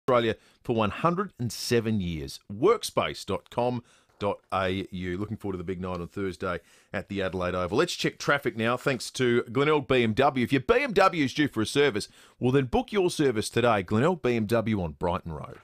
Australia for 107 years. Workspace.com.au. Looking forward to the big night on Thursday at the Adelaide Oval. Let's check traffic now, thanks to Glenelg BMW. If your BMW is due for a service, well then book your service today. Glenelg BMW on Brighton Road.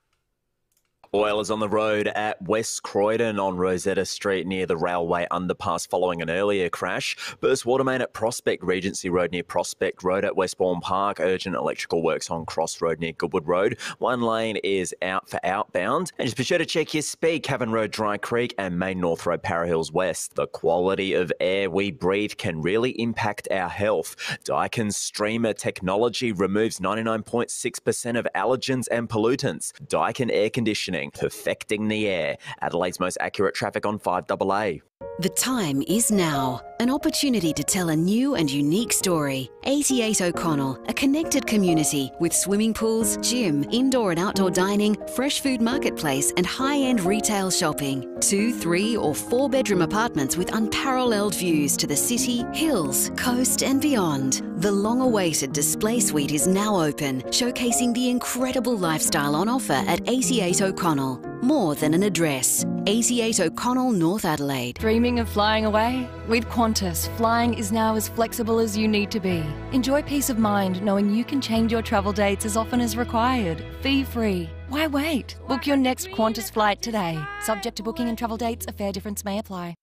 Oil is on the road at West Croydon on Rosetta Street near the railway underpass following an earlier crash. Burst water main at Prospect Regency Road near Prospect Road at Westbourne Park. Urgent electrical works on Cross Road near Goodwood Road. One lane is out for outbound. And just be sure to check your speed. Cavan Road, Dry Creek and Main North Road, Para Hills West. The quality of air we breathe can really impact our health. Daikin Streamer technology removes 99.6% of allergens and pollutants. Daikin Air Conditioning, perfecting the air. Adelaide's most accurate traffic on 5AA. The time is now. An opportunity to tell a new and unique story. 88 O'Connell, a connected community with swimming pools, gym, indoor and outdoor dining, fresh food marketplace and high-end retail shopping. 2, 3 or 4 bedroom apartments with unparalleled views to the city, hills, coast and beyond. The long-awaited display suite is now open, showcasing the incredible lifestyle on offer at 88 O'Connell. More than an address. 88 O'Connell, North Adelaide. Dreaming of flying away? With Qantas, flying is now as flexible as you need to be. Enjoy peace of mind knowing you can change your travel dates as often as required, fee-free. Why wait? Book your next Qantas flight today. Subject to booking and travel dates, a fare difference may apply.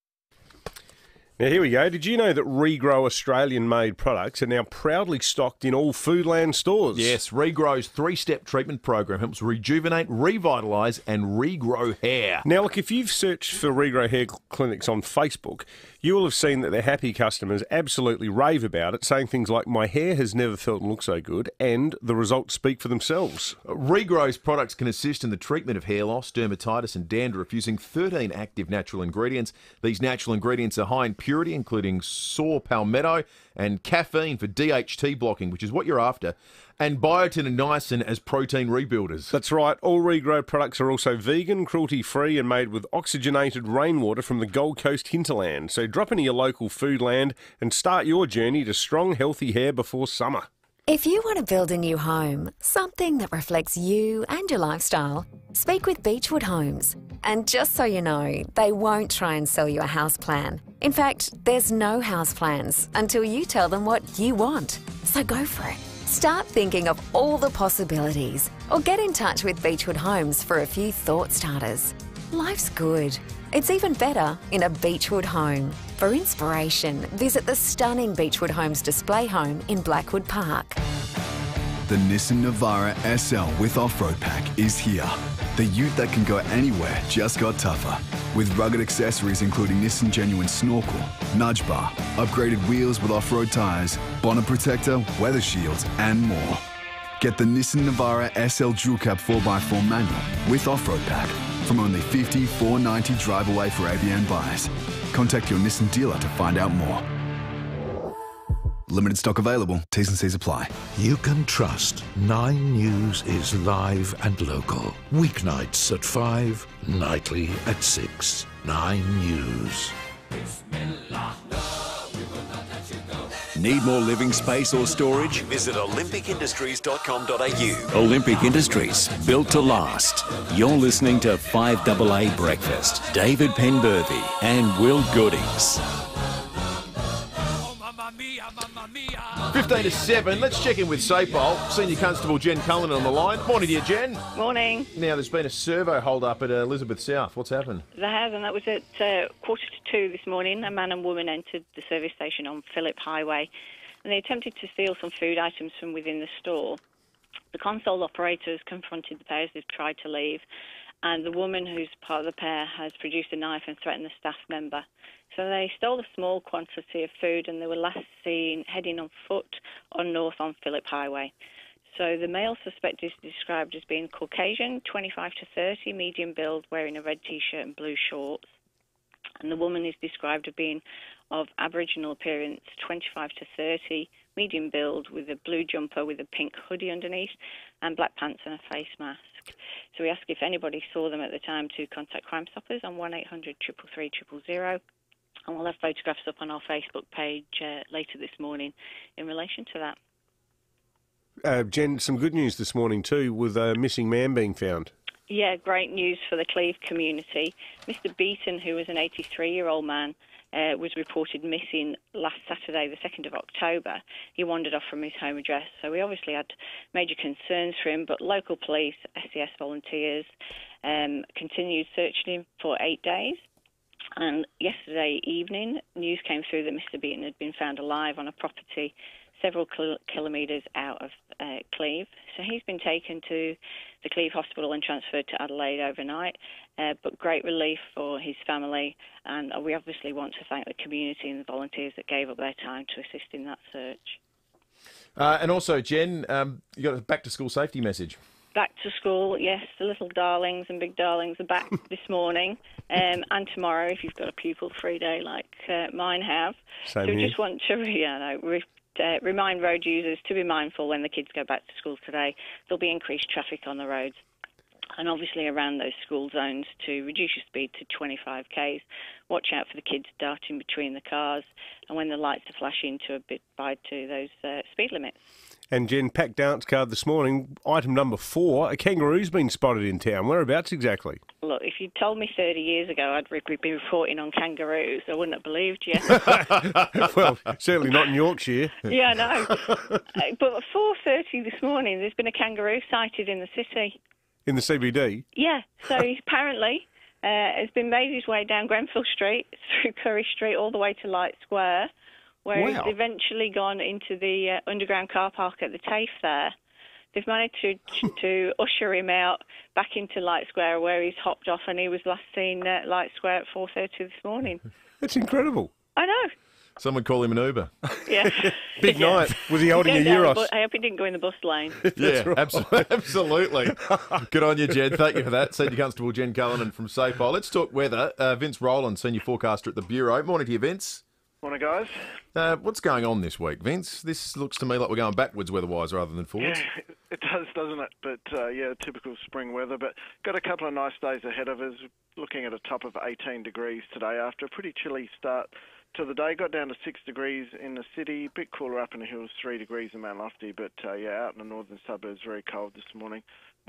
Now, here we go. Did you know that Regrow Australian-made products are now proudly stocked in all Foodland stores? Yes, Regrow's 3-step treatment program helps rejuvenate, revitalise and regrow hair. Now, look, if you've searched for Regrow Hair Clinics on Facebook, you will have seen that their happy customers absolutely rave about it, saying things like, "My hair has never felt and looked so good," and the results speak for themselves. Regrow's products can assist in the treatment of hair loss, dermatitis and dandruff using 13 active natural ingredients. These natural ingredients are high in purity, including saw palmetto and caffeine for DHT blocking, which is what you're after, and biotin and niacin as protein rebuilders. That's right. All Regrow products are also vegan, cruelty-free and made with oxygenated rainwater from the Gold Coast hinterland. So drop into your local Foodland and start your journey to strong, healthy hair before summer. If you want to build a new home, something that reflects you and your lifestyle, speak with Beechwood Homes. And just so you know, they won't try and sell you a house plan. In fact, there's no house plans until you tell them what you want. So go for it. Start thinking of all the possibilities or get in touch with Beechwood Homes for a few thought starters. Life's good. It's even better in a Beechwood home. For inspiration, visit the stunning Beechwood Homes display home in Blackwood Park. The Nissan Navara SL with off-road pack is here. The ute that can go anywhere just got tougher. With rugged accessories including Nissan Genuine Snorkel, Nudge Bar, upgraded wheels with off-road tyres, bonnet protector, weather shields and more. Get the Nissan Navara SL Dual Cab 4x4 manual with off-road pack from only $54.90 drive away for ABN buyers. Contact your Nissan dealer to find out more. Limited stock available. T's and C's apply. You can trust 9 News is live and local. Weeknights at 5, nightly at 6. 9 News. Need more living space or storage? Visit olympicindustries.com.au. Olympic Industries, built to last. You're listening to 5AA Breakfast. David Penberthy and Will Goodings. 15 to 7. Let's check in with SAPOL. Senior Constable Jen Cullen on the line. Morning to you, Jen. Morning. Now, there's been a servo hold up at Elizabeth South. What's happened? There has, and that was at 1:45 this morning. A man and woman entered the service station on Phillip Highway, and they attempted to steal some food items from within the store. The console operators confronted the pair as they've tried to leave, and the woman who's part of the pair has produced a knife and threatened the staff member. So they stole a small quantity of food, and they were last seen heading on foot on north on Phillip Highway. So the male suspect is described as being Caucasian, 25 to 30, medium build, wearing a red T-shirt and blue shorts. And the woman is described as being of Aboriginal appearance, 25 to 30, medium build, with a blue jumper with a pink hoodie underneath, and black pants and a face mask. So we ask if anybody saw them at the time to contact Crime Stoppers on 1800 333 000. And we'll have photographs up on our Facebook page later this morning in relation to that. Jen, some good news this morning too, with a missing man being found. Yeah, great news for the Cleve community. Mr. Beaton, who was an 83-year-old man, was reported missing last Saturday, the 2nd of October. He wandered off from his home address, so we obviously had major concerns for him, but local police, SES volunteers, continued searching him for 8 days. And yesterday evening, news came through that Mr. Beaton had been found alive on a property several kilometres out of Cleve. So he's been taken to the Cleve Hospital and transferred to Adelaide overnight, but great relief for his family, and we obviously want to thank the community and the volunteers that gave up their time to assist in that search. And also, Jen, you got a back-to-school safety message. Back to school, yes, the little darlings and big darlings are back this morning and tomorrow if you've got a pupil-free day like mine have. Same so we here. just want to remind road users to be mindful when the kids go back to school today. There'll be increased traffic on the roads and obviously around those school zones to reduce your speed to 25 k's. Watch out for the kids darting between the cars, and when the lights are flashing, to abide to those speed limits. And Jen, packed dance card this morning, item number 4, a kangaroo's been spotted in town. Whereabouts exactly? Look, if you'd told me 30 years ago I'd be reporting on kangaroos, I wouldn't have believed you. Well, certainly not in Yorkshire. Yeah, I know. But at 4:30 this morning, there's been a kangaroo sighted in the city. In the CBD? Yeah, so he apparently has been made his way down Grenfell Street, through Curry Street, all the way to Light Square, where Wow. he's eventually gone into the underground car park at the TAFE there. They've managed to usher him out back into Light Square, where he's hopped off, and he was last seen at Light Square at 4:30 this morning. That's incredible. I know. Someone call him an Uber. Yeah. Big night. Was he holding a Go down Euros? I hope he didn't go in the bus lane. Yeah, right. absolutely. Good on you, Jen. Thank you for that. Senior Constable Jen Cullinan from SAPOL. Let's talk weather. Vince Rowland, Senior Forecaster at the Bureau. Morning to you, Vince. Morning, guys. What's going on this week, Vince? This looks to me like we're going backwards weather-wise rather than forwards. Yeah, it does, doesn't it? But, typical spring weather. But got a couple of nice days ahead of us. Looking at a top of 18 degrees today after a pretty chilly start to the day. Got down to 6 degrees in the city. A bit cooler up in the hills, 3 degrees in Mount Lofty. But, out in the northern suburbs, very cold this morning.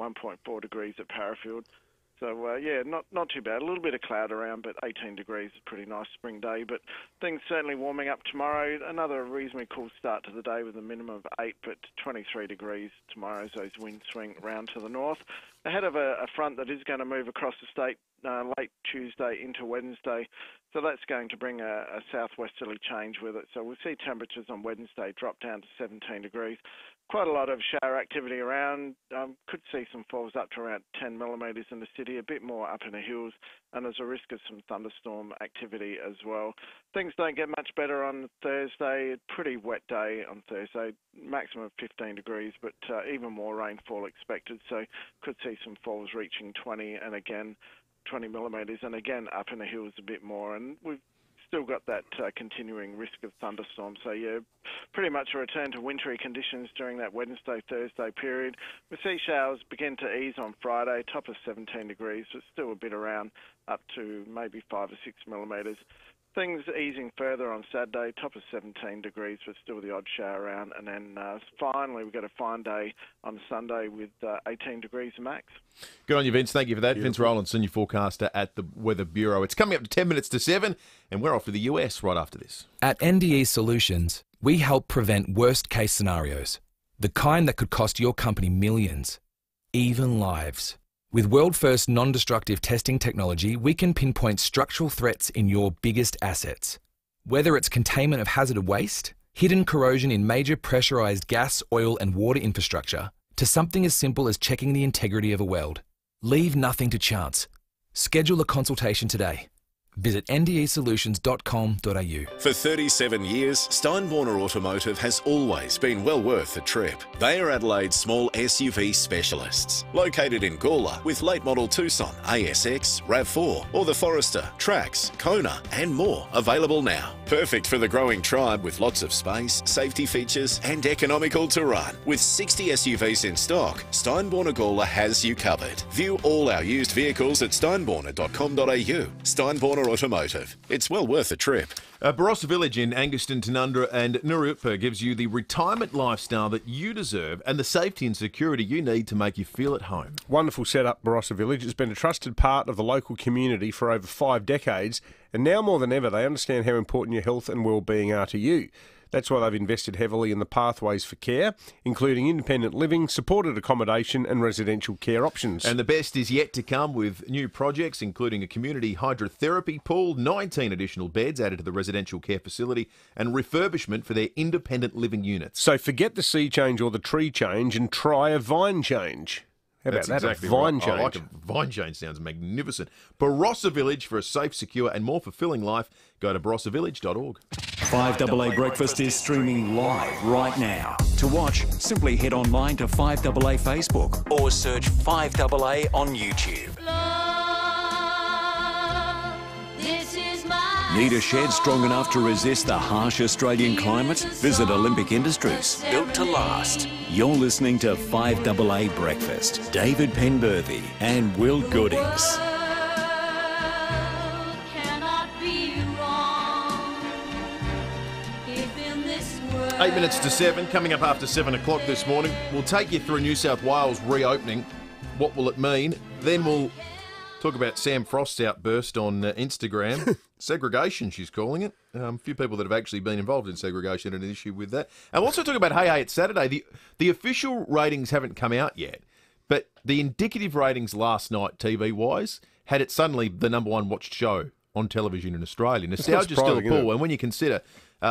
1.4 degrees at Parafield. So, not too bad. A little bit of cloud around, but 18 degrees is a pretty nice spring day. But things certainly warming up tomorrow. Another reasonably cool start to the day with a minimum of 8, but 23 degrees tomorrow as those winds swing round to the north. Ahead of a front that is going to move across the state late Tuesday into Wednesday. So that's going to bring a southwesterly change with it. So we'll see temperatures on Wednesday drop down to 17 degrees. Quite a lot of shower activity around. Could see some falls up to around 10 millimetres in the city, a bit more up in the hills, and there's a risk of some thunderstorm activity as well. Things don't get much better on Thursday. Pretty wet day on Thursday, maximum of 15 degrees, but even more rainfall expected. So could see some falls reaching 20 and again 20 millimetres, and again up in the hills a bit more. And we've still got that continuing risk of thunderstorms. So, pretty much a return to wintry conditions during that Wednesday, Thursday period. We see showers begin to ease on Friday, top of 17 degrees, but still a bit around, up to maybe 5 or 6 millimetres. Things easing further on Saturday, top of 17 degrees, but still the odd shower around. And then finally, we've got a fine day on Sunday with 18 degrees max. Good on you, Vince. Thank you for that. Beautiful. Vince Rowland, Senior Forecaster at the Weather Bureau. It's coming up to 10 minutes to 7, and we're off to the US right after this. At NDE Solutions, we help prevent worst-case scenarios, the kind that could cost your company millions, even lives. With world-first non-destructive testing technology, we can pinpoint structural threats in your biggest assets. Whether it's containment of hazardous waste, hidden corrosion in major pressurized gas, oil and water infrastructure, to something as simple as checking the integrity of a weld. Leave nothing to chance. Schedule a consultation today. Visit ndesolutions.com.au. For 37 years, Steinborner Automotive has always been well worth the trip. They are Adelaide's small SUV specialists. Located in Gawler with late model Tucson, ASX, RAV4 or the Forester, Trax, Kona and more available now. Perfect for the growing tribe with lots of space, safety features and economical to run. With 60 SUVs in stock, Steinborner Gawler has you covered. View all our used vehicles at steinborner.com.au. Steinborner Automotive. It's well worth a trip. Barossa Village in Anguston, Tanundra and Nurutpa gives you the retirement lifestyle that you deserve and the safety and security you need to make you feel at home. Wonderful setup, Barossa Village. It's been a trusted part of the local community for over 5 decades, and now more than ever they understand how important your health and well-being are to you. That's why they've invested heavily in the pathways for care, including independent living, supported accommodation and residential care options. And the best is yet to come with new projects, including a community hydrotherapy pool, 19 additional beds added to the residential care facility, and refurbishment for their independent living units. So forget the sea change or the tree change and try a vine change. How about that? Exactly a vine right. change. I like a vine change. Sounds magnificent. Barossa Village, for a safe, secure and more fulfilling life. Go to barossavillage.org. 5AA Breakfast is streaming live right now. To watch, simply head online to 5AA Facebook or search 5AA on YouTube. Need a shed strong enough to resist the harsh Australian climate? Visit Olympic Industries, built to last. You're listening to 5AA Breakfast. David Penberthy and Will Goodings. 8 minutes to 7, coming up after 7 o'clock this morning. We'll take you through New South Wales reopening. What will it mean? Then we'll talk about Sam Frost's outburst on Instagram. Segregation, she's calling it. A few people that have actually been involved in segregation and an issue with that. And we'll also talk about Hey Hey, It's Saturday. The official ratings haven't come out yet, but the indicative ratings last night, TV-wise, had it suddenly the number one watched show on television in Australia. Nostalgia's still a pull, and when you consider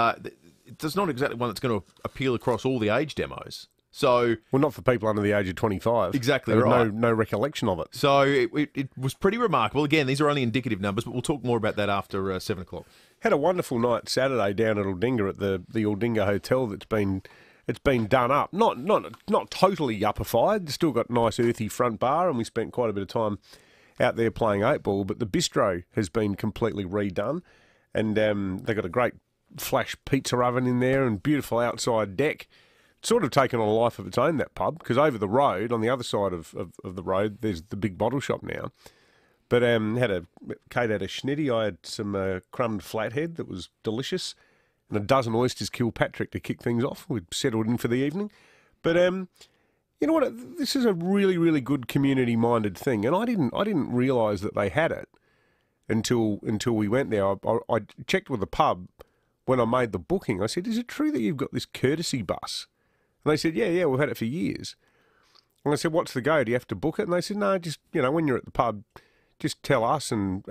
it's not exactly one that's going to appeal across all the age demos. So, well, not for people under the age of 25. Exactly There's right. No recollection of it. So it was pretty remarkable. Again, these are only indicative numbers, but we'll talk more about that after 7 o'clock. Had a wonderful night Saturday down at Aldinga at the Aldinga Hotel. It's been done up, not totally uppified. Still got a nice earthy front bar, and we spent quite a bit of time out there playing 8-ball. But the bistro has been completely redone, and they've got a great flash pizza oven in there and beautiful outside deck. It's sort of taken on a life of its own, that pub, because over the road, on the other side of the road, there's the big bottle shop now. But Kate had a schnitty, I had some crumbed flathead that was delicious, and a dozen oysters Kilpatrick to kick things off. We'd settled in for the evening. But you know what? This is a really, really good community-minded thing, and I didn't realise that they had it until we went there. I checked with the pub when I made the booking. I said, "Is it true that you've got this courtesy bus?" And they said, yeah, we've had it for years. And I said, "What's the go? Do you have to book it?" And they said, "No, just, when you're at the pub, just tell us." And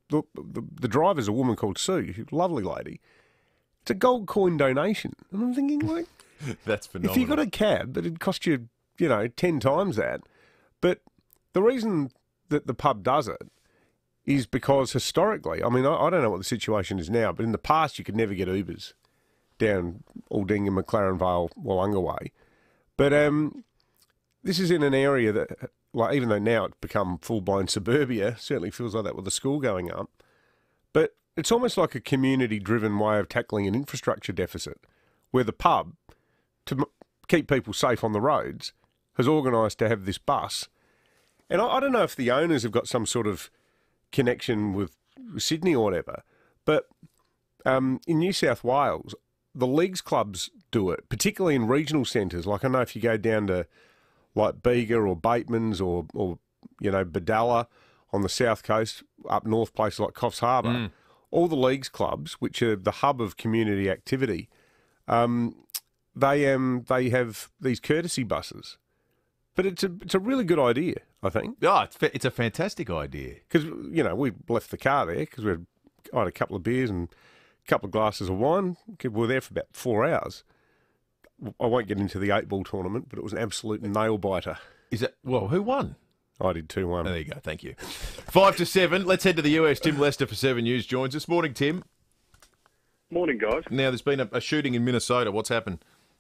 the driver's a woman called Sue, she's a lovely lady. It's a gold coin donation. And I'm thinking, like, that's phenomenal. If you got a cab, it'd cost you, 10 times that. But the reason that the pub does it is because historically, I mean, I don't know what the situation is now, but in the past you could never get Ubers down Aldinga, McLaren Vale, Wollonga way. But this is in an area that, like, even though now it's become full-blown suburbia, certainly feels like that with the school going up, but it's almost like a community-driven way of tackling an infrastructure deficit, where the pub, to keep people safe on the roads, has organised to have this bus. And I don't know if the owners have got some sort of connection with Sydney or whatever, but in New South Wales, the leagues clubs do it, particularly in regional centres. Like, I know if you go down to like Bega or Bateman's or Badalla on the south coast, up north places like Coffs Harbour, all the leagues clubs, which are the hub of community activity, they have these courtesy buses. But it's a really good idea, I think. Oh, it's a fantastic idea. Because, we left the car there because I had a couple of beers and a couple of glasses of wine. We were there for about 4 hours. I won't get into the 8-ball tournament, but it was an absolute nail-biter. Who won? I did 2-1. There you go, thank you. 5 to 7, let's head to the US. Tim Lester for 7 News joins us. Morning, Tim. Morning, guys. Now, there's been a shooting in Minnesota. What's happened?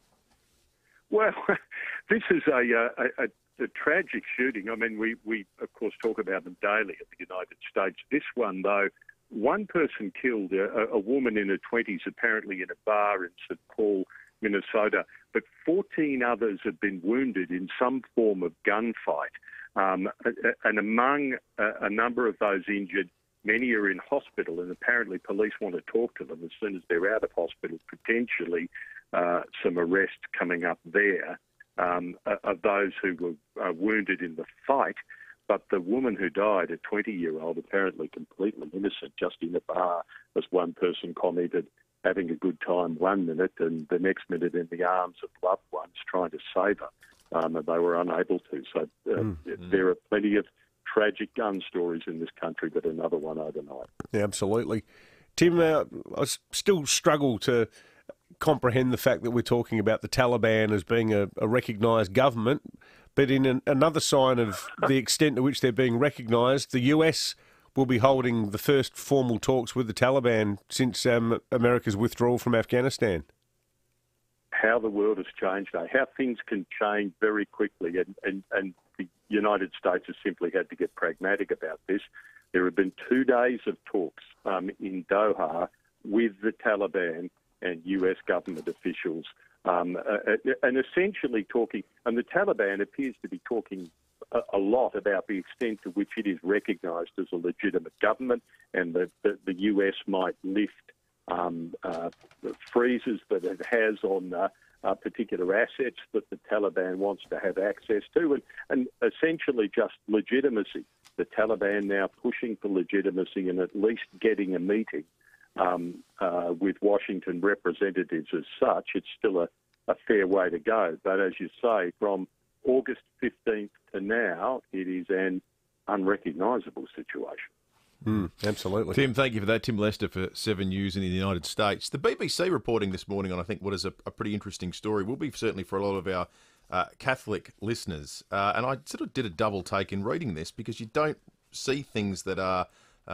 Well, this is a tragic shooting. I mean, we of course talk about them daily in the United States. This one, though, one person killed, a woman in her 20s, apparently in a bar in St. Paul, Minnesota, but 14 others have been wounded in some form of gunfight. And among a number of those injured Many are in hospital, and apparently police want to talk to them as soon as they're out of hospital, potentially some arrests coming up there of those who were wounded in the fight. But the woman who died, a 20-year-old, apparently completely innocent, just in a bar, as one person commented, having a good time 1 minute and the next minute in the arms of loved ones trying to save her, and they were unable to. So there are plenty of tragic gun stories in this country, but another one overnight. Yeah, absolutely. Tim, I still struggle to comprehend the fact that we're talking about the Taliban as being a recognised government, but in another sign of the extent to which they're being recognised, the US will be holding the first formal talks with the Taliban since America's withdrawal from Afghanistan. How the world has changed, how things can change very quickly, and the United States has simply had to get pragmatic about this. There have been 2 days of talks in Doha with the Taliban and US government officials, and essentially talking, and the Taliban appears to be talking a lot about the extent to which it is recognised as a legitimate government, and that the US might lift freezes that it has on particular assets that the Taliban wants to have access to, and essentially just legitimacy. The Taliban now pushing for legitimacy and at least getting a meeting with Washington representatives as such. It's still a fair way to go. But as you say, from August 15th to now, it is an unrecognisable situation. Absolutely. Tim, thank you for that. Tim Lester for 7 News in the United States. The BBC reporting this morning on, I think, what is a pretty interesting story, will be certainly for a lot of our Catholic listeners. And I sort of did a double take in reading this, because you don't see things that are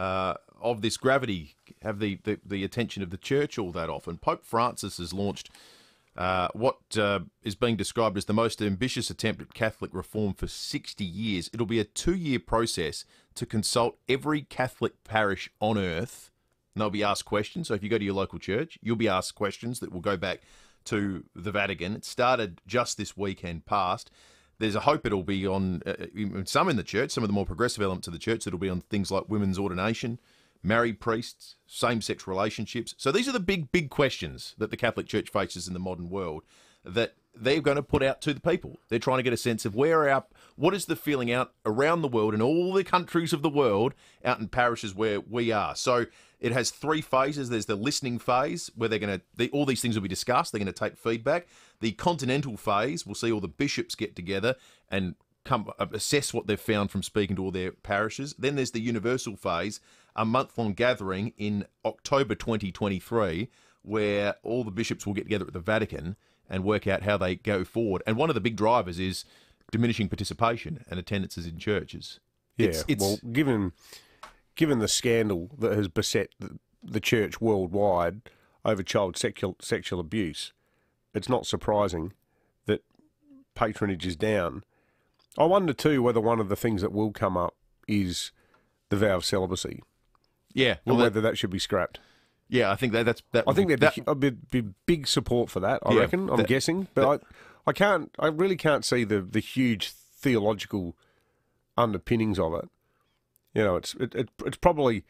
of this gravity have the attention of the church all that often. Pope Francis has launched what is being described as the most ambitious attempt at Catholic reform for 60 years. It'll be a 2-year process to consult every Catholic parish on earth, and they'll be asked questions. So if you go to your local church, you'll be asked questions that will go back to the Vatican. It started just this weekend past. There's a hope it'll be on some in the church, some of the more progressive elements of the church, that'll be on things like women's ordination, married priests, same-sex relationships. So these are the big questions that the Catholic Church faces in the modern world that they're going to put out to the people. They're trying to get a sense of what is the feeling out around the world, in all the countries of the world, out in parishes where we are. So it has 3 phases. There's the listening phase, where all these things will be discussed. They're going to take feedback. The continental phase, we'll see all the bishops get together and assess what they've found from speaking to all their parishes. Then there's the universal phase, a month-long gathering in October 2023, where all the bishops will get together at the Vatican and work out how they go forward. And one of the big drivers is diminishing participation and attendances in churches. Well, given the scandal that has beset the church worldwide over child sexual abuse, it's not surprising that patronage is down. I wonder too whether one of the things that will come up is the vow of celibacy. Yeah, well, whether that should be scrapped. Yeah, I think that's. I think there'd be big support for that. I reckon. I'm guessing, but I really can't see the huge theological underpinnings of it. You know, it's probably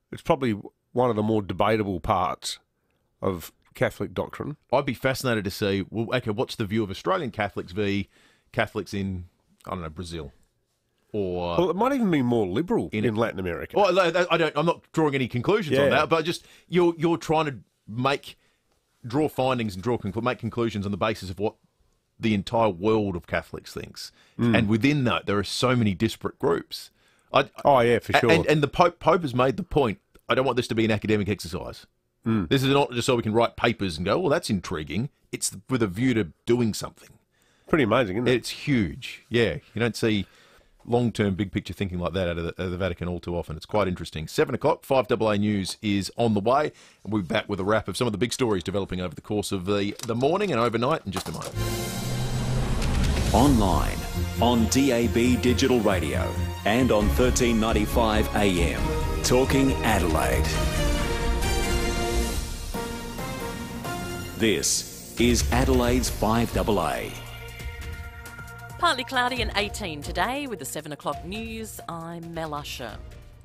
one of the more debatable parts of Catholic doctrine. I'd be fascinated to see. Well, okay, what's the view of Australian Catholics v. Catholics in, I don't know, Brazil? Well, it might even be more liberal in Latin America. Well, I'm not drawing any conclusions on that, but just you're trying to draw findings and make conclusions on the basis of what the entire world of Catholics thinks, and within that there are so many disparate groups. For sure. And the Pope has made the point. I don't want this to be an academic exercise. This is not just so we can write papers and go, well, that's intriguing. It's with a view to doing something. Pretty amazing, isn't it? It's huge. Yeah, you don't see long-term, big-picture thinking like that out of the Vatican all too often. It's quite interesting. 7 o'clock, 5AA News is on the way, and we'll be back with a wrap of some of the big stories developing over the course of the morning and overnight in just a moment. Online, on DAB Digital Radio, and on 1395 AM. Talking Adelaide. This is Adelaide's 5AA. Partly cloudy and 18 today with the 7 o'clock news. I'm Mel Usher.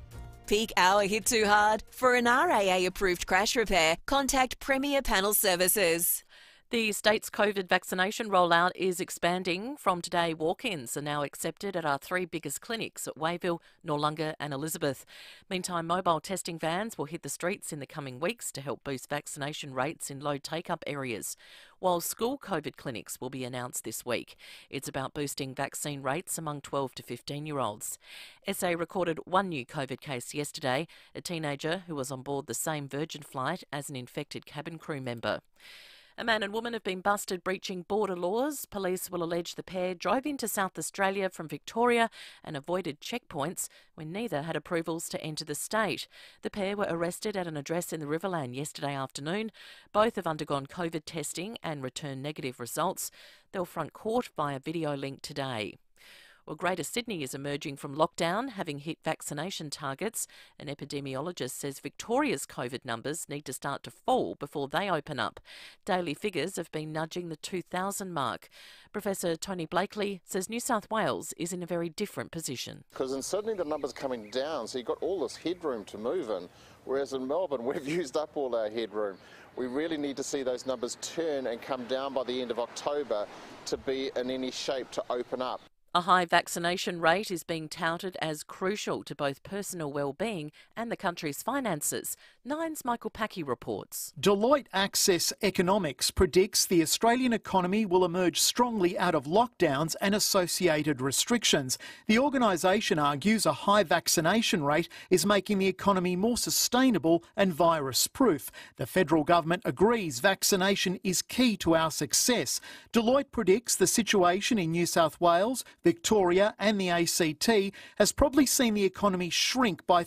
peak hour hit too hard? For an RAA-approved crash repair, contact Premier Panel Services. The state's COVID vaccination rollout is expanding. From today, walk-ins are now accepted at our 3 biggest clinics at Wayville, Noarlunga and Elizabeth. Meantime, mobile testing vans will hit the streets in the coming weeks to help boost vaccination rates in low take-up areas, while school COVID clinics will be announced this week. It's about boosting vaccine rates among 12 to 15-year-olds. SA recorded 1 new COVID case yesterday, a teenager who was on board the same Virgin flight as an infected cabin crew member. A man and woman have been busted breaching border laws. Police will allege the pair drove into South Australia from Victoria and avoided checkpoints when neither had approvals to enter the state. The pair were arrested at an address in the Riverland yesterday afternoon. Both have undergone COVID testing and returned negative results. They'll front court via video link today. Well, Greater Sydney is emerging from lockdown, having hit vaccination targets. An epidemiologist says Victoria's COVID numbers need to start to fall before they open up. Daily figures have been nudging the 2,000 mark. Professor Tony Blakely says New South Wales is in a very different position. Because in Sydney the numbers are coming down, so you've got all this headroom to move in, whereas in Melbourne we've used up all our headroom. We really need to see those numbers turn and come down by the end of October to be in any shape to open up. A high vaccination rate is being touted as crucial to both personal well-being and the country's finances. Nine's Michael Packey reports. Deloitte Access Economics predicts the Australian economy will emerge strongly out of lockdowns and associated restrictions. The organisation argues a high vaccination rate is making the economy more sustainable and virus-proof. The federal government agrees vaccination is key to our success. Deloitte predicts the situation in New South Wales, Victoria and the ACT has probably seen the economy shrink by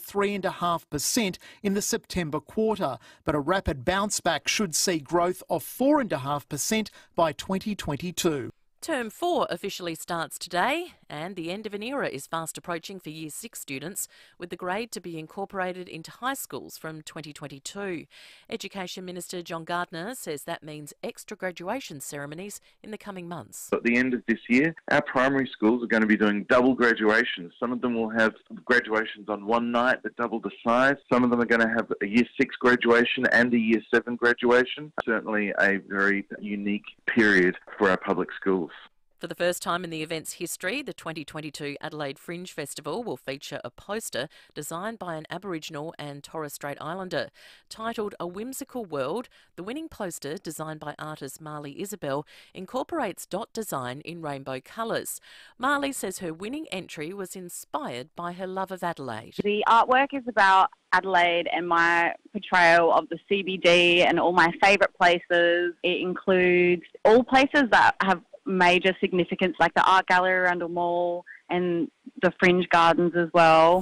3.5% in the September quarter, but a rapid bounce back should see growth of 4.5% by 2022. Term 4 officially starts today, and the end of an era is fast approaching for Year 6 students, with the grade to be incorporated into high schools from 2022. Education Minister John Gardner says that means extra graduation ceremonies in the coming months. At the end of this year, our primary schools are going to be doing double graduations. Some of them will have graduations on one night that double the size. Some of them are going to have a Year 6 graduation and a Year 7 graduation. Certainly a very unique period for our public schools. For the first time in the event's history, the 2022 Adelaide Fringe Festival will feature a poster designed by an Aboriginal and Torres Strait Islander. Titled A Whimsical World, the winning poster, designed by artist Marley Isabel, incorporates dot design in rainbow colours. Marley says her winning entry was inspired by her love of Adelaide. The artwork is about Adelaide and my portrayal of the CBD and all my favourite places. It includes all places that have major significance, like the art gallery around the mall and the Fringe Gardens as well.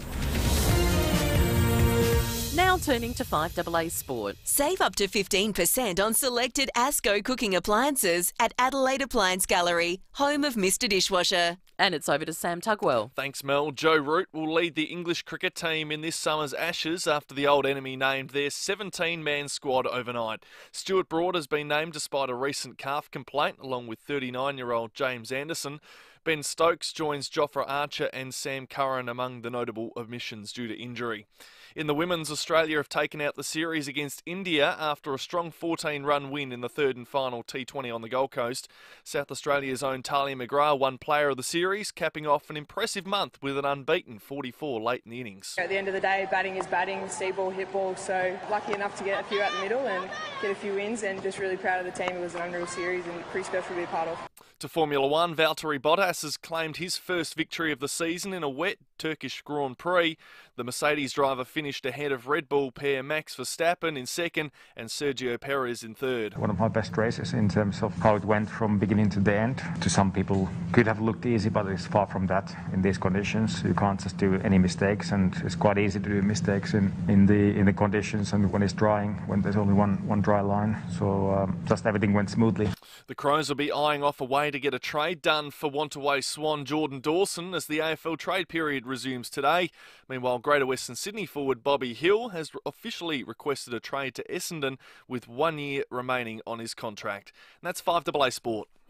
Now turning to 5AA Sport. Save up to 15% on selected Asco cooking appliances at Adelaide Appliance Gallery, home of Mr Dishwasher. And it's over to Sam Tugwell. Thanks, Mel. Joe Root will lead the English cricket team in this summer's Ashes after the old enemy named their 17-man squad overnight. Stuart Broad has been named despite a recent calf complaint, along with 39-year-old James Anderson. Ben Stokes joins Jofra Archer and Sam Curran among the notable omissions due to injury. In the women's, Australia have taken out the series against India after a strong 14-run win in the third and final T20 on the Gold Coast. South Australia's own Talia McGrath won player of the series, capping off an impressive month with an unbeaten 44 late in the innings. At the end of the day, batting is batting, see ball, hit ball, so lucky enough to get a few out the middle and get a few wins, and just really proud of the team. It was an unreal series and pretty special to be a part of. To Formula One, Valtteri Bottas has claimed his first victory of the season in a wet Turkish Grand Prix. The Mercedes driver finished ahead of Red Bull pair Max Verstappen in second and Sergio Perez in third. One of my best races in terms of how it went from beginning to the end. To some people, could have looked easy, but it's far from that. In these conditions, you can't just do any mistakes, and it's quite easy to do mistakes in the conditions and when it's drying, when there's only one dry line. So just everything went smoothly. The Crows will be eyeing off a way to get a trade done for Wantaway Swan Jordan Dawson as the AFL trade period resumes today. Meanwhile, Greater Western Sydney forward Bobby Hill has officially requested a trade to Essendon with 1 year remaining on his contract. And that's 5AA Sport.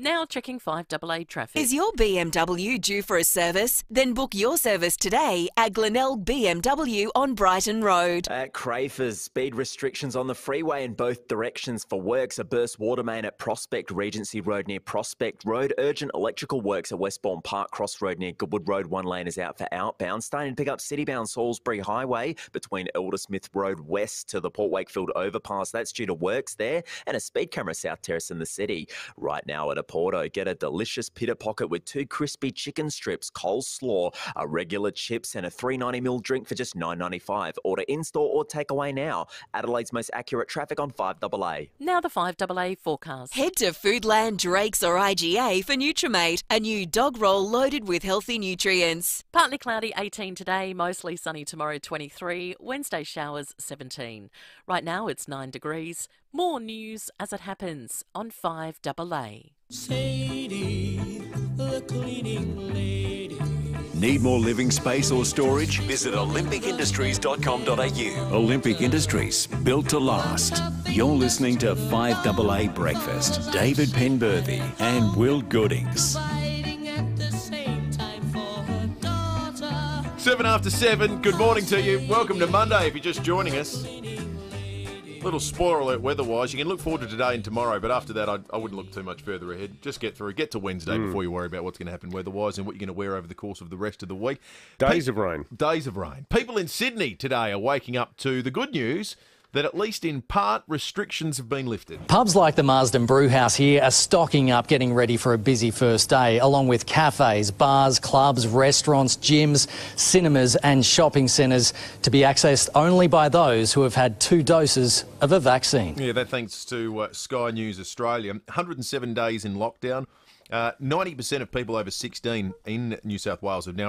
Now checking 5AA traffic. Is your BMW due for a service? Then book your service today at Glenelg BMW on Brighton Road. At Crafers, speed restrictions on the freeway in both directions for works. A burst water main at Prospect Regency Road near Prospect Road. Urgent electrical works at Westbourne Park Cross Road near Goodwood Road. One lane is out for outbound. Starting to pick up citybound Salisbury Highway between Aldersmith Road West to the Port Wakefield overpass. That's due to works there. And a speed camera South Terrace in the city. Right now at Porto, get a delicious pita pocket with 2 crispy chicken strips, coleslaw, a regular chips and a 390ml drink for just $9.95. Order in-store or take away now. Adelaide's most accurate traffic on 5AA. Now the 5AA forecast. Head to Foodland, Drake's or IGA for Nutrimate, a new dog roll loaded with healthy nutrients. Partly cloudy 18 today, mostly sunny tomorrow 23, Wednesday showers 17. Right now it's 9 degrees. More news as it happens on 5AA. Sadie, the cleaning lady. Need more living space or storage? Visit olympicindustries.com.au. Olympic Industries, built to last. You're listening to 5AA Breakfast. David Penberthy and Will Goodings. 7 after 7, good morning to you. Welcome to Monday if you're just joining us. Little spoiler alert weather-wise. You can look forward to today and tomorrow, but after that, I wouldn't look too much further ahead. Just get to Wednesday before you worry about what's going to happen weather-wise and what you're going to wear over the course of the rest of the week. Days of rain. Days of rain. People in Sydney today are waking up to the good news that at least in part, restrictions have been lifted. Pubs like the Marsden Brewhouse here are stocking up, getting ready for a busy first day, along with cafes, bars, clubs, restaurants, gyms, cinemas and shopping centres to be accessed only by those who have had 2 doses of a vaccine. Yeah, that thanks to Sky News Australia. 107 days in lockdown. 90% of people over 16 in New South Wales have now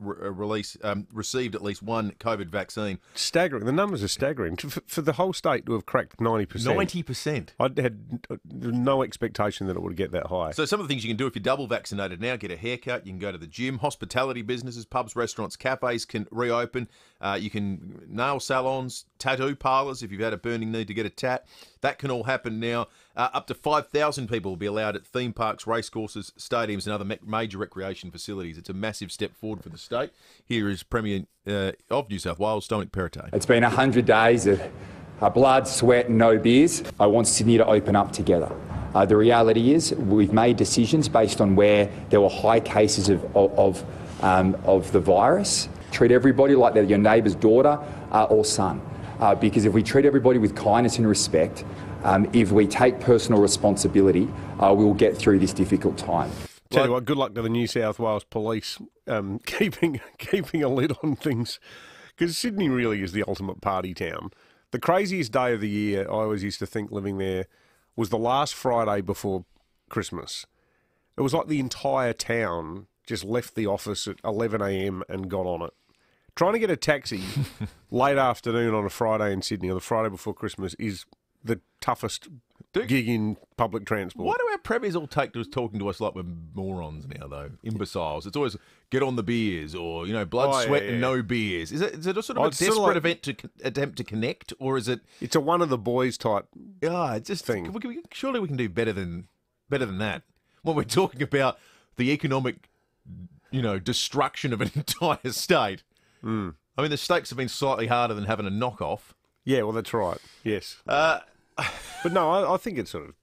received at least one COVID vaccine. Staggering. The numbers are staggering. For the whole state to have cracked 90%. 90%. I had no expectation that it would get that high. So some of the things you can do if you're double vaccinated now, get a haircut, you can go to the gym, hospitality businesses, pubs, restaurants, cafes can reopen. You can nail salons, tattoo parlours if you've had a burning need to get a tat. That can all happen now. Up to 5,000 people will be allowed at theme parks, racecourses, stadiums and other major recreation facilities. It's a massive step forward for the state. Here is Premier of New South Wales, Dominic Perrottet. It's been 100 days of blood, sweat and no beers. I want Sydney to open up together. The reality is we've made decisions based on where there were high cases of the virus. Treat everybody like they're your neighbour's daughter or son. Because if we treat everybody with kindness and respect, if we take personal responsibility, we will get through this difficult time. Tell you what, good luck to the New South Wales Police keeping a lid on things, because Sydney really is the ultimate party town. The craziest day of the year, I always used to think living there, was the last Friday before Christmas. It was like the entire town just left the office at 11 a.m. and got on it. Trying to get a taxi late afternoon on a Friday in Sydney, or the Friday before Christmas, is the toughest gig in public transport. Why do our premiers all take to us talking to us like we're morons now, though? Imbeciles. It's always get on the beers, or, blood, sweat and no beers. Is it a sort of a desperate event to attempt to connect, or is it... It's a one of the boys type thing. Surely we can do better than that. When we're talking about the economic, destruction of an entire state. I mean, the stakes have been slightly harder than having a knockoff. Yeah, well, that's right. Yes. But no, I think it's sort of,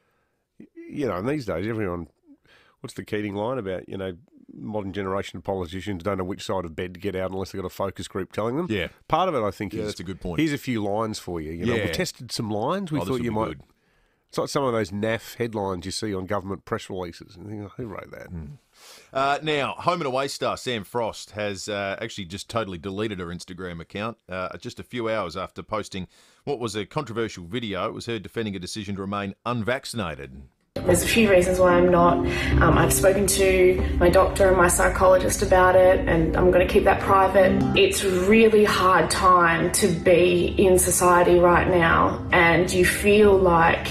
in these days, everyone, what's the Keating line about, modern generation of politicians don't know which side of bed to get out unless they've got a focus group telling them. Yeah. Part of it, I think, is... that's a good point. Here's a few lines for you. We tested some lines. We thought you might... Good. It's like some of those naff headlines you see on government press releases. And you think, who wrote that? Now, home and away star Sam Frost has actually just totally deleted her Instagram account just a few hours after posting what was a controversial video. It was her defending a decision to remain unvaccinated. There's a few reasons why I'm not. I've spoken to my doctor and my psychologist about it, and I'm going to keep that private. It's a really hard time to be in society right now, and you feel like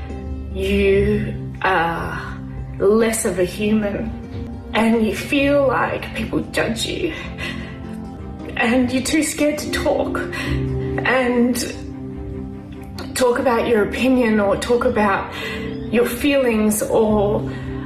you are less of a human, and you feel like people judge you, and you're too scared to talk about your opinion or talk about your feelings or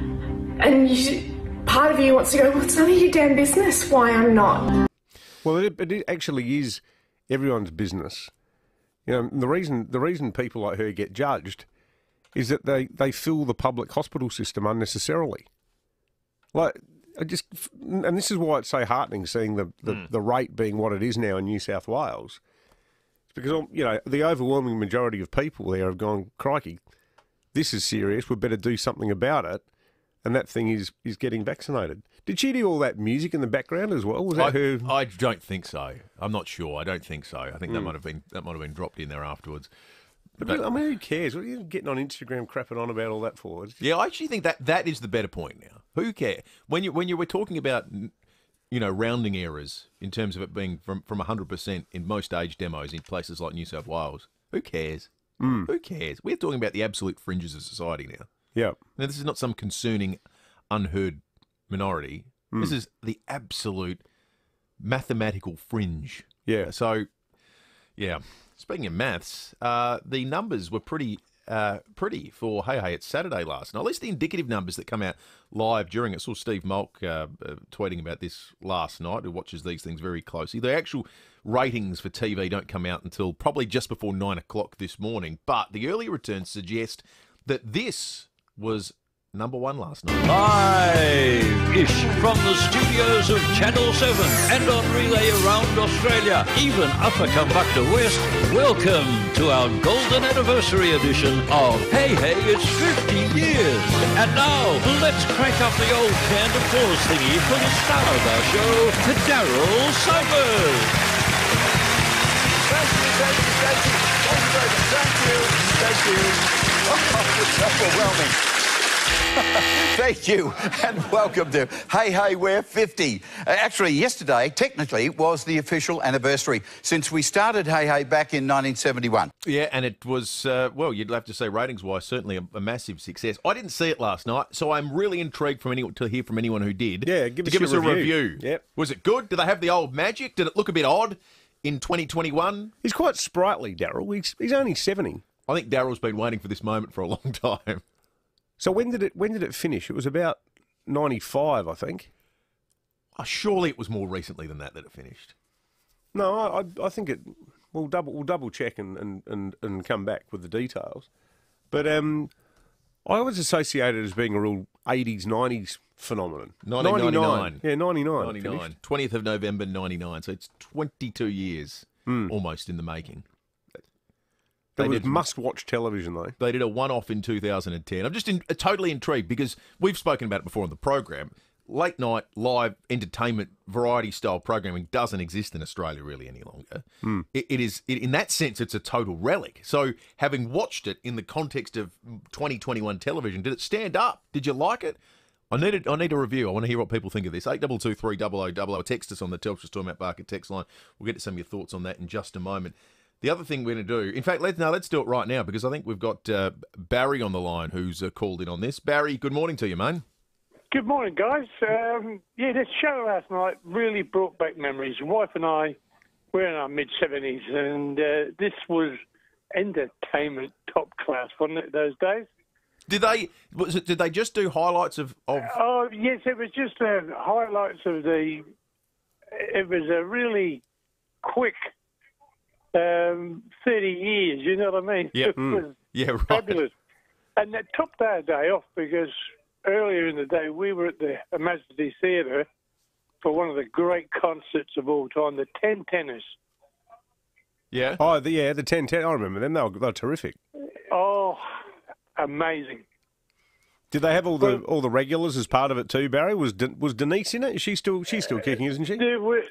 And part of you wants to go, well, it's none of your damn business why I'm not. Well, it actually is everyone's business. You know, the reason people like her get judged is that they fill the public hospital system unnecessarily. Like, and this is why it's so heartening seeing the rate being what it is now in New South Wales. It's because, you know, the overwhelming majority of people there have gone, crikey, this is serious, we better do something about it. And that thing is getting vaccinated. Did she do all that music in the background as well? Was that her? I don't think so. I'm not sure. I don't think so. I think that might have been dropped in there afterwards. But I mean, who cares? What are you getting on Instagram crapping on about all that for? Yeah, I actually think that is the better point now. Who cares? When you were talking about, you know, rounding errors in terms of it being from 100% in most age demos in places like New South Wales, who cares? Who cares? We're talking about the absolute fringes of society now. Yeah. Now, this is not some concerning, unheard minority. This is the absolute mathematical fringe. Yeah. So, yeah. Speaking of maths, the numbers were pretty for Hey Hey It's Saturday last night. At least the indicative numbers that come out live during it. I saw Steve Malk tweeting about this last night, who watches these things very closely. The actual ratings for TV don't come out until probably just before 9 o'clock this morning, but the early returns suggest that this was number one last night. Live-ish from the studios of Channel 7 and on relay around Australia, even Upper Kambukta West, welcome to our golden anniversary edition of Hey Hey It's 50 Years. And now, let's crank up the old canned applause thingy for the star of our show, Daryl Summers. Thank you. Oh, it's overwhelming. Thank you, and welcome to Hey Hey We're 50. Actually, yesterday, technically, was the official anniversary since we started Hey Hey back in 1971. Yeah, and it was, well, you'd have to say ratings-wise, certainly a massive success. I didn't see it last night, so I'm really intrigued to hear from anyone who did. Yeah, give us a review. Yep. Was it good? Did they have the old magic? Did it look a bit odd in 2021? He's quite sprightly, Daryl. He's only 70. I think Daryl's been waiting for this moment for a long time. So when did it finish? It was about 95, I think. Oh, surely it was more recently than that it finished. No, I think it. We'll double check and come back with the details. But I always associate it as being a real 80s, 90s phenomenon. 1999. Yeah, 99. 99. 20th of November 99. So it's 22 years almost in the making. It was must-watch television, though. They did a one-off in 2010. I'm just totally intrigued because we've spoken about it before on the program. Late-night, live, entertainment, variety-style programming doesn't exist in Australia really any longer. In that sense, it's a total relic. So having watched it in the context of 2021 television, did it stand up? Did you like it? I need a review. I want to hear what people think of this. 8223 text us on the Telstra Storm Out Barker text line. We'll get to some of your thoughts on that in just a moment. The other thing we're going to do, in fact, let's do it right now because I think we've got Barry on the line who's called in on this. Barry, good morning to you, mate. Good morning, guys. This show last night really brought back memories. My wife and I, we're in our mid-70s, and this was entertainment top class, wasn't it, those days? Did they just do highlights of? Oh, yes, it was just highlights of the... It was a really quick... 30 years, you know what I mean? Yeah, It was right. fabulous. And that topped our day off because earlier in the day we were at the Majesty Theatre for one of the great concerts of all time, the 10 Tenors. Yeah? Oh, the 10 Tenors. I remember them. They were terrific. Oh, amazing. Did they have all the regulars as part of it too, Barry? Was Denise in it? She's still kicking, isn't she?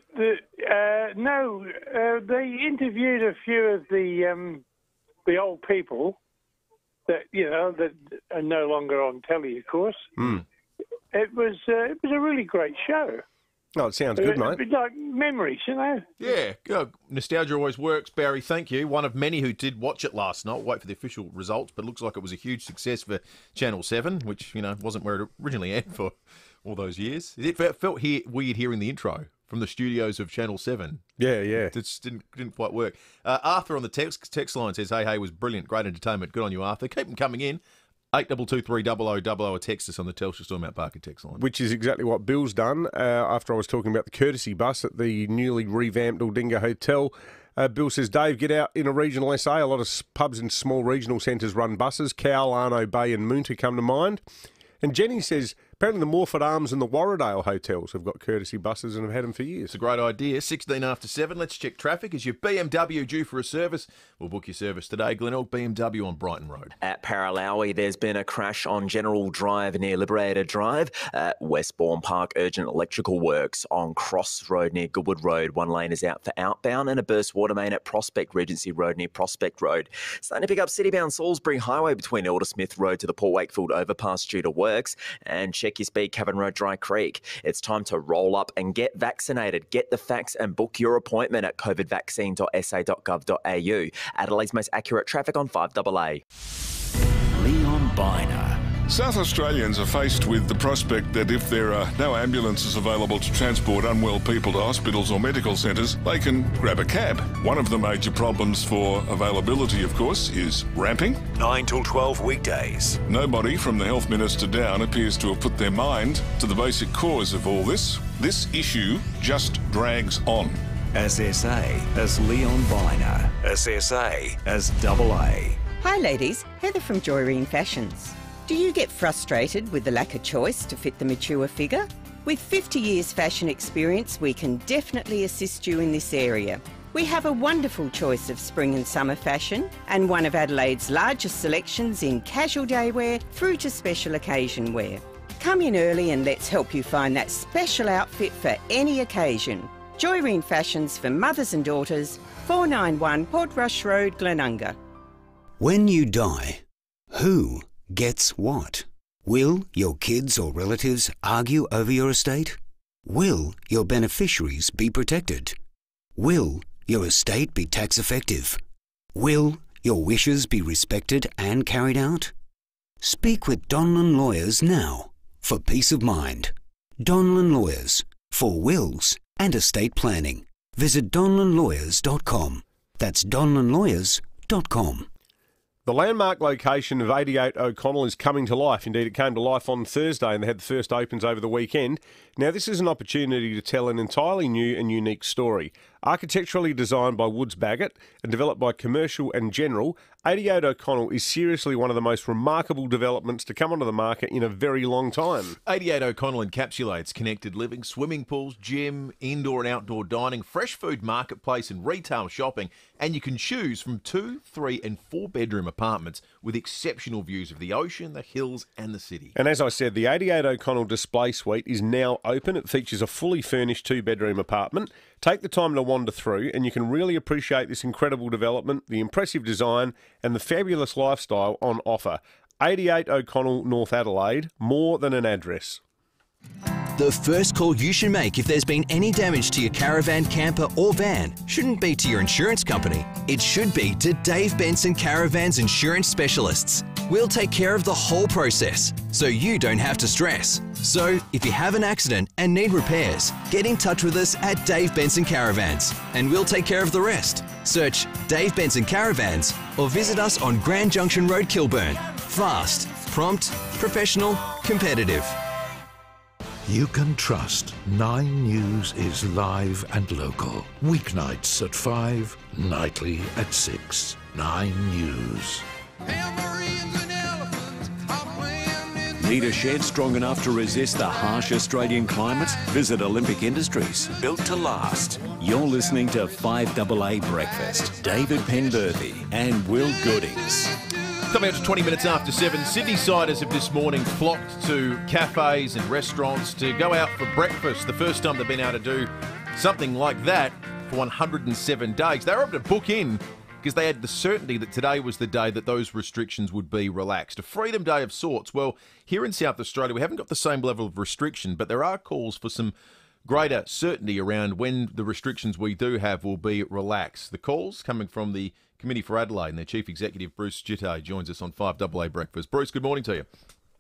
No, they interviewed a few of the old people that that are no longer on telly, of course. It was a really great show. Oh, it sounds good, mate. It's like memories, you know. Yeah, nostalgia always works, Barry. Thank you. One of many who did watch it last night. Wait for the official results, but it looks like it was a huge success for Channel 7, which wasn't where it originally aired for all those years. It felt weird hearing the intro from the studios of Channel 7. Yeah. It just didn't quite work. Arthur on the text line says, "Hey, was brilliant, great entertainment. Good on you, Arthur. Keep them coming in." 82230000 or text us on the Telstra Store Mount Barker text line. Which is exactly what Bill's done after I was talking about the courtesy bus at the newly revamped Aldinga Hotel. Bill says, Dave, get out in a regional SA. A lot of pubs in small regional centres run buses. Cowell, Arno Bay and Moonta come to mind. And Jenny says, apparently the Morford Arms and the Warradale hotels have got courtesy buses and have had them for years. It's a great idea. 16 after 7. Let's check traffic. Is your BMW due for a service? We'll book your service today. Glenelg BMW on Brighton Road. At Paralowie, there's been a crash on General Drive near Liberator Drive. At Westbourne Park, urgent electrical works on Cross Road near Goodwood Road. One lane is out for outbound, and a burst water main at Prospect Regency Road near Prospect Road. Starting to pick up citybound Salisbury Highway between Eldersmith Road to the Port Wakefield overpass due to works. And check your speed, Cavan Road, Dry Creek. It's time to roll up and get vaccinated. Get the facts and book your appointment at covidvaccine.sa.gov.au. Adelaide's most accurate traffic on 5AA. Leon Biner. South Australians are faced with the prospect that if there are no ambulances available to transport unwell people to hospitals or medical centres, they can grab a cab. One of the major problems for availability, of course, is ramping. 9 till 12 weekdays. Nobody from the Health Minister down appears to have put their mind to the basic cause of all this. This issue just drags on. As SA as Leon Biner. As SA as AA. Hi ladies, Heather from Joyreen Fashions. Do you get frustrated with the lack of choice to fit the mature figure? With 50 years fashion experience, we can definitely assist you in this area. We have a wonderful choice of spring and summer fashion and one of Adelaide's largest selections in casual day wear through to special occasion wear. Come in early and let's help you find that special outfit for any occasion. Joyreen Fashions for mothers and daughters, 491 Port Rush Road, Glenunga. When you die, who gets what? Will your kids or relatives argue over your estate? Will your beneficiaries be protected? Will your estate be tax effective? Will your wishes be respected and carried out? Speak with Donlan Lawyers now for peace of mind. Donlan Lawyers for wills and estate planning. Visit donlanlawyers.com. That's donlanlawyers.com. The landmark location of 88 O'Connell is coming to life. Indeed, it came to life on Thursday and they had the first opens over the weekend. Now, this is an opportunity to tell an entirely new and unique story. Architecturally designed by Woods Bagot and developed by Commercial and General, 88 O'Connell is seriously one of the most remarkable developments to come onto the market in a very long time. 88 O'Connell encapsulates connected living, swimming pools, gym, indoor and outdoor dining, fresh food marketplace and retail shopping, and you can choose from 2, 3 and 4 bedroom apartments with exceptional views of the ocean, the hills and the city. And as I said, the 88 O'Connell display suite is now open. It features a fully furnished 2-bedroom apartment. Take the time to wander through and you can really appreciate this incredible development, the impressive design and the fabulous lifestyle on offer. 88 O'Connell, North Adelaide, more than an address. The first call you should make if there's been any damage to your caravan, camper or van shouldn't be to your insurance company. It should be to Dave Benson Caravans Insurance Specialists. We'll take care of the whole process, so you don't have to stress. So, if you have an accident and need repairs, get in touch with us at Dave Benson Caravans, and we'll take care of the rest. Search Dave Benson Caravans or visit us on Grand Junction Road, Kilburn. Fast, prompt, professional, competitive. You can trust 9 News is live and local. Weeknights at 5, nightly at 6. 9 News. Need a shed strong enough to resist the harsh Australian climate? Visit Olympic Industries, built to last. You're listening to 5AA Breakfast. David Penberthy and Will Goodings. Coming out to 20 minutes after 7, Sydney-siders have this morning flocked to cafes and restaurants to go out for breakfast. The first time they've been able to do something like that for 107 days. They were able to book in because they had the certainty that today was the day that those restrictions would be relaxed. A freedom day of sorts. Well, here in South Australia, we haven't got the same level of restriction, but there are calls for some greater certainty around when the restrictions we do have will be relaxed. The calls coming from the Committee for Adelaide and their Chief Executive, Bruce Jitte, joins us on 5AA Breakfast. Bruce, good morning to you.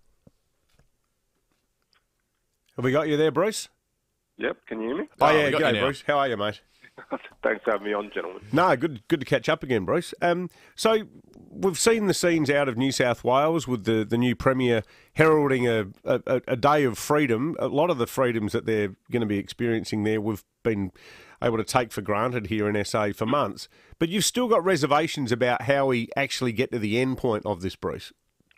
Have we got you there, Bruce? Yep, can you hear me? Oh, yeah, g'day, Bruce. How are you, mate? Thanks for having me on, gentlemen. No, good to catch up again, Bruce. So we've seen the scenes out of New South Wales with the new Premier heralding a day of freedom. A lot of the freedoms that they're going to be experiencing there we've been able to take for granted here in SA for months. But you've still got reservations about how we actually get to the end point of this, Bruce.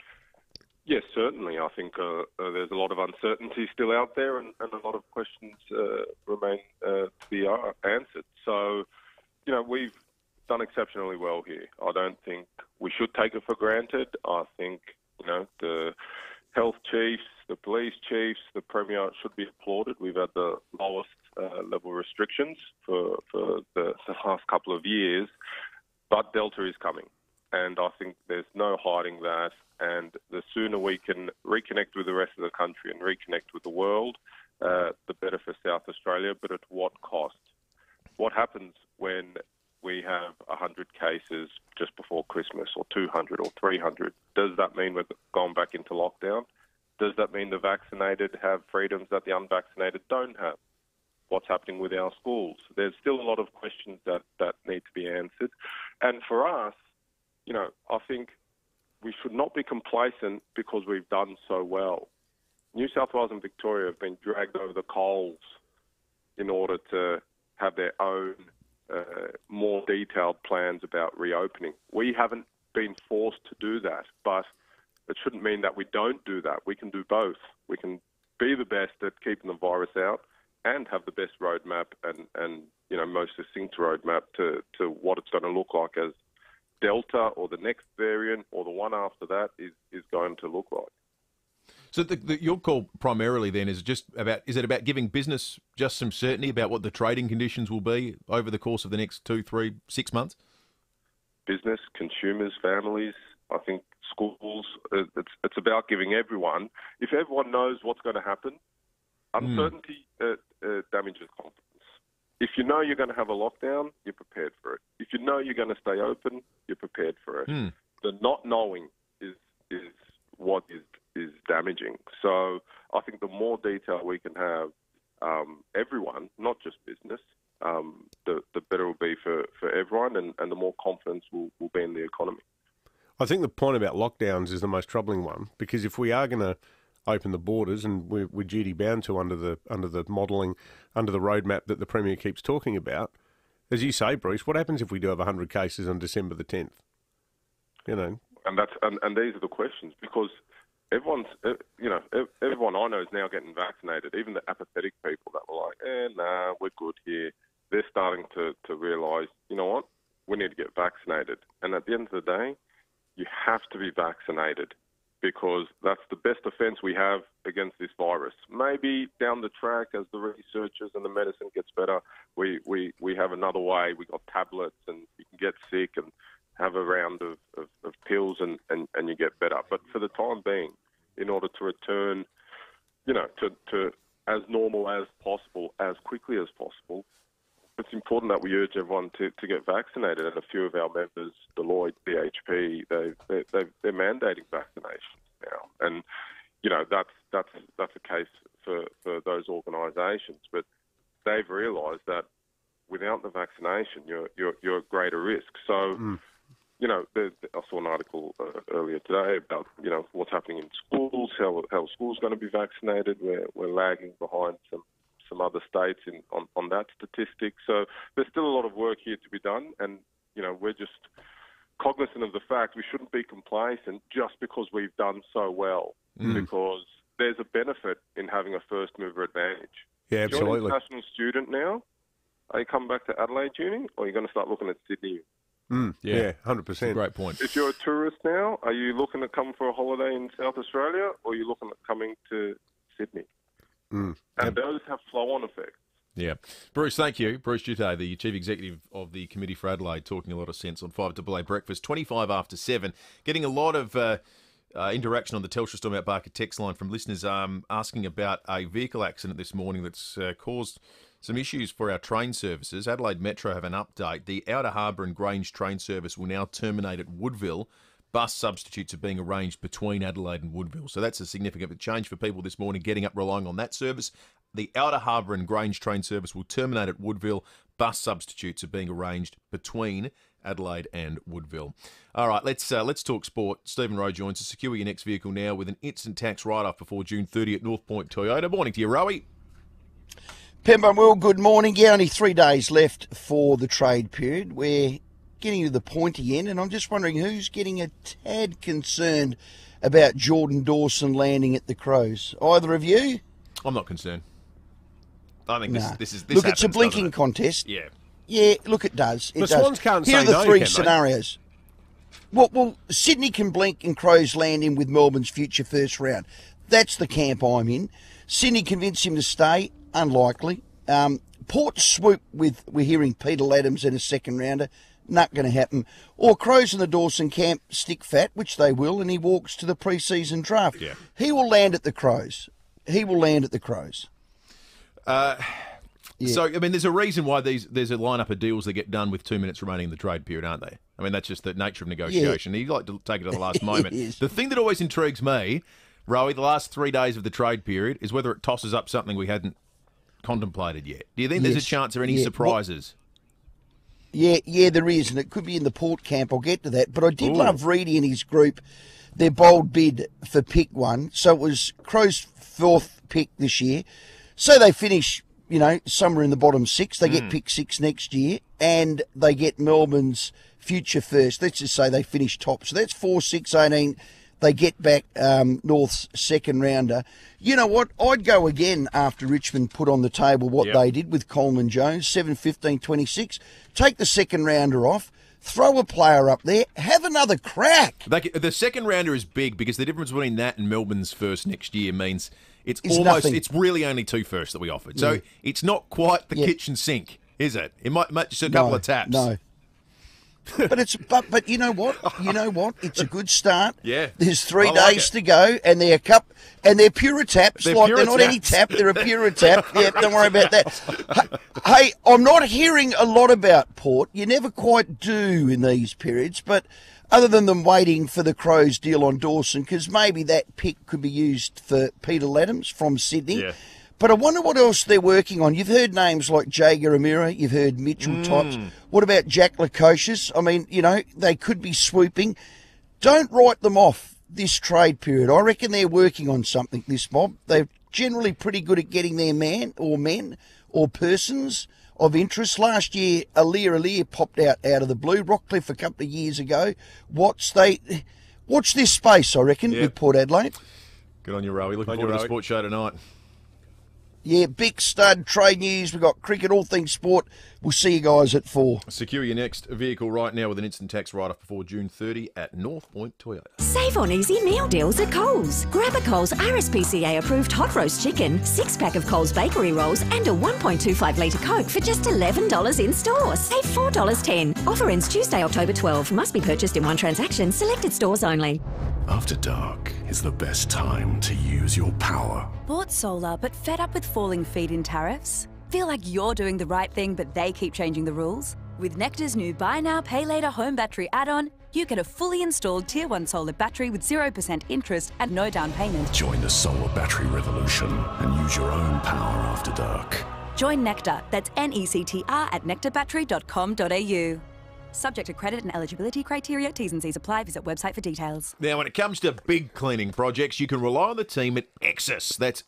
Yes, certainly. I think there's a lot of uncertainty still out there, and a lot of questions remain to be answered. So, we've done exceptionally well here. I don't think we should take it for granted. I think, the health chiefs, the police chiefs, the Premier should be applauded. We've had the lowest level restrictions for the last couple of years, but Delta is coming. And I think there's no hiding that. And the sooner we can reconnect with the rest of the country and reconnect with the world, the better for South Australia, but at what cost? What happens when we have 100 cases just before Christmas, or 200 or 300? Does that mean we're going back into lockdown? Does that mean the vaccinated have freedoms that the unvaccinated don't have? What's happening with our schools? There's still a lot of questions that need to be answered. And for us, I think we should not be complacent because we've done so well. New South Wales and Victoria have been dragged over the coals in order to have their own more detailed plans about reopening. We haven't been forced to do that, but it shouldn't mean that we don't do that. We can do both. We can be the best at keeping the virus out and have the best roadmap and most succinct roadmap to what it's going to look like as Delta or the next variant or the one after that is going to look like. So your call primarily then is it about giving business just some certainty about what the trading conditions will be over the course of the next 2, 3, 6 months? Business, consumers, families, I think schools, it's about giving everyone, if everyone knows what's going to happen, uncertainty damages confidence. If you know you're going to have a lockdown, you're prepared for it. If you know you're going to stay open, you're prepared for it. The not knowing is what is damaging. So I think the more detail we can have, everyone, not just business, the better it will be for everyone, and the more confidence will be in the economy. I think the point about lockdowns is the most troubling one, because if we are going to open the borders, and we're duty bound to under the modelling, under the roadmap that the Premier keeps talking about, as you say, Bruce, what happens if we do have 100 cases on December the 10th? And these are the questions, because everyone I know is now getting vaccinated. Even the apathetic people that were like, nah, we're good here. They're starting to realise, you know what, we need to get vaccinated. And at the end of the day, you have to be vaccinated, because that's the best defence we have against this virus. Maybe down the track, as the researchers and the medicine gets better, we have another way. We got tablets, and you can get sick and have a round of pills, and you get better. But for the time being, in order to return, to as normal as possible, as quickly as possible, it's important that we urge everyone to get vaccinated. And a few of our members, Deloitte, BHP, they're mandating vaccinations now. And that's a case for those organisations. But they've realised that without the vaccination, you're at greater risk. So. I saw an article earlier today about, what's happening in schools, how schools are going to be vaccinated. We're lagging behind some other states on that statistic. So there's still a lot of work here to be done, and, we're just cognizant of the fact we shouldn't be complacent just because we've done so well, because there's a benefit in having a first mover advantage. Yeah, absolutely. You're an international student now. Are you coming back to Adelaide uni, or are you going to start looking at Sydney? Yeah, 100%. Great point. If you're a tourist now, are you looking to come for a holiday in South Australia, or are you looking at coming to Sydney? And those have flow-on effects. Yeah. Bruce, thank you. Bruce Jutte, the Chief Executive of the Committee for Adelaide, talking a lot of sense on 5AA Breakfast, 25 after 7. Getting a lot of interaction on the Telstra Storm Out Barker text line from listeners asking about a vehicle accident this morning that's caused some issues for our train services. Adelaide Metro have an update. The Outer Harbour and Grange train service will now terminate at Woodville. Bus substitutes are being arranged between Adelaide and Woodville. So that's a significant change for people this morning getting up relying on that service. The Outer Harbour and Grange train service will terminate at Woodville. Bus substitutes are being arranged between Adelaide and Woodville. All right, let's talk sport. Stephen Rowe joins us. Secure your next vehicle now with an instant tax write-off before June 30 at North Point Toyota. Morning to you, Rowie. Pemba, well, good morning. Yeah, only 3 days left for the trade period. We're getting to the pointy end, and I'm just wondering who's getting a tad concerned about Jordan Dawson landing at the Crows. Either of you? I'm not concerned. I think this is look, happens, it's a blinking contest. Yeah. Yeah, look, it does. The Swans can't Here say are the no, three can they? scenarios. Well, Sydney can blink and Crows land him with Melbourne's future first round. That's the camp I'm in. Sydney convince him to stay. Unlikely. Port swoop with, we're hearing, Peter Laddams in a second rounder. Not going to happen. Or Crows in the Dawson camp stick fat, which they will, and he walks to the pre-season draft. Yeah. He will land at the Crows. So, I mean, there's a reason why there's a lineup of deals that get done with 2 minutes remaining in the trade period, aren't they? I mean, that's just the nature of negotiation. You like to take it at the last moment. The thing that always intrigues me, Rowie, the last 3 days of the trade period, is whether it tosses up something we hadn't contemplated yet. Do you think there's a chance of any surprises? Yeah, there is, and it could be in the Port camp. I'll get to that. But I did love Reedy and his group, their bold bid for pick 1. So it was Crows' 4th pick this year. So they finish, somewhere in the bottom 6. They get pick 6 next year, and they get Melbourne's future first. Let's just say they finish top. So that's 4, 6, 18. They get back North's second rounder. You know what? I'd go again after Richmond put on the table what they did with Coleman Jones, 7, 15, 26. Take the second rounder off. Throw a player up there. Have another crack. The second rounder is big because the difference between that and Melbourne's first next year means it's nothing. It's really only 2 firsts that we offered. So it's not quite the kitchen sink, is it? It might just a couple of taps. No. But you know what? It's a good start. Yeah. There's 3 days to go, and they're Pura taps. They're not any tap. They're a Pura tap. Yeah, don't worry about that. Hey, I'm not hearing a lot about Port. You never quite do in these periods, but other than them waiting for the Crows deal on Dawson, because maybe that pick could be used for Peter Laddams from Sydney. Yeah. But I wonder what else they're working on. You've heard names like Jager Amira. You've heard Mitchell Tops. What about Jack Lukosius? I mean, they could be swooping. Don't write them off this trade period. I reckon they're working on something, this mob. They're generally pretty good at getting their men or persons of interest. Last year, Alir popped out of the blue. Rockcliffe a couple of years ago. Watch this space, I reckon, with Port Adelaide. Good on you, Rowie. Looking forward to the sports show tonight. Yeah, big stud, trade news. We've got cricket, all things sport. We'll see you guys at 4. Secure your next vehicle right now with an instant tax write-off before June 30 at North Point Toyota. Save on easy meal deals at Coles. Grab a Coles RSPCA approved hot roast chicken, 6-pack of Coles bakery rolls, and a 1.25 litre Coke for just $11 in store. Save $4.10. Offer ends Tuesday, October 12. Must be purchased in one transaction. Selected stores only. After dark is the best time to use your power. Bought solar, but fed up with falling feed-in tariffs? Feel like you're doing the right thing, but they keep changing the rules? With Nectar's new Buy Now, Pay Later home battery add-on, you get a fully installed Tier 1 solar battery with 0% interest and no down payment. Join the solar battery revolution and use your own power after dark. Join Nectar, that's NECTR at nectarbattery.com.au. Subject to credit and eligibility criteria, T's and C's apply. Visit website for details. Now, when it comes to big cleaning projects, you can rely on the team at Exis. That's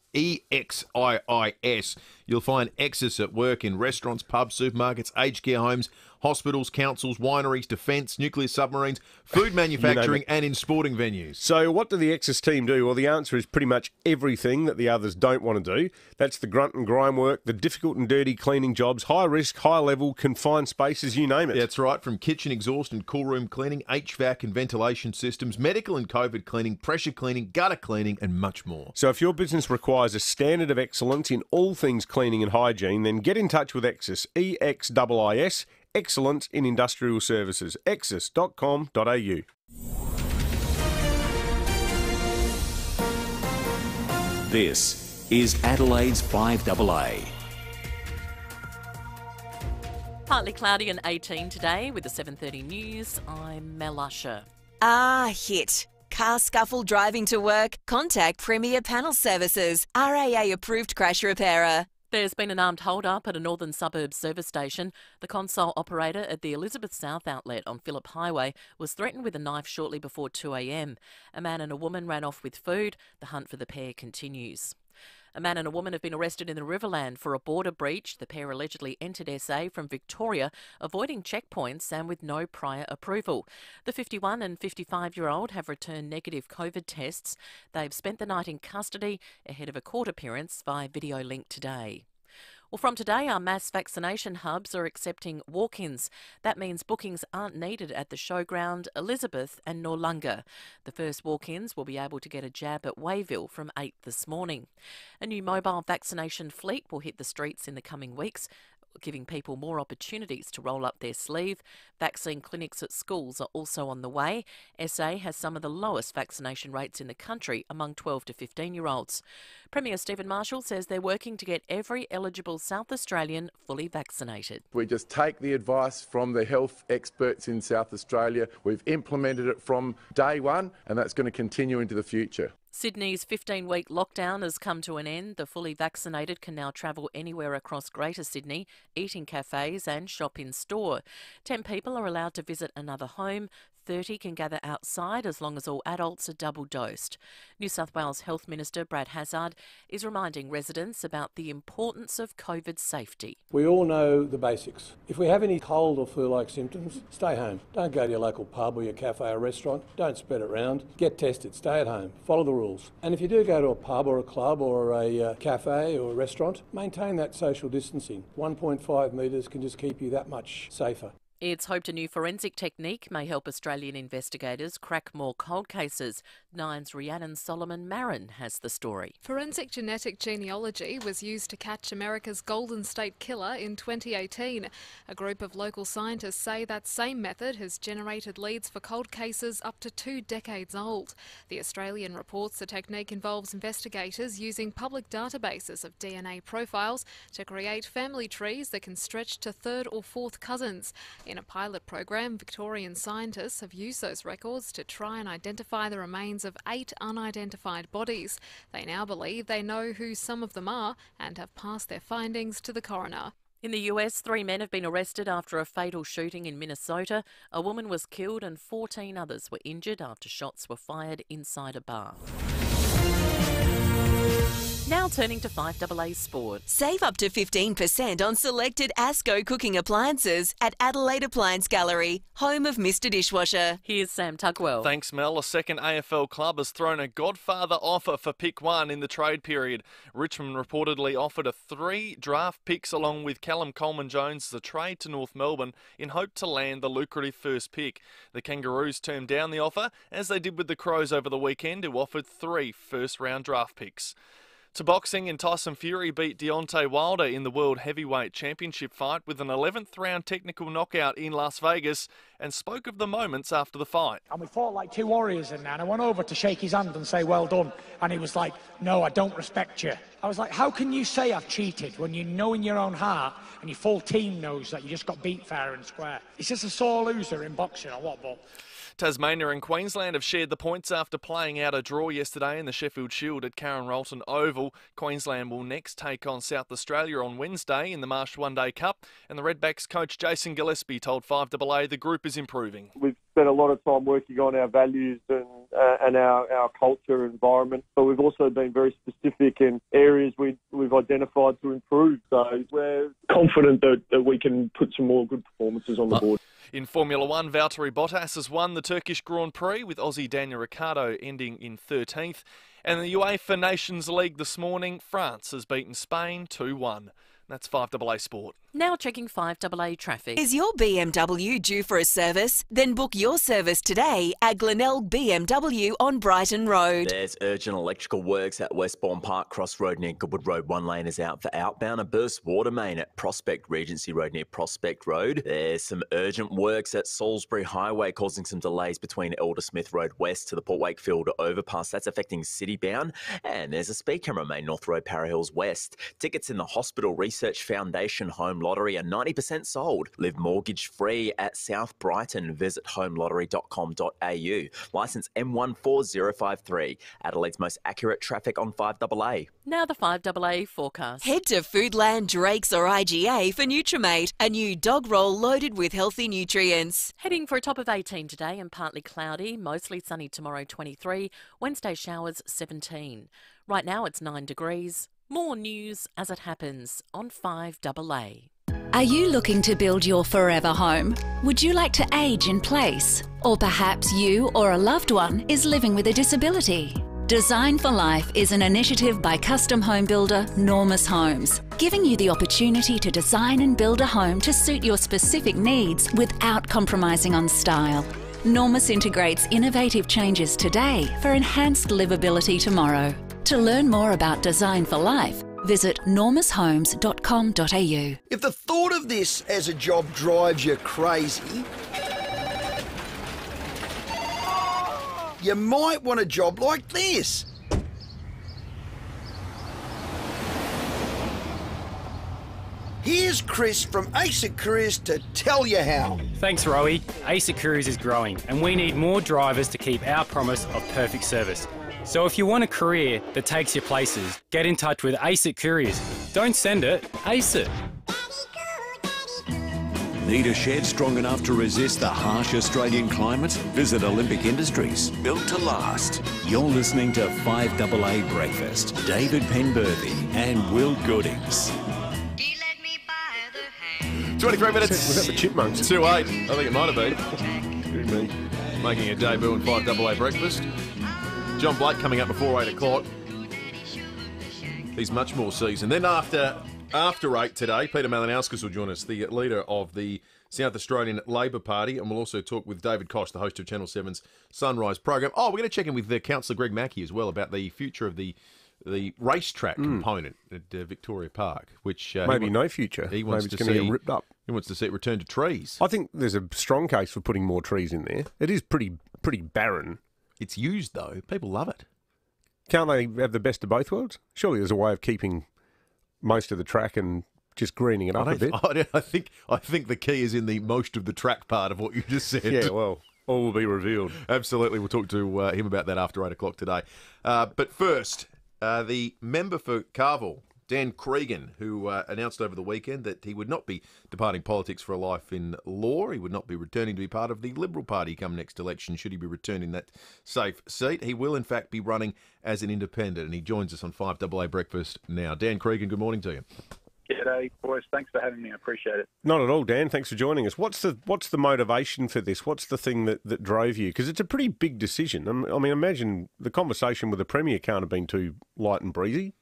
EXIIS. You'll find Exis at work in restaurants, pubs, supermarkets, aged care homes, hospitals, councils, wineries, defence, nuclear submarines, food manufacturing, and in sporting venues. So what do the Exis team do? Well, the answer is pretty much everything that the others don't want to do. That's the grunt and grime work, the difficult and dirty cleaning jobs, high risk, high level, confined spaces, you name it. That's right, from kitchen exhaust and cool room cleaning, HVAC and ventilation systems, medical and COVID cleaning, pressure cleaning, gutter cleaning, and much more. So if your business requires a standard of excellence in all things cleaning and hygiene, then get in touch with Exis, EXIIS, excellence in industrial services, exis.com.au. This is Adelaide's 5AA. Partly cloudy and 18 today with the 7:30 news. I'm Mel Usher. Hit. Car scuffle driving to work? Contact Premier Panel Services, RAA approved crash repairer. There's been an armed hold-up at a northern suburb service station. The console operator at the Elizabeth South outlet on Phillip Highway was threatened with a knife shortly before 2 a.m. A man and a woman ran off with food. The hunt for the pair continues. A man and a woman have been arrested in the Riverland for a border breach. The pair allegedly entered SA from Victoria, avoiding checkpoints and with no prior approval. The 51 and 55-year-old have returned negative COVID tests. They've spent the night in custody ahead of a court appearance via video link today. Well, from today, our mass vaccination hubs are accepting walk-ins. That means bookings aren't needed at the Showground, Elizabeth and Noarlunga. The first walk-ins will be able to get a jab at Wayville from 8 this morning. A new mobile vaccination fleet will hit the streets in the coming weeks, giving people more opportunities to roll up their sleeve. Vaccine clinics at schools are also on the way. SA has some of the lowest vaccination rates in the country among 12 to 15-year-olds. Premier Stephen Marshall says they're working to get every eligible South Australian fully vaccinated. We just take the advice from the health experts in South Australia. We've implemented it from day one, and that's going to continue into the future. Sydney's 15-week lockdown has come to an end. The fully vaccinated can now travel anywhere across Greater Sydney, eat in cafes and shop in store. 10 people are allowed to visit another home. 30 can gather outside as long as all adults are double dosed. New South Wales Health Minister Brad Hazzard is reminding residents about the importance of COVID safety. We all know the basics. If we have any cold or flu-like symptoms, stay home. Don't go to your local pub or your cafe or restaurant. Don't spread it around. Get tested. Stay at home. Follow the rules. And if you do go to a pub or a club or a cafe or a restaurant, maintain that social distancing. 1.5 metres can just keep you that much safer. It's hoped a new forensic technique may help Australian investigators crack more cold cases. Nine's Rhiannon Solomon Marin has the story. Forensic genetic genealogy was used to catch America's Golden State Killer in 2018. A group of local scientists say that same method has generated leads for cold cases up to 2 decades old. The Australian reports the technique involves investigators using public databases of DNA profiles to create family trees that can stretch to third or fourth cousins. In a pilot program, Victorian scientists have used those records to try and identify the remains of 8 unidentified bodies. They now believe they know who some of them are and have passed their findings to the coroner. In the US, 3 men have been arrested after a fatal shooting in Minnesota. A woman was killed and 14 others were injured after shots were fired inside a bar. Now turning to 5AA Sport. Save up to 15% on selected ASCO cooking appliances at Adelaide Appliance Gallery, home of Mr Dishwasher. Here's Sam Tugwell. Thanks, Mel. A second AFL club has thrown a Godfather offer for pick 1 in the trade period. Richmond reportedly offered 3 draft picks along with Callum Coleman-Jones as a trade to North Melbourne in hope to land the lucrative first pick. The Kangaroos turned down the offer, as they did with the Crows over the weekend, who offered 3 first-round draft picks. To boxing, and Tyson Fury beat Deontay Wilder in the World Heavyweight Championship fight with an 11th round technical knockout in Las Vegas, and spoke of the moments after the fight. And we fought like 2 warriors in there, and I went over to shake his hand and say well done, and he was like, no, I don't respect you. I was like, how can you say I've cheated when you know in your own heart and your full team knows that you just got beat fair and square? He's just a sore loser in boxing or what, but... Tasmania and Queensland have shared the points after playing out a draw yesterday in the Sheffield Shield at Karen Rolton Oval. Queensland will next take on South Australia on Wednesday in the Marsh One Day Cup, and the Redbacks coach Jason Gillespie told 5AA the group is improving. We've spent a lot of time working on our values and our culture environment, but we've also been very specific in areas we've identified to improve. So we're confident that we can put some more good performances on the board. In Formula 1, Valtteri Bottas has won the Turkish Grand Prix, with Aussie Daniel Ricciardo ending in 13th. And in the UEFA Nations League this morning, France has beaten Spain 2-1. That's 5AA Sport. Now checking 5AA traffic. Is your BMW due for a service? Then book your service today at Glenelg BMW on Brighton Road. There's urgent electrical works at Westbourne Park Cross Road near Goodwood Road. 1 lane is out for outbound. A burst water main at Prospect Regency Road near Prospect Road. There's some urgent works at Salisbury Highway causing some delays between Eldersmith Road West to the Port Wakefield overpass. That's affecting city-bound. And there's a speed camera main North Road Para Hills West. Tickets in the Hospital Research Foundation Home Lottery are 90% sold. Live mortgage-free at South Brighton. Visit homelottery.com.au. Licence M14053. Adelaide's most accurate traffic on 5AA. Now the 5AA forecast. Head to Foodland, Drake's or IGA for Nutrimate, a new dog roll loaded with healthy nutrients. Heading for a top of 18 today and partly cloudy, mostly sunny tomorrow 23, Wednesday showers 17. Right now it's 9 degrees. More news as it happens on 5AA. Are you looking to build your forever home? Would you like to age in place? Or perhaps you or a loved one is living with a disability? Design for Life is an initiative by custom home builder Normus Homes, giving you the opportunity to design and build a home to suit your specific needs without compromising on style. Normus integrates innovative changes today for enhanced livability tomorrow. To learn more about Design for Life, visit normushomes.com.au. If the thought of this as a job drives you crazy, you might want a job like this. Here's Chris from ASIC Careers to tell you how. Thanks, Rowie. ASIC Careers is growing, and we need more drivers to keep our promise of perfect service. So if you want a career that takes you places, get in touch with ASIC Couriers. Don't send it, ace it. Need a shed strong enough to resist the harsh Australian climate? Visit Olympic Industries, built to last. You're listening to 5AA Breakfast. David Penberthy and Will Goodings. 23 minutes. Was that the Chipmunks? 2-8. I think it might have been. Making a debut in 5AA Breakfast. John Blake coming up before 8 o'clock. He's much more seasoned. Then after 8 today, Peter Malinauskas will join us, the leader of the South Australian Labor Party, and we'll also talk with David Koch, the host of Channel 7's Sunrise program. Oh, we're going to check in with Councillor Greg Mackey as well about the future of the racetrack component at Victoria Park, which maybe no future. He wants maybe to it's going to see get ripped up. He wants to see it return to trees. I think there's a strong case for putting more trees in there. It is pretty barren. It's used though. People love it. Can't they have the best of both worlds? Surely there's a way of keeping most of the track and just greening it up a bit. I think the key is in the most of the track part of what you just said. Yeah, well, all will be revealed. Absolutely. We'll talk to him about that after 8 o'clock today. But first, the member for Carville, Dan Cregan, who announced over the weekend that he would not be departing politics for a life in law. He would not be returning to be part of the Liberal Party come next election, should he be returned in that safe seat. He will, in fact, be running as an independent, and he joins us on 5AA Breakfast now. Dan Cregan, good morning to you. G'day, boys. Thanks for having me. I appreciate it. Not at all, Dan. Thanks for joining us. What's the motivation for this? What's the thing that drove you? Because it's a pretty big decision. I mean, imagine the conversation with the Premier can't have been too light and breezy.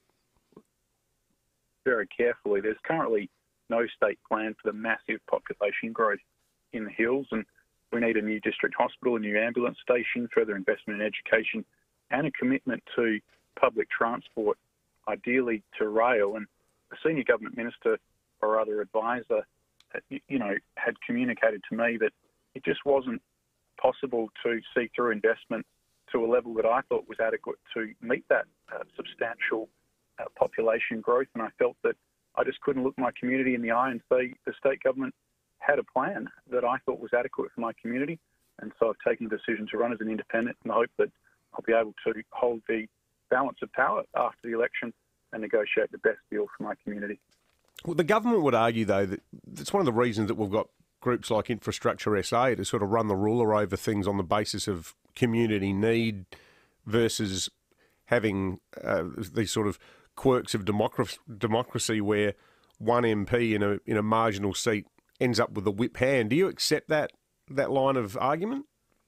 Very carefully. There's currently no state plan for the massive population growth in the hills, and we need a new district hospital, a new ambulance station, further investment in education, and a commitment to public transport, ideally to rail. And a senior government minister or other advisor, had communicated to me that it just wasn't possible to see through investment to a level that I thought was adequate to meet that substantial population growth. And I felt that I just couldn't look my community in the eye and say the state government had a plan that I thought was adequate for my community. And so I've taken the decision to run as an independent in the hope that I'll be able to hold the balance of power after the election and negotiate the best deal for my community. Well, the government would argue, though, that it's one of the reasons that we've got groups like Infrastructure SA to sort of run the ruler over things on the basis of community need versus having these sort of quirks of democracy where one MP in a marginal seat ends up with a whip hand. Do you accept that line of argument?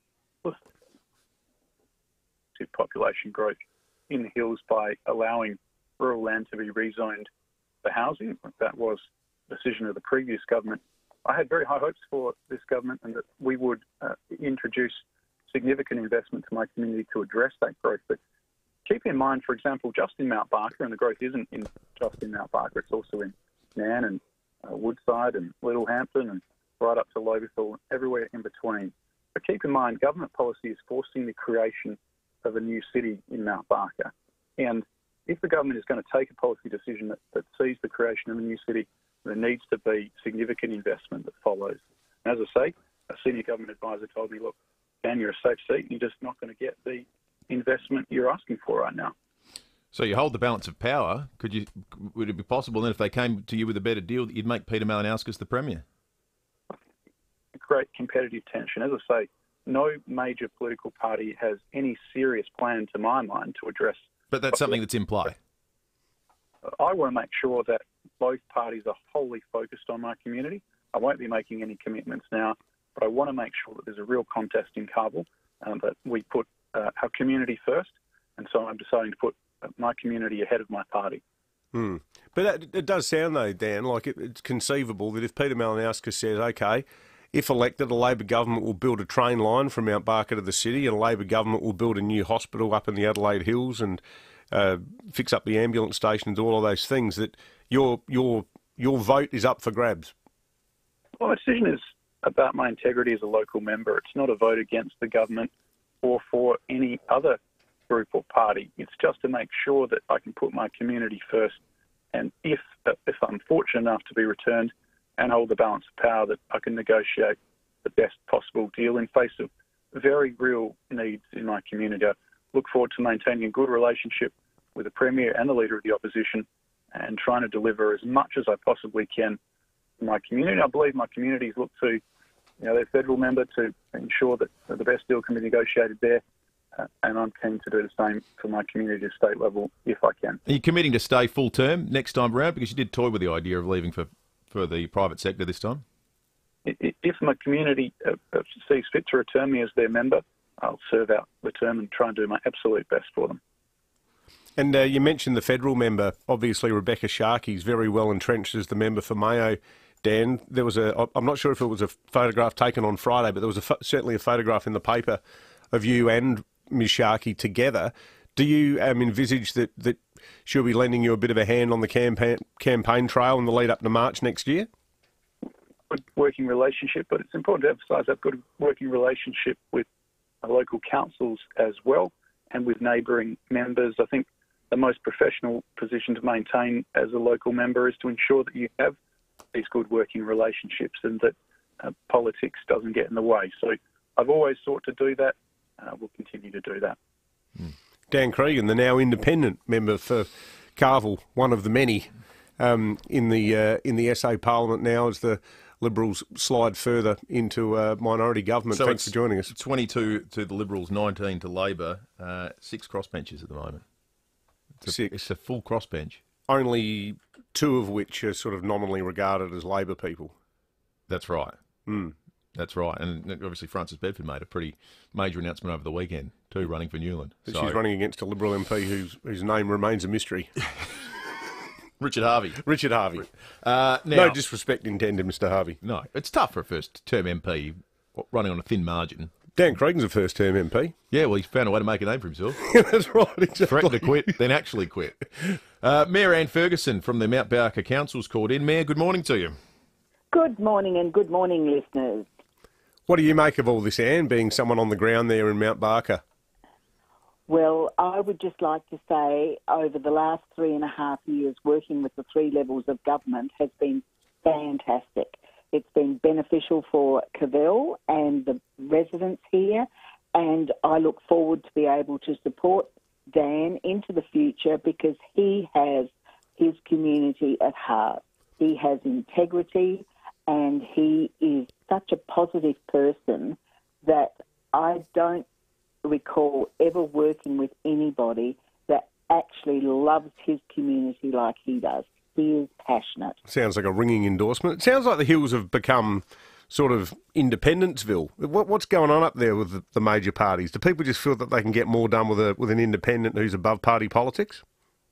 Population growth in the hills by allowing rural land to be rezoned for housing. That was a decision of the previous government. I had very high hopes for this government and that we would introduce significant investment to my community to address that growth. But keep in mind, for example, just in Mount Barker, and the growth isn't just in Mount Barker, it's also in Nan and Woodside and Littlehampton and right up to Lobethal, everywhere in between. But keep in mind, government policy is forcing the creation of a new city in Mount Barker. And if the government is going to take a policy decision that sees the creation of a new city, there needs to be significant investment that follows. And as I say, a senior government advisor told me, look, Dan, you're a safe seat. You're just not going to get the investment you're asking for right now. So you hold the balance of power. Would it be possible then, if they came to you with a better deal, that you'd make Peter Malinauskas the Premier? Great competitive tension. As I say, no major political party has any serious plan, to my mind, to address... But that's something that's in play. I want to make sure that both parties are wholly focused on my community. I won't be making any commitments now, but I want to make sure that there's a real contest in Kabul, that we put our community first, and so I'm deciding to put my community ahead of my party. But it does sound, though, Dan, like it's conceivable that if Peter Malinauskas says, OK, if elected, a Labor government will build a train line from Mount Barker to the city, and a Labor government will build a new hospital up in the Adelaide Hills and fix up the ambulance stations, all of those things, that your vote is up for grabs. Well, my decision is about my integrity as a local member. It's not a vote against the government or for any other group or party. It's just to make sure that I can put my community first, and if I'm fortunate enough to be returned and hold the balance of power, that I can negotiate the best possible deal in face of very real needs in my community. I look forward to maintaining a good relationship with the Premier and the Leader of the Opposition and trying to deliver as much as I possibly can to my community. I believe my communities look to their federal member to ensure that the best deal can be negotiated there, and I'm keen to do the same for my community at state level if I can. Are you committing to stay full term next time around? Because you did toy with the idea of leaving for the private sector this time. If my community sees fit to return me as their member, I'll serve out the term and try and do my absolute best for them. And you mentioned the federal member. Obviously, Rebecca Sharkey's very well entrenched as the member for Mayo. Dan, there was I'm not sure if it was a photograph taken on Friday, but there was certainly a photograph in the paper of you and Ms Sharkey together. Do you envisage that she'll be lending you a bit of a hand on the campaign trail in the lead up to March next year? Good working relationship, but it's important to emphasise that good working relationship with local councils as well and with neighbouring members. I think the most professional position to maintain as a local member is to ensure that you have these good working relationships and that politics doesn't get in the way. So I've always sought to do that. We'll continue to do that. Dan Cregan, the now independent member for Carville, one of the many in the SA Parliament now as the Liberals slide further into minority government. So thanks for joining us. 22 to the Liberals, 19 to Labor, 6 crossbenches at the moment. It's a full crossbench. Only 2 of which are sort of nominally regarded as Labor people. That's right. That's right. And obviously Frances Bedford made a pretty major announcement over the weekend too, running for Newland. She's running against a Liberal MP whose name remains a mystery. Richard Harvey. No disrespect intended, Mr. Harvey. No, it's tough for a first-term MP running on a thin margin. Dan Cregan's a first-term MP. Yeah, well, he's found a way to make a name for himself. That's right, exactly. Threatened to quit, then actually quit. Mayor Anne Ferguson from the Mount Barker Council's called in. Mayor, good morning to you. Good morning and good morning, listeners. What do you make of all this, Anne, being someone on the ground there in Mount Barker? Well, I would just like to say over the last 3.5 years working with the 3 levels of government has been fantastic. It's been beneficial for Cavell and the residents here, and I look forward to be able to support Dan into the future because he has his community at heart. He has integrity and he is such a positive person that I don't recall ever working with anybody that actually loves his community like he does. He is passionate. Sounds like a ringing endorsement. It sounds like the Hills have become sort of Independenceville. What's going on up there with the major parties? Do people just feel that they can get more done with an independent who's above party politics?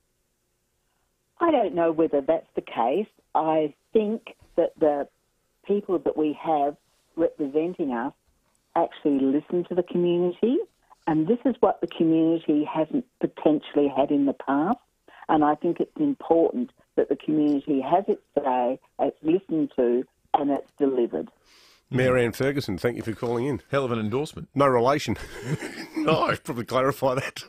I don't know whether that's the case. I think that the people that we have representing us actually listen to the community, and this is what the community hasn't potentially had in the past, and I think it's important that the community has its say, it's listened to, and it's delivered. Mayor Anne Ferguson, thank you for calling in. Hell of an endorsement. No relation. No. I should probably clarify that.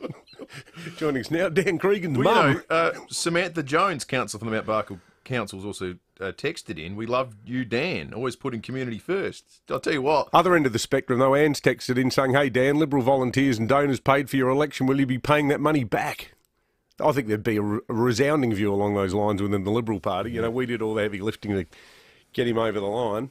Joining us now, Dan Cregan, the mum. Samantha Jones, councillor from the Mount Barker Council, is also texted in, we love you, Dan, always putting community first. I'll tell you what. Other end of the spectrum, though, Anne's texted in saying, hey, Dan, Liberal volunteers and donors paid for your election. Will you be paying that money back? I think there'd be a resounding view along those lines within the Liberal Party. You know, we did all the heavy lifting to get him over the line.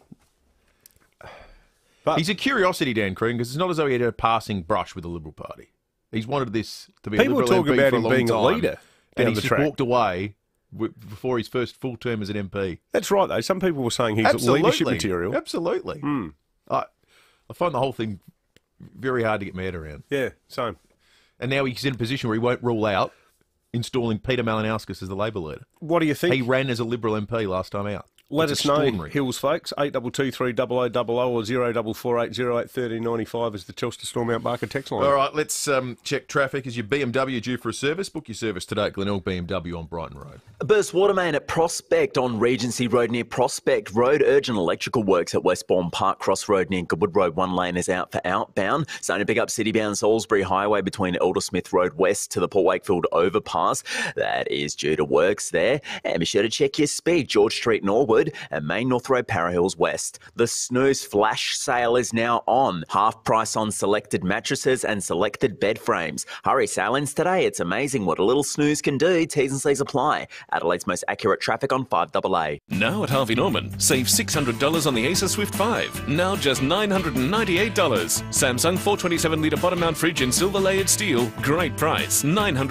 But he's a curiosity, Dan Crean, because it's not as though he had a passing brush with the Liberal Party. He's wanted this to be people a Liberal talk MP about for a him long being time, a leader and down he's the just track. walked away before his first full term as an MP. That's right, though. Some people were saying he's Absolutely. leadership material. Absolutely. I find the whole thing very hard to get mad around. Yeah, same. And now he's in a position where he won't rule out installing Peter Malinauskas as the Labor leader. What do you think? He ran as a Liberal MP last time out. Let It's us know, extraordinary. Hills folks. 8223 0000 or 0448 08 1395 is the Telstra Storm Out Barker text line. All right, let's check traffic. Is your BMW due for a service? Book your service today at Glenelg BMW on Brighton Road. A burst water main at Prospect on Regency Road near Prospect Road. Urgent electrical works at Westbourne Park Cross Road near Goodwood Road. One lane is out for outbound. Starting to pick up citybound Salisbury Highway between Aldersmith Road West to the Port Wakefield overpass. That is due to works there. And be sure to check your speed. George Street Norwood and Main North Road Para Hills West. The Snooze Flash sale is now on. Half price on selected mattresses and selected bed frames. Hurry, sale ends today. It's amazing what a little snooze can do. T's and C's apply. Adelaide's most accurate traffic on 5AA. Now at Harvey Norman, save $600 on the Acer Swift 5. Now just $998. Samsung 427-litre bottom mount fridge in silver layered steel. Great price,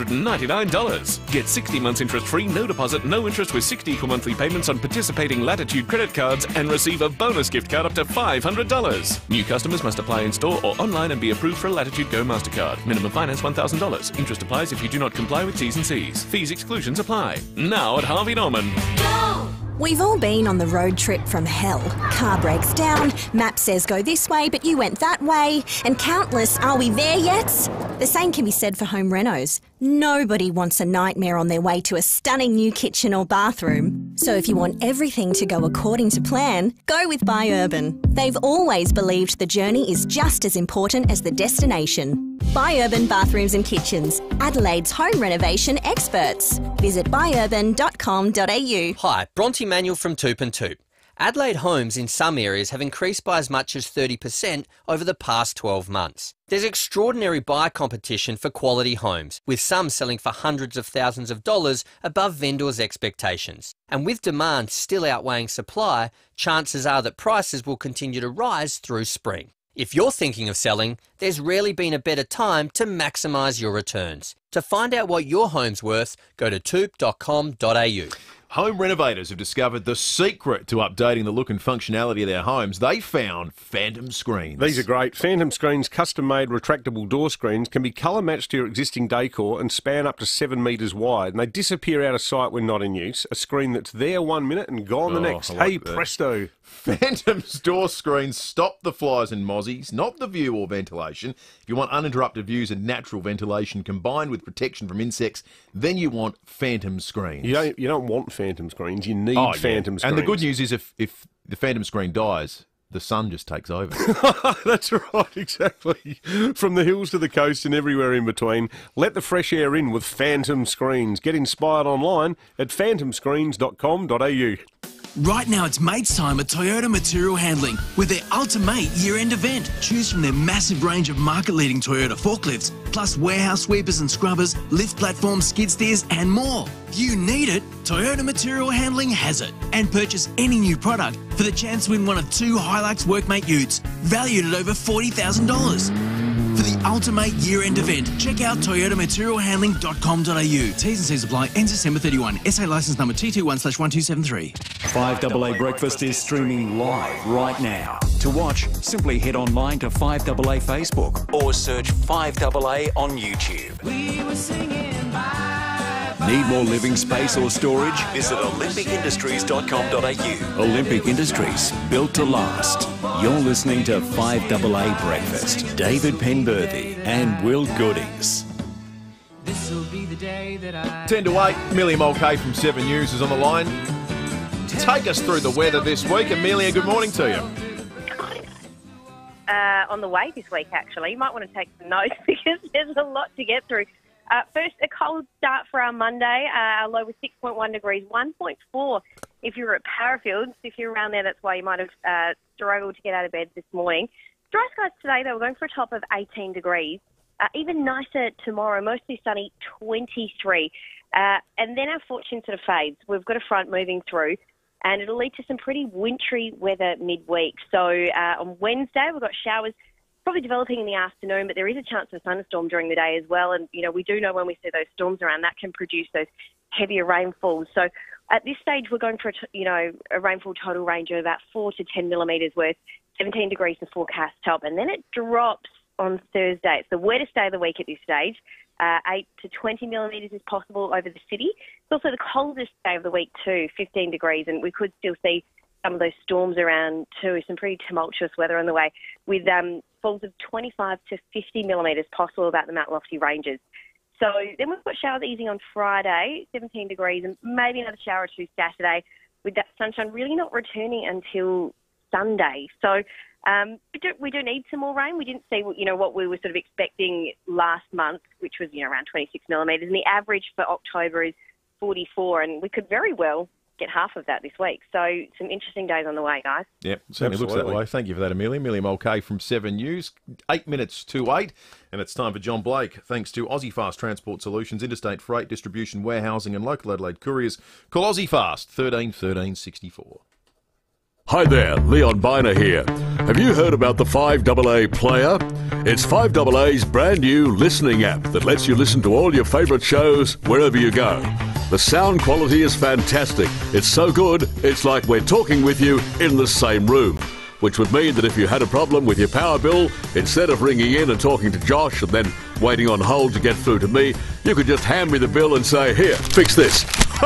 $999. Get 60 months interest free, no deposit, no interest with 60 equal monthly payments on participating Latitude credit cards and receive a bonus gift card up to $500. New customers must apply in store or online and be approved for a Latitude Go MasterCard. Minimum finance $1,000. Interest applies if you do not comply with T's and C's. Fees, exclusions apply. Now at Harvey Norman. We've all been on the road trip from hell. Car breaks down, map says go this way, but you went that way, and countless are we there yet? The same can be said for home renos. Nobody wants a nightmare on their way to a stunning new kitchen or bathroom. So if you want everything to go according to plan, go with Buy Urban. They've always believed the journey is just as important as the destination. Buy Urban Bathrooms and Kitchens, Adelaide's home renovation experts. Visit buyurban.com.au. Hi, Bronte Manuel from Toop and Toop. Adelaide homes in some areas have increased by as much as 30% over the past 12 months. There's extraordinary buyer competition for quality homes, with some selling for hundreds of thousands of dollars above vendors' expectations. And with demand still outweighing supply, chances are that prices will continue to rise through spring. If you're thinking of selling, there's rarely been a better time to maximise your returns. To find out what your home's worth, go to toop.com.au. Home renovators have discovered the secret to updating the look and functionality of their homes. They found Phantom Screens. These are great. Phantom Screens, custom-made retractable door screens, can be colour-matched to your existing decor and span up to 7 metres wide. And they disappear out of sight when not in use. A screen that's there 1 minute and gone the next. I like Hey, that. presto. Phantom's door screens stop the flies and mozzies, not the view or ventilation. If you want uninterrupted views and natural ventilation combined with protection from insects, then you want Phantom Screens. You don't want Phantom Screens. You need Oh, Phantom yeah. Screens. And the good news is if the Phantom Screen dies, the sun just takes over. That's right, exactly. From the hills to the coast and everywhere in between, let the fresh air in with Phantom Screens. Get inspired online at phantomscreens.com.au. Right now it's mates time at Toyota Material Handling with their Ultimate year-end event. Choose from their massive range of market-leading Toyota forklifts, plus warehouse sweepers and scrubbers, lift platforms, skid steers and more. You need it, Toyota Material Handling has it. And purchase any new product for the chance to win one of 2 Hilux Workmate utes, valued at over $40,000. For the Ultimate year-end event, check out toyotamaterialhandling.com.au. T's and C's apply. Ends December 31. SA licence number T21/1273. 5AA Breakfast is streaming live right now. To watch, simply head online to 5AA Facebook or search 5AA on YouTube. We were singing Need more living space or storage? Visit olympicindustries.com.au. Olympic Industries, built to last. You're listening to 5AA Breakfast. David Penberthy and Will Goodings. 10 to 8, Amelia Mulcahy from 7 News is on the line. Take us through the weather this week. Amelia, good morning to you. On the way this week, actually. You might want to take some notes because there's a lot to get through. First, a cold start for our Monday. Our low was 6.1 degrees, 1.4 if you're at Parafields, if you're around there, that's why you might have struggled to get out of bed this morning. Dry skies today, though, we're going for a top of 18 degrees. Even nicer tomorrow, mostly sunny, 23. And then our fortune sort of fades. We've got a front moving through, and it'll lead to some pretty wintry weather midweek. So on Wednesday, we've got showers probably developing in the afternoon, but there is a chance of a thunderstorm during the day as well. And, we do know when we see those storms around, that can produce those heavier rainfalls. So at this stage, we're going for, a rainfall total range of about 4 to 10 millimetres worth, 17 degrees the forecast top. And then it drops on Thursday. It's the wettest day of the week at this stage. 8 to 20 millimetres is possible over the city. It's also the coldest day of the week too, 15 degrees, and we could still see some of those storms around too, some pretty tumultuous weather on the way, with falls of 25 to 50 millimetres possible about the Mount Lofty ranges. So then we've got showers easing on Friday, 17 degrees, and maybe another shower or two Saturday, with that sunshine really not returning until Sunday. So we do need some more rain. We didn't see, what we were sort of expecting last month, which was, around 26 millimetres. And the average for October is 44, and we could very well get half of that this week. So some interesting days on the way, guys. Yep, certainly looks that way. Thank you for that, Amelia. Amelia Mulcahy from 7 News. 8 minutes to 8, and it's time for John Blake. Thanks to Aussie Fast Transport Solutions, interstate freight, distribution, warehousing and local Adelaide couriers. Call Aussie Fast, 13 13 64. Hi there, Leon Biner here. Have you heard about the 5AA Player? It's 5AA's brand new listening app that lets you listen to all your favourite shows wherever you go. The sound quality is fantastic. It's so good, it's like we're talking with you in the same room. Which would mean that if you had a problem with your power bill, instead of ringing in and talking to Josh and then waiting on hold to get through to me, you could just hand me the bill and say, here, fix this.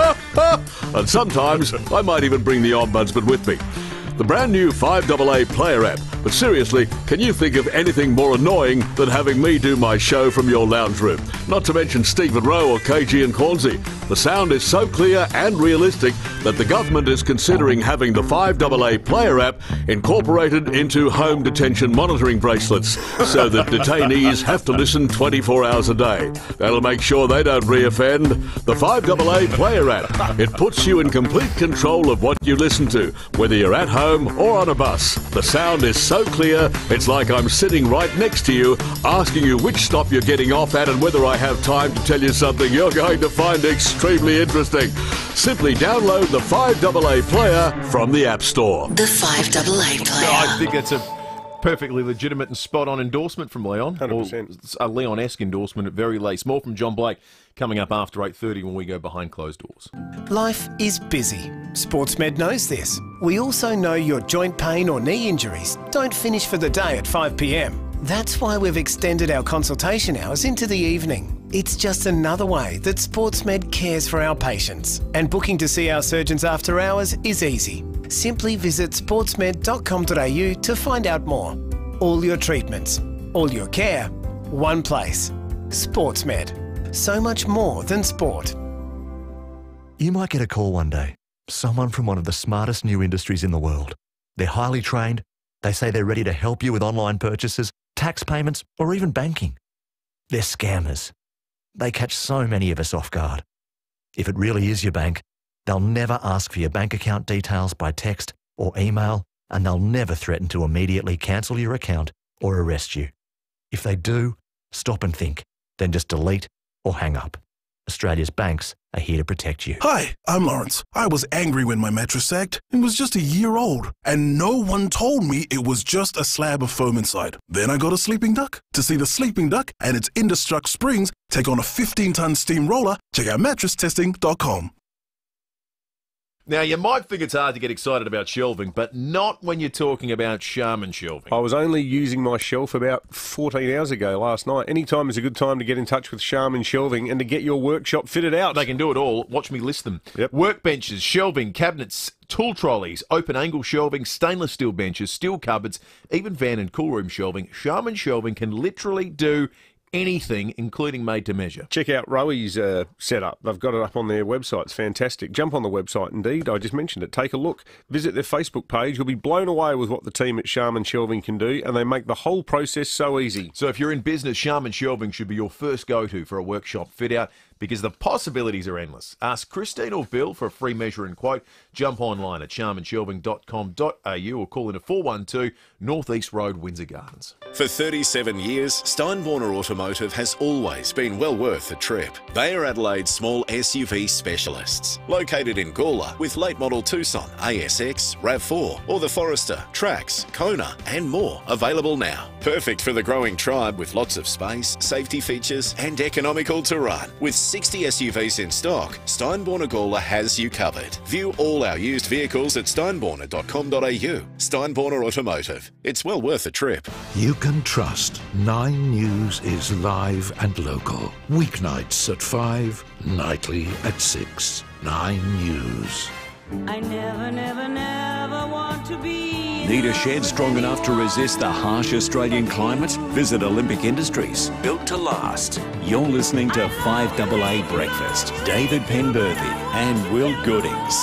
And sometimes I might even bring the ombudsman with me. The brand new 5AA Player app. But seriously, can you think of anything more annoying than having me do my show from your lounge room? Not to mention Stephen Rowe or KG and Cornsey. The sound is so clear and realistic that the government is considering having the 5AA Player app incorporated into home detention monitoring bracelets so that detainees have to listen 24 hours a day. That'll make sure they don't re-offend. The 5AA Player app. It puts you in complete control of what you listen to, whether you're at home or on a bus. The sound is so clear, it's like I'm sitting right next to you, asking you which stop you're getting off at and whether I have time to tell you something you're going to find extremely interesting. Simply download the 5AA Player from the App Store. The 5AA Player. I think it's a perfectly legitimate and spot-on endorsement from Leon. 100%. A Leon-esque endorsement at very least. More from John Blake coming up after 8:30 when we go behind closed doors. Life is busy. SportsMed knows this. We also know your joint pain or knee injuries don't finish for the day at 5 p.m. That's why we've extended our consultation hours into the evening. It's just another way that SportsMed cares for our patients. And booking to see our surgeons after hours is easy. Simply visit sportsmed.com.au to find out more. All your treatments, all your care, one place. SportsMed. So much more than sport. You might get a call one day. Someone from one of the smartest new industries in the world. They're highly trained. They say they're ready to help you with online purchases, tax payments, or even banking. They're scammers. They catch so many of us off guard. If it really is your bank, they'll never ask for your bank account details by text or email, and they'll never threaten to immediately cancel your account or arrest you. If they do, stop and think, then just delete or hang up. Australia's banks are here to protect you. Hi, I'm Lawrence. I was angry when my mattress sagged. It was just a year old, and no one told me it was just a slab of foam inside. Then I got a Sleeping Duck. To see the Sleeping Duck and its Indestruct springs take on a 15-ton steam roller, check out mattresstesting.com. Now, you might think it's hard to get excited about shelving, but not when you're talking about Charmin Shelving. I was only using my shelf about 14 hours ago last night. Any time is a good time to get in touch with Charmin Shelving and to get your workshop fitted out. They can do it all. Watch me list them. Yep. Workbenches, shelving, cabinets, tool trolleys, open angle shelving, stainless steel benches, steel cupboards, even van and cool room shelving. Charmin Shelving can literally do anything, including made to measure. Check out Rowi's setup. They've got it up on their website. It's fantastic. Jump on the website, indeed. I just mentioned it. Take a look. Visit their Facebook page. You'll be blown away with what the team at Charmin Shelving can do, and they make the whole process so easy. So if you're in business, Charmin Shelving should be your first go-to for a workshop fit-out. because the possibilities are endless. Ask Christine or Bill for a free measure and quote. Jump online at charmandshelving.com.au or call into 412 North East Road, Windsor Gardens. For 37 years, Steinborner Automotive has always been well worth a trip. They are Adelaide's small SUV specialists. Located in Gawler with late model Tucson, ASX, RAV4 or the Forester, Trax, Kona and more available now. Perfect for the growing tribe with lots of space, safety features and economical to run. With 60 SUVs in stock, Steinborner Gawler has you covered. View all our used vehicles at steinborner.com.au. Steinborner Automotive. It's well worth a trip. You can trust 9 News is live and local. Weeknights at 5, nightly at 6. 9 News. I never want to be. Need a shed strong enough to resist the harsh Australian climate? Visit Olympic Industries, built to last. You're listening to 5AA Breakfast. David Penberthy and Will Goodings.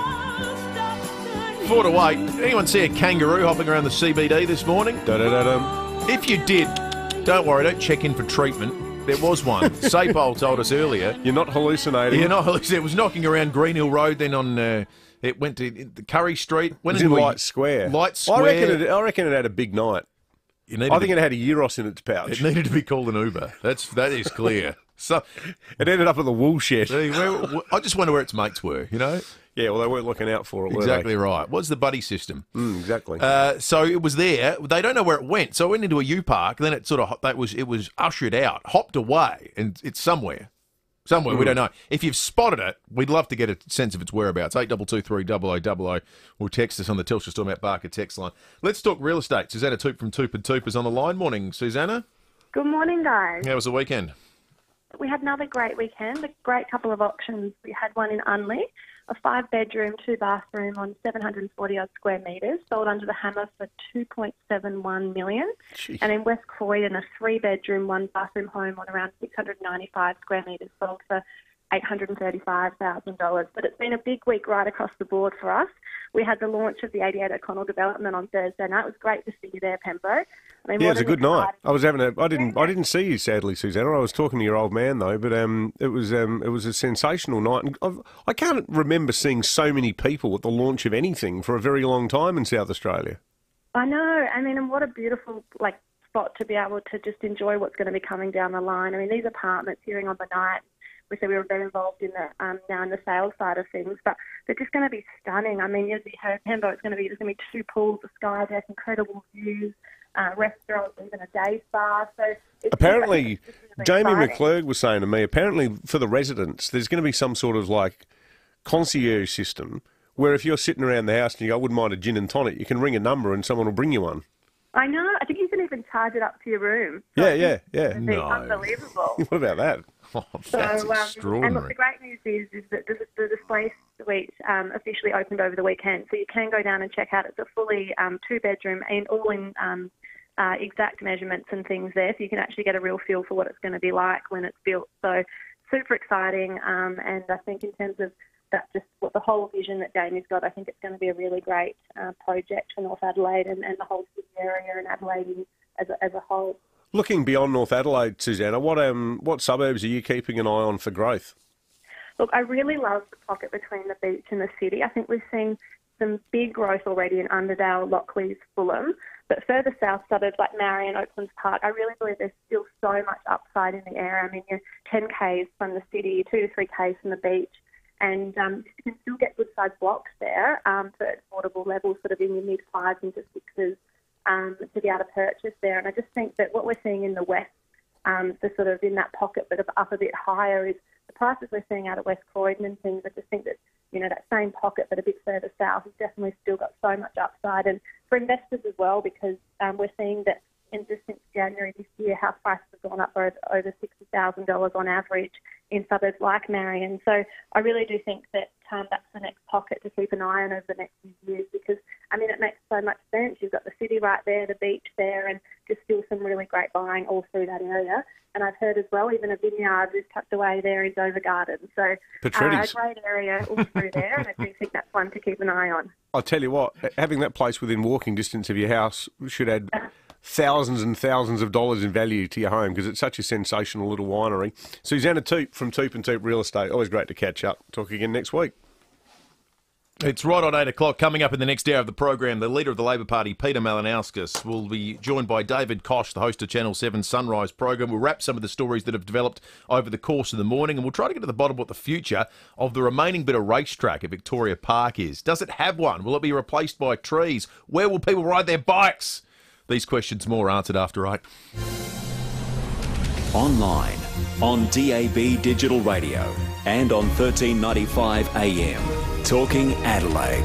4 to 8. Anyone see a kangaroo hopping around the CBD this morning? If you did, don't worry, don't check in for treatment. There was one. Sapole told us earlier. You're not hallucinating. You're not hallucinating. It was knocking around Green Hill Road, then on... it went to Curry Street. Went into Light Square. Light Square. I reckon it had a big night. I think it had a Euros in its pouch. It needed to be called an Uber. That is clear. So it ended up at the wool shed. I just wonder where its mates were, you know? Yeah, well, they weren't looking out for it, were Exactly they? right. What's the buddy system? Exactly. So it was there. They don't know where it went. So it went into a U Park. Then it was ushered out, hopped away, and it's somewhere. Somewhere, we don't know. If you've spotted it, we'd love to get a sense of its whereabouts. 8223 0000 or text us on the Telstra Storm Barker text line. Let's talk real estate. Susanna Toop from Toop and Toop is on the line. Morning, Susanna. Good morning, guys. How was the weekend? We had another great weekend, a great couple of auctions. We had one in Unley, a 5-bedroom, 2-bathroom on 740-odd square metres, sold under the hammer for $2.71 million. Jeez. And in West Croydon, a 3-bedroom, 1-bathroom home on around 695 square metres, sold for $835,000. But it's been a big week right across the board for us. We had the launch of the 88 O'Connell development on Thursday night. It was great to see you there, Pembo. Yeah, it was a good night. I didn't see you, sadly, Susanna. I was talking to your old man though, but it was a sensational night. And I can't remember seeing so many people at the launch of anything for a very long time in South Australia. I know. I mean, and what a beautiful spot to be able to just enjoy what's going to be coming down the line. I mean, these apartments, hearing on the night. We said we were very involved in the now in the sales side of things, but they're just going to be stunning. I mean, as you heard, Pembo, there's going to be 2 pools, a sky deck, incredible views, restaurants, even a day spa. So apparently, really Jamie exciting. McClurg was saying to me, apparently for the residents, there's going to be some sort of concierge system where if you're sitting around the house and you go, I wouldn't mind a gin and tonic, you can ring a number and someone will bring you one. I know. I think you can even charge it up to your room. Yeah. It'd be unbelievable. What about that? Oh, that's extraordinary. And look, the great news is that the display suite officially opened over the weekend, so you can go down and check out. It's a fully 2-bedroom and all in exact measurements and things there, so you can actually get a real feel for what it's going to be like when it's built. So super exciting, and I think in terms of that, just what the whole vision that Jamie's got, I think it's going to be a really great project for North Adelaide and the whole city area and Adelaide as a whole. Looking beyond North Adelaide, Susanna, what suburbs are you keeping an eye on for growth? Look, I really love the pocket between the beach and the city. I think we've seen some big growth already in Underdale, Lockleys, Fulham, but further south suburbs like Marion, Oaklands Park, I really believe there's still so much upside in the area. I mean, you're 10 Ks from the city, 2 to 3 Ks from the beach, and you can still get good-sized blocks there for affordable levels, sort of in your mid-5s into 6s. To be able to purchase there. And I just think that what we're seeing in the west, the sort of in that pocket but up a bit higher, is the prices we're seeing out of West Croydon and things. I just think that, that same pocket but a bit further south has definitely still got so much upside. And for investors as well, because we're seeing that just since January this year, house prices have gone up over $60,000 on average in suburbs like Marion. So I really do think that that's the next pocket to keep an eye on over the next few years, because, I mean, it makes so much sense. You've got the city right there, the beach there, and just still some really great buying all through that area. And I've heard as well, even a vineyard is tucked away there in Dover Gardens. So a great area all through there, and I do think that's one to keep an eye on. I'll tell you what, having that place within walking distance of your house should add thousands and thousands of dollars in value to your home because it's such a sensational little winery. Susanna Toop from Toop and Toop Real Estate. Always great to catch up. Talk again next week. It's right on 8 o'clock. Coming up in the next hour of the program, the leader of the Labor Party, Peter Malinauskas, will be joined by David Koch, the host of Channel 7's Sunrise program. We'll wrap some of the stories that have developed over the course of the morning, and we'll try to get to the bottom of what the future of the remaining bit of racetrack at Victoria Park is. Does it have one? Will it be replaced by trees? Where will people ride their bikes? These questions more answered after 8. Online, on DAB Digital Radio, and on 1395 AM. Talking Adelaide.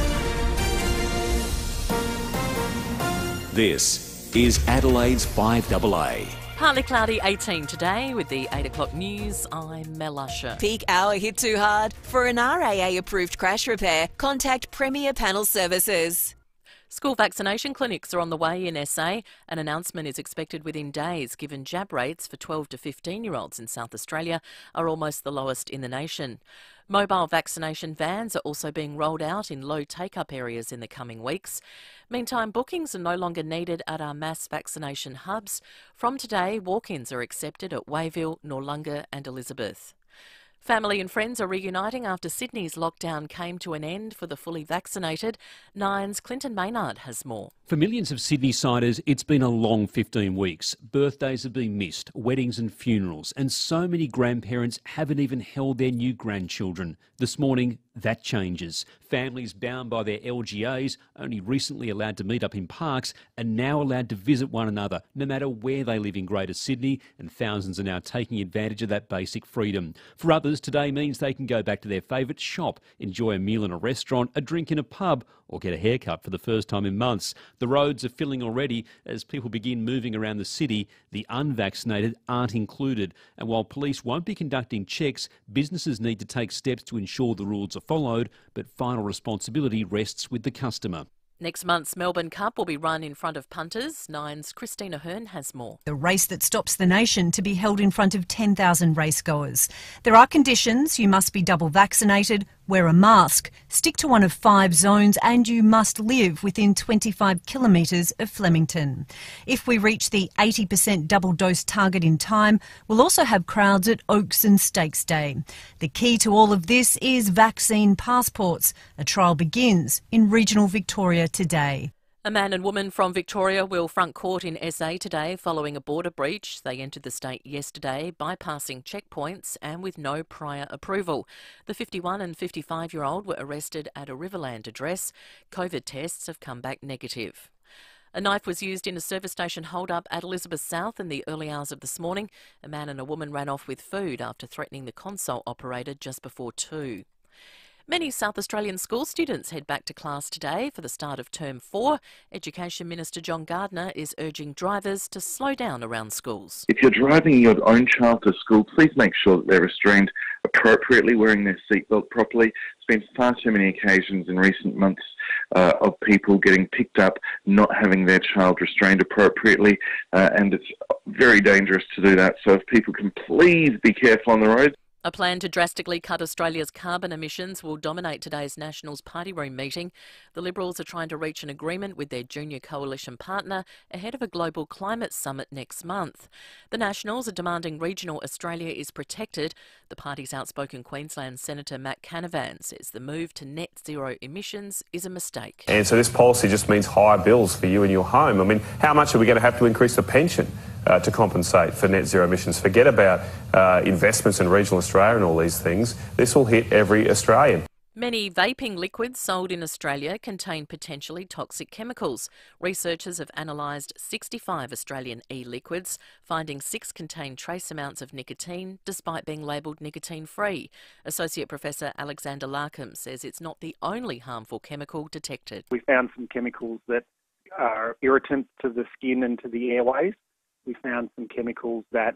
This is Adelaide's 5AA. Partly cloudy 18 today with the 8 o'clock news. I'm Mel Usher. Peak hour hit too hard? For an RAA approved crash repair, contact Premier Panel Services. School vaccination clinics are on the way in SA. An announcement is expected within days, given jab rates for 12 to 15-year-olds in South Australia are almost the lowest in the nation. Mobile vaccination vans are also being rolled out in low take-up areas in the coming weeks. Meantime, bookings are no longer needed at our mass vaccination hubs. From today, walk-ins are accepted at Wayville, Noarlunga and Elizabeth. Family and friends are reuniting after Sydney's lockdown came to an end for the fully vaccinated. Nine's Clinton Maynard has more. For millions of Sydney-siders, it's been a long 15 weeks. Birthdays have been missed, weddings and funerals, and so many grandparents haven't even held their new grandchildren. This morning, that changes. Families bound by their LGAs, only recently allowed to meet up in parks, are now allowed to visit one another, no matter where they live in Greater Sydney, and thousands are now taking advantage of that basic freedom. For others, today means they can go back to their favourite shop, enjoy a meal in a restaurant, a drink in a pub, or get a haircut for the first time in months. The roads are filling already as people begin moving around the city. The unvaccinated aren't included. And while police won't be conducting checks, businesses need to take steps to ensure the rules are followed, but final responsibility rests with the customer. Next month's Melbourne Cup will be run in front of punters. Nine's Christina Hearn has more. The race that stops the nation to be held in front of 10,000 racegoers. There are conditions. You must be double vaccinated, wear a mask, stick to one of 5 zones, and you must live within 25 kilometres of Flemington. If we reach the 80% double dose target in time, we'll also have crowds at Oaks and Stakes Day. The key to all of this is vaccine passports. A trial begins in regional Victoria today. A man and woman from Victoria will front court in SA today following a border breach. They entered the state yesterday, bypassing checkpoints and with no prior approval. The 51 and 55-year-old were arrested at a Riverland address. COVID tests have come back negative. A knife was used in a service station hold-up at Elizabeth South in the early hours of this morning. A man and a woman ran off with food after threatening the console operator just before 2. Many South Australian school students head back to class today for the start of Term 4. Education Minister John Gardner is urging drivers to slow down around schools. If you're driving your own child to school, please make sure that they're restrained appropriately, wearing their seatbelt properly. There's been far too many occasions in recent months of people getting picked up not having their child restrained appropriately, and it's very dangerous to do that. So if people can please be careful on the road. A plan to drastically cut Australia's carbon emissions will dominate today's Nationals Party Room meeting. The Liberals are trying to reach an agreement with their junior coalition partner ahead of a global climate summit next month. The Nationals are demanding regional Australia is protected. The party's outspoken Queensland Senator Matt Canavan says the move to net zero emissions is a mistake. And so this policy just means higher bills for you and your home. I mean, how much are we going to have to increase the pension to compensate for net zero emissions? Forget about investments in regional Australia and all these things. This will hit every Australian. Many vaping liquids sold in Australia contain potentially toxic chemicals. Researchers have analysed 65 Australian e-liquids, finding 6 contain trace amounts of nicotine despite being labelled nicotine-free. Associate Professor Alexander Larkham says it's not the only harmful chemical detected. We found some chemicals that are irritants to the skin and to the airways. We found some chemicals that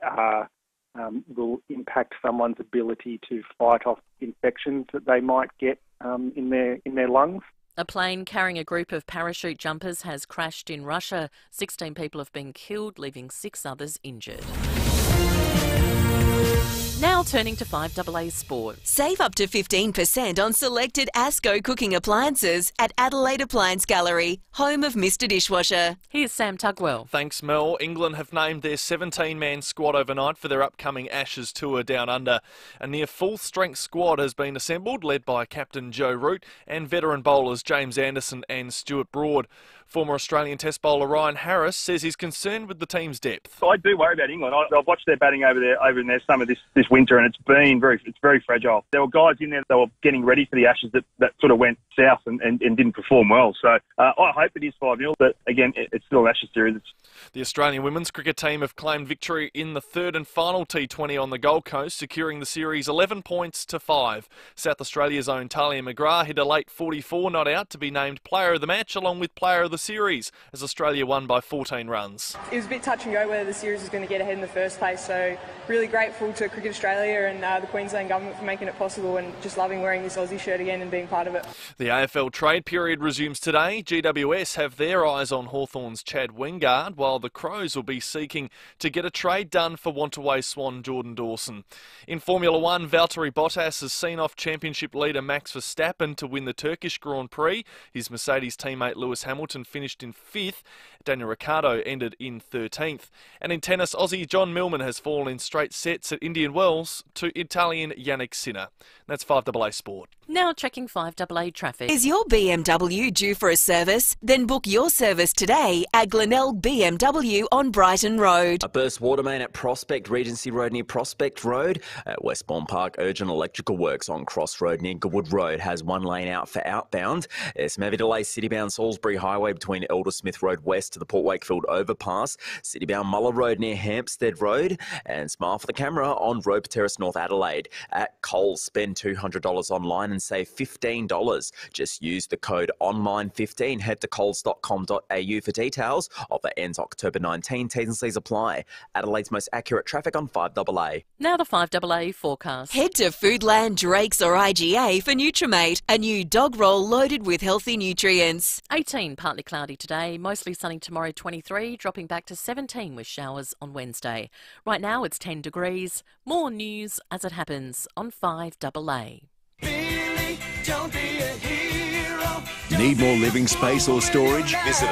will impact someone's ability to fight off infections that they might get in their lungs. A plane carrying a group of parachute jumpers has crashed in Russia. 16 people have been killed, leaving 6 others injured. Now Now turning to 5AA Sport. Save up to 15% on selected Asco cooking appliances at Adelaide Appliance Gallery, home of Mr Dishwasher. Here's Sam Tugwell. Thanks, Mel. England have named their 17-man squad overnight for their upcoming Ashes tour down under. A near full-strength squad has been assembled, led by captain Joe Root and veteran bowlers James Anderson and Stuart Broad. Former Australian Test bowler Ryan Harris says he's concerned with the team's depth. I do worry about England. I've watched their batting over in their summer this winter, and it's very fragile. There were guys in there that were getting ready for the Ashes that sort of went south and didn't perform well. So I hope it is 5-0, but again, it's still an Ashes series. The Australian women's cricket team have claimed victory in the third and final T20 on the Gold Coast, securing the series 11 points to 5. South Australia's own Talia McGrath hit a late 44 not out to be named player of the match along with player of the series as Australia won by 14 runs. It was a bit touch and go whether the series was going to get ahead in the first place, so really grateful to Cricket Australia and the Queensland government for making it possible, and just loving wearing this Aussie shirt again and being part of it. The AFL trade period resumes today. GWS have their eyes on Hawthorn's Chad Wingard, while the Crows will be seeking to get a trade done for Wantaway Swan Jordan Dawson. In Formula 1, Valtteri Bottas has seen off championship leader Max Verstappen to win the Turkish Grand Prix. His Mercedes teammate Lewis Hamilton finished in 5th. Daniel Ricciardo ended in 13th. And in tennis, Aussie John Millman has fallen in straight sets at Indian Wells to Italian Yannick Sinner. That's 5AA Sport. Now checking 5AA traffic. Is your BMW due for a service? Then book your service today at Glenelg BMW on Brighton Road. A burst water main at Prospect, Regency Road near Prospect Road. At Westbourne Park, urgent electrical works on Cross Road near Goodwood Road has one lane out for outbound. There's some heavy delays citybound Salisbury Highway between Eldersmith Road West to the Port Wakefield overpass. Citybound Muller Road near Hampstead Road. And smile for the camera on Roper Terrace, North Adelaide. At Coles, spend $200 online and save $15. Just use the code online15. Head to coles.com.au for details. Offer ends October 19. T's and C's apply. Adelaide's most accurate traffic on 5AA. Now the 5AA forecast. Head to Foodland, Drake's or IGA for Nutrimate, a new dog roll loaded with healthy nutrients. 18, partly cloudy today, mostly sunny tomorrow 23, dropping back to 17 with showers on Wednesday. Right now it's 10 degrees. More news as it happens on 5AA. Don't be a hero. Need more living space or storage? Visit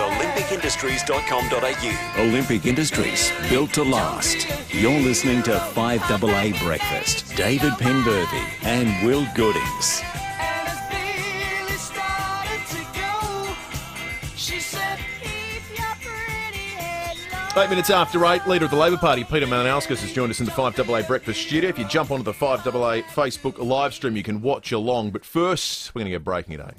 olympicindustries.com.au. Olympic Industries, built to last. You're listening to 5AA Breakfast. David Penberthy and Will Goodings. 8 minutes after 8, Leader of the Labor Party, Peter Malinauskas, has joined us in the 5AA Breakfast studio. If you jump onto the 5AA Facebook live stream, you can watch along. But first, we're going to go breaking it,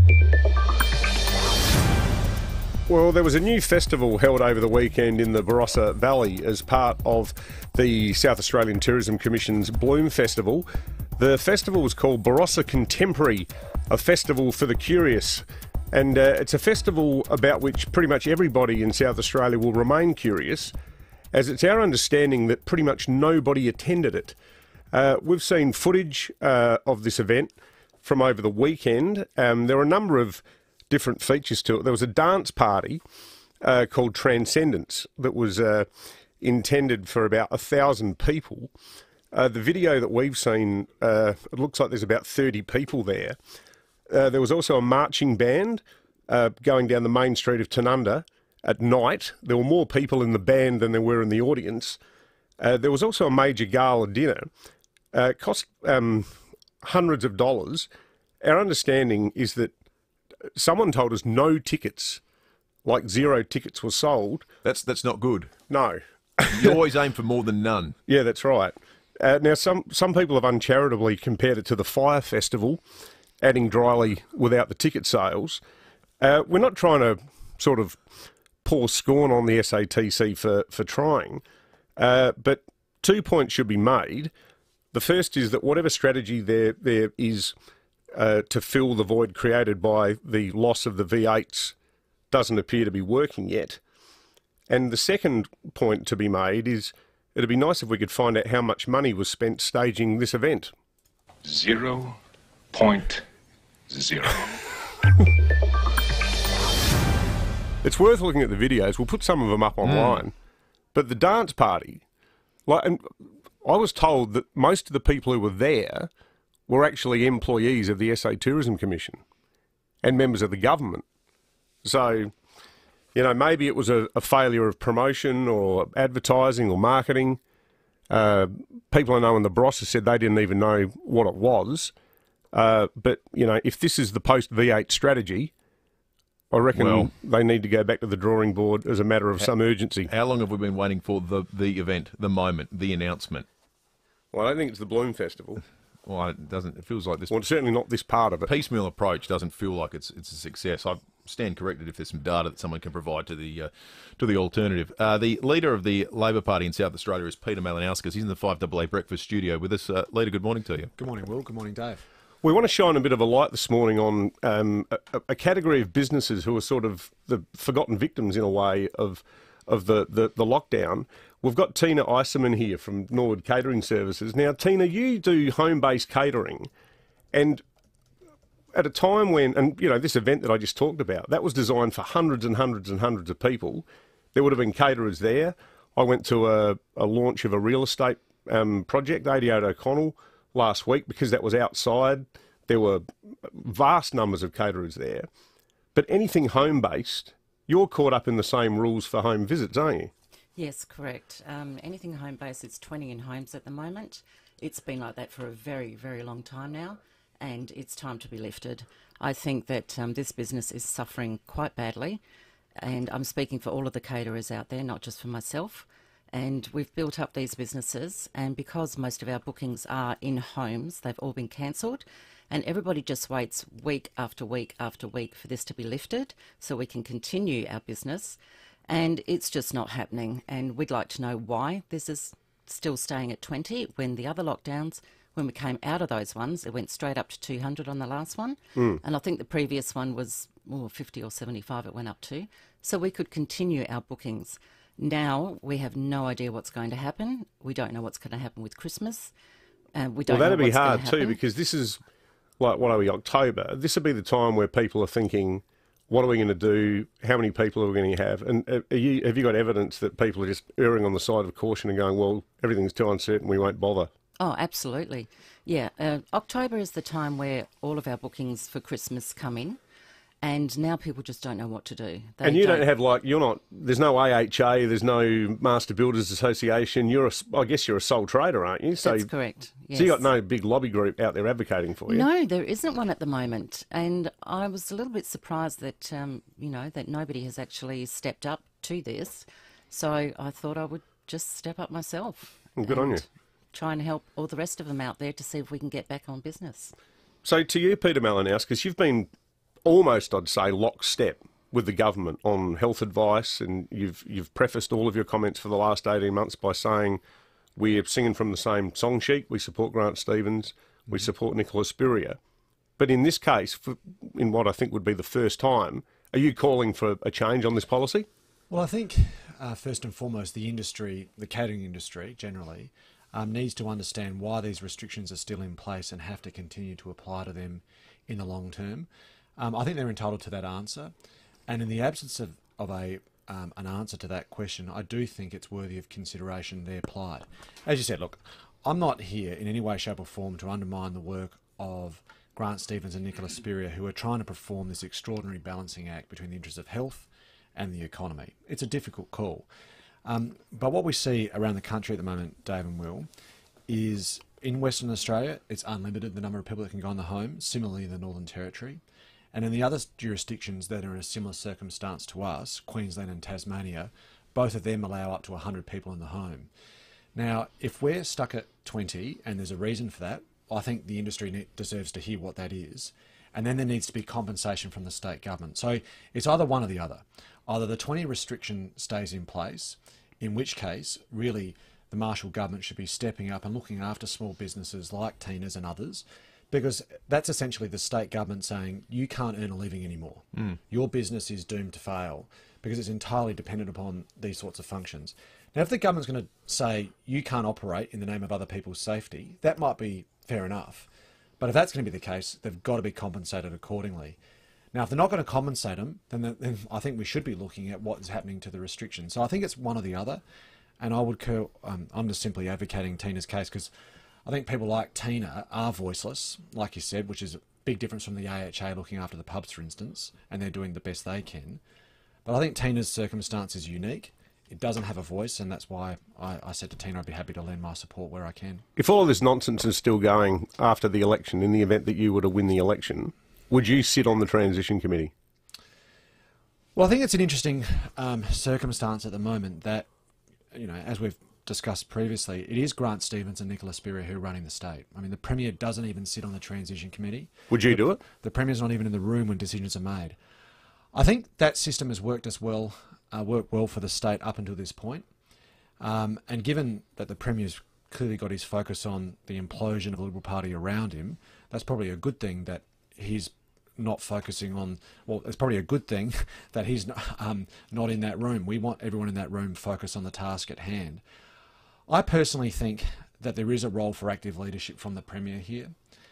Well, there was a new festival held over the weekend in the Barossa Valley as part of the South Australian Tourism Commission's Bloom Festival. The festival was called Barossa Contemporary, a festival for the curious. And it's a festival about which pretty much everybody in South Australia will remain curious, as it's our understanding that pretty much nobody attended it. We've seen footage of this event from over the weekend. There were a number of different features to it. There was a dance party called Transcendence that was intended for about 1,000 people. The video that we've seen, it looks like there's about 30 people there. There was also a marching band going down the main street of Tanunda at night. There were more people in the band than there were in the audience. There was also a major gala dinner. It cost hundreds of dollars. Our understanding is that someone told us no tickets, like 0 tickets, were sold. That's not good. No. You always aim for more than none. Yeah, that's right. Now, some people have uncharitably compared it to the Fire Festival, adding dryly without the ticket sales. We're not trying to sort of pour scorn on the SATC for trying, but 2 points should be made. The first is that whatever strategy there is to fill the void created by the loss of the V8s doesn't appear to be working yet. And the second point to be made is it'd be nice if we could find out how much money was spent staging this event. 0.0. It's worth looking at the videos. We'll put some of them up online. But the dance party, and I was told that most of the people who were there were actually employees of the SA Tourism Commission and members of the government. So, you know, maybe it was a failure of promotion or advertising or marketing. People I know in the Barossa said they didn't even know what it was. But, you know, if this is the post-V8 strategy, I reckon they need to go back to the drawing board as a matter of some urgency. How long have we been waiting for the event, the moment, the announcement? Well, I don't think it's the Bloom Festival. Well, it doesn't. It feels like this. Well, it's certainly not this part of it. Piecemeal approach doesn't feel like it's a success. I stand corrected if there's some data that someone can provide to the alternative. The leader of the Labor Party in South Australia is Peter Malinauskas. He's in the 5AA Breakfast studio with us. Leader, good morning to you. Good morning, Will. Good morning, Dave. We want to shine a bit of a light this morning on a category of businesses who are sort of the forgotten victims in a way of the lockdown. We've got Tina Iserman here from Norwood Catering Services. Now, Tina, you do home-based catering, and at a time when, and you know, this event that I just talked about, that was designed for hundreds and hundreds and hundreds of people. There would have been caterers there. I went to a launch of a real estate project, 88 O'Connell, last week because that was outside. There were vast numbers of caterers there. But anything home-based, you're caught up in the same rules for home visits, aren't you? Yes, correct. Anything home-based, it's 20 in homes at the moment. It's been like that for a very, very long time now, and it's time to be lifted. I think that this business is suffering quite badly, and I'm speaking for all of the caterers out there, not just for myself. And we've built up these businesses, and because most of our bookings are in homes, they've all been cancelled, and everybody just waits week after week after week for this to be lifted so we can continue our business. And it's just not happening, and we'd like to know why this is still staying at 20 when the other lockdowns, when we came out of those ones, it went straight up to 200 on the last one. And I think the previous one was 50 or 75 it went up to. So we could continue our bookings. Now we have no idea what's going to happen. We don't know what's going to happen with Christmas. We don't Well, that'd know be what's hard going to happen. too, because this is, like, what are we, October? This would be the time where people are thinking, what are we going to do? How many people are we going to have? And have you got evidence that people are just erring on the side of caution and going, well, everything's too uncertain, we won't bother? Oh, absolutely. Yeah, October is the time where all of our bookings for Christmas come in, and now people just don't know what to do. And you don't have, like, there's no AHA, there's no Master Builders Association. I guess you're a sole trader, aren't you? That's correct, yes. So you got no big lobby group out there advocating for you? No, there isn't one at the moment. And I was a little bit surprised that, that nobody has actually stepped up to this. So I thought I would just step up myself. Well, good on you. Try and help all the rest of them out there to see if we can get back on business. So to you, Peter Malinauskas, you've been almost, I'd say, lockstep with the government on health advice, and you've prefaced all of your comments for the last 18 months by saying we're singing from the same song sheet. We support Grant Stevens. We support Nicola Spurrier. But in this case, in what I think would be the first time, are you calling for a change on this policy? Well, I think first and foremost, the industry, the catering industry generally, needs to understand why these restrictions are still in place and have to continue to apply to them in the long term. I think they're entitled to that answer. And in the absence of an answer to that question, I do think it's worthy of consideration their plight. As you said, look, I'm not here in any way, shape or form to undermine the work of Grant Stevens and Nicola Spurrier, who are trying to perform this extraordinary balancing act between the interests of health and the economy. It's a difficult call. But what we see around the country at the moment, Dave and Will, is in Western Australia, it's unlimited, the number of people that can go in the home, similarly in the Northern Territory. And in the other jurisdictions that are in a similar circumstance to us, Queensland and Tasmania, both of them allow up to 100 people in the home. Now, if we're stuck at 20, and there's a reason for that, I think the industry deserves to hear what that is. And then there needs to be compensation from the state government. So it's either one or the other. Either the 20 restriction stays in place, in which case, really, the Marshall government should be stepping up and looking after small businesses like Tina's and others, because that's essentially the state government saying, you can't earn a living anymore. Your business is doomed to fail because it's entirely dependent upon these sorts of functions. Now, if the government's going to say, you can't operate in the name of other people's safety, that might be fair enough. But if that's going to be the case, they've got to be compensated accordingly. Now, if they're not going to compensate them, then I think we should be looking at what is happening to the restrictions. So I think it's one or the other. And I'm just simply advocating Tina's case because I think people like Tina are voiceless, like you said, which is a big difference from the AHA looking after the pubs, for instance, and they're doing the best they can. But I think Tina's circumstance is unique. It doesn't have a voice, and that's why I said to Tina I'd be happy to lend my support where I can. If all of this nonsense is still going after the election, in the event that you were to win the election, would you sit on the transition committee? Well, I think it's an interesting circumstance at the moment that, as we've discussed previously, it is Grant Stevens and Nicola Spira who are running the state. I mean, the Premier doesn't even sit on the transition committee. Would you do it? The Premier's not even in the room when decisions are made. I think that system has worked well for the state up until this point. And given that the Premier's clearly got his focus on the implosion of the Liberal Party around him, that's probably a good thing that he's not focusing on. Well, it's probably a good thing that he's not in that room. We want everyone in that room focused on the task at hand. I personally think that there is a role for active leadership from the Premier here.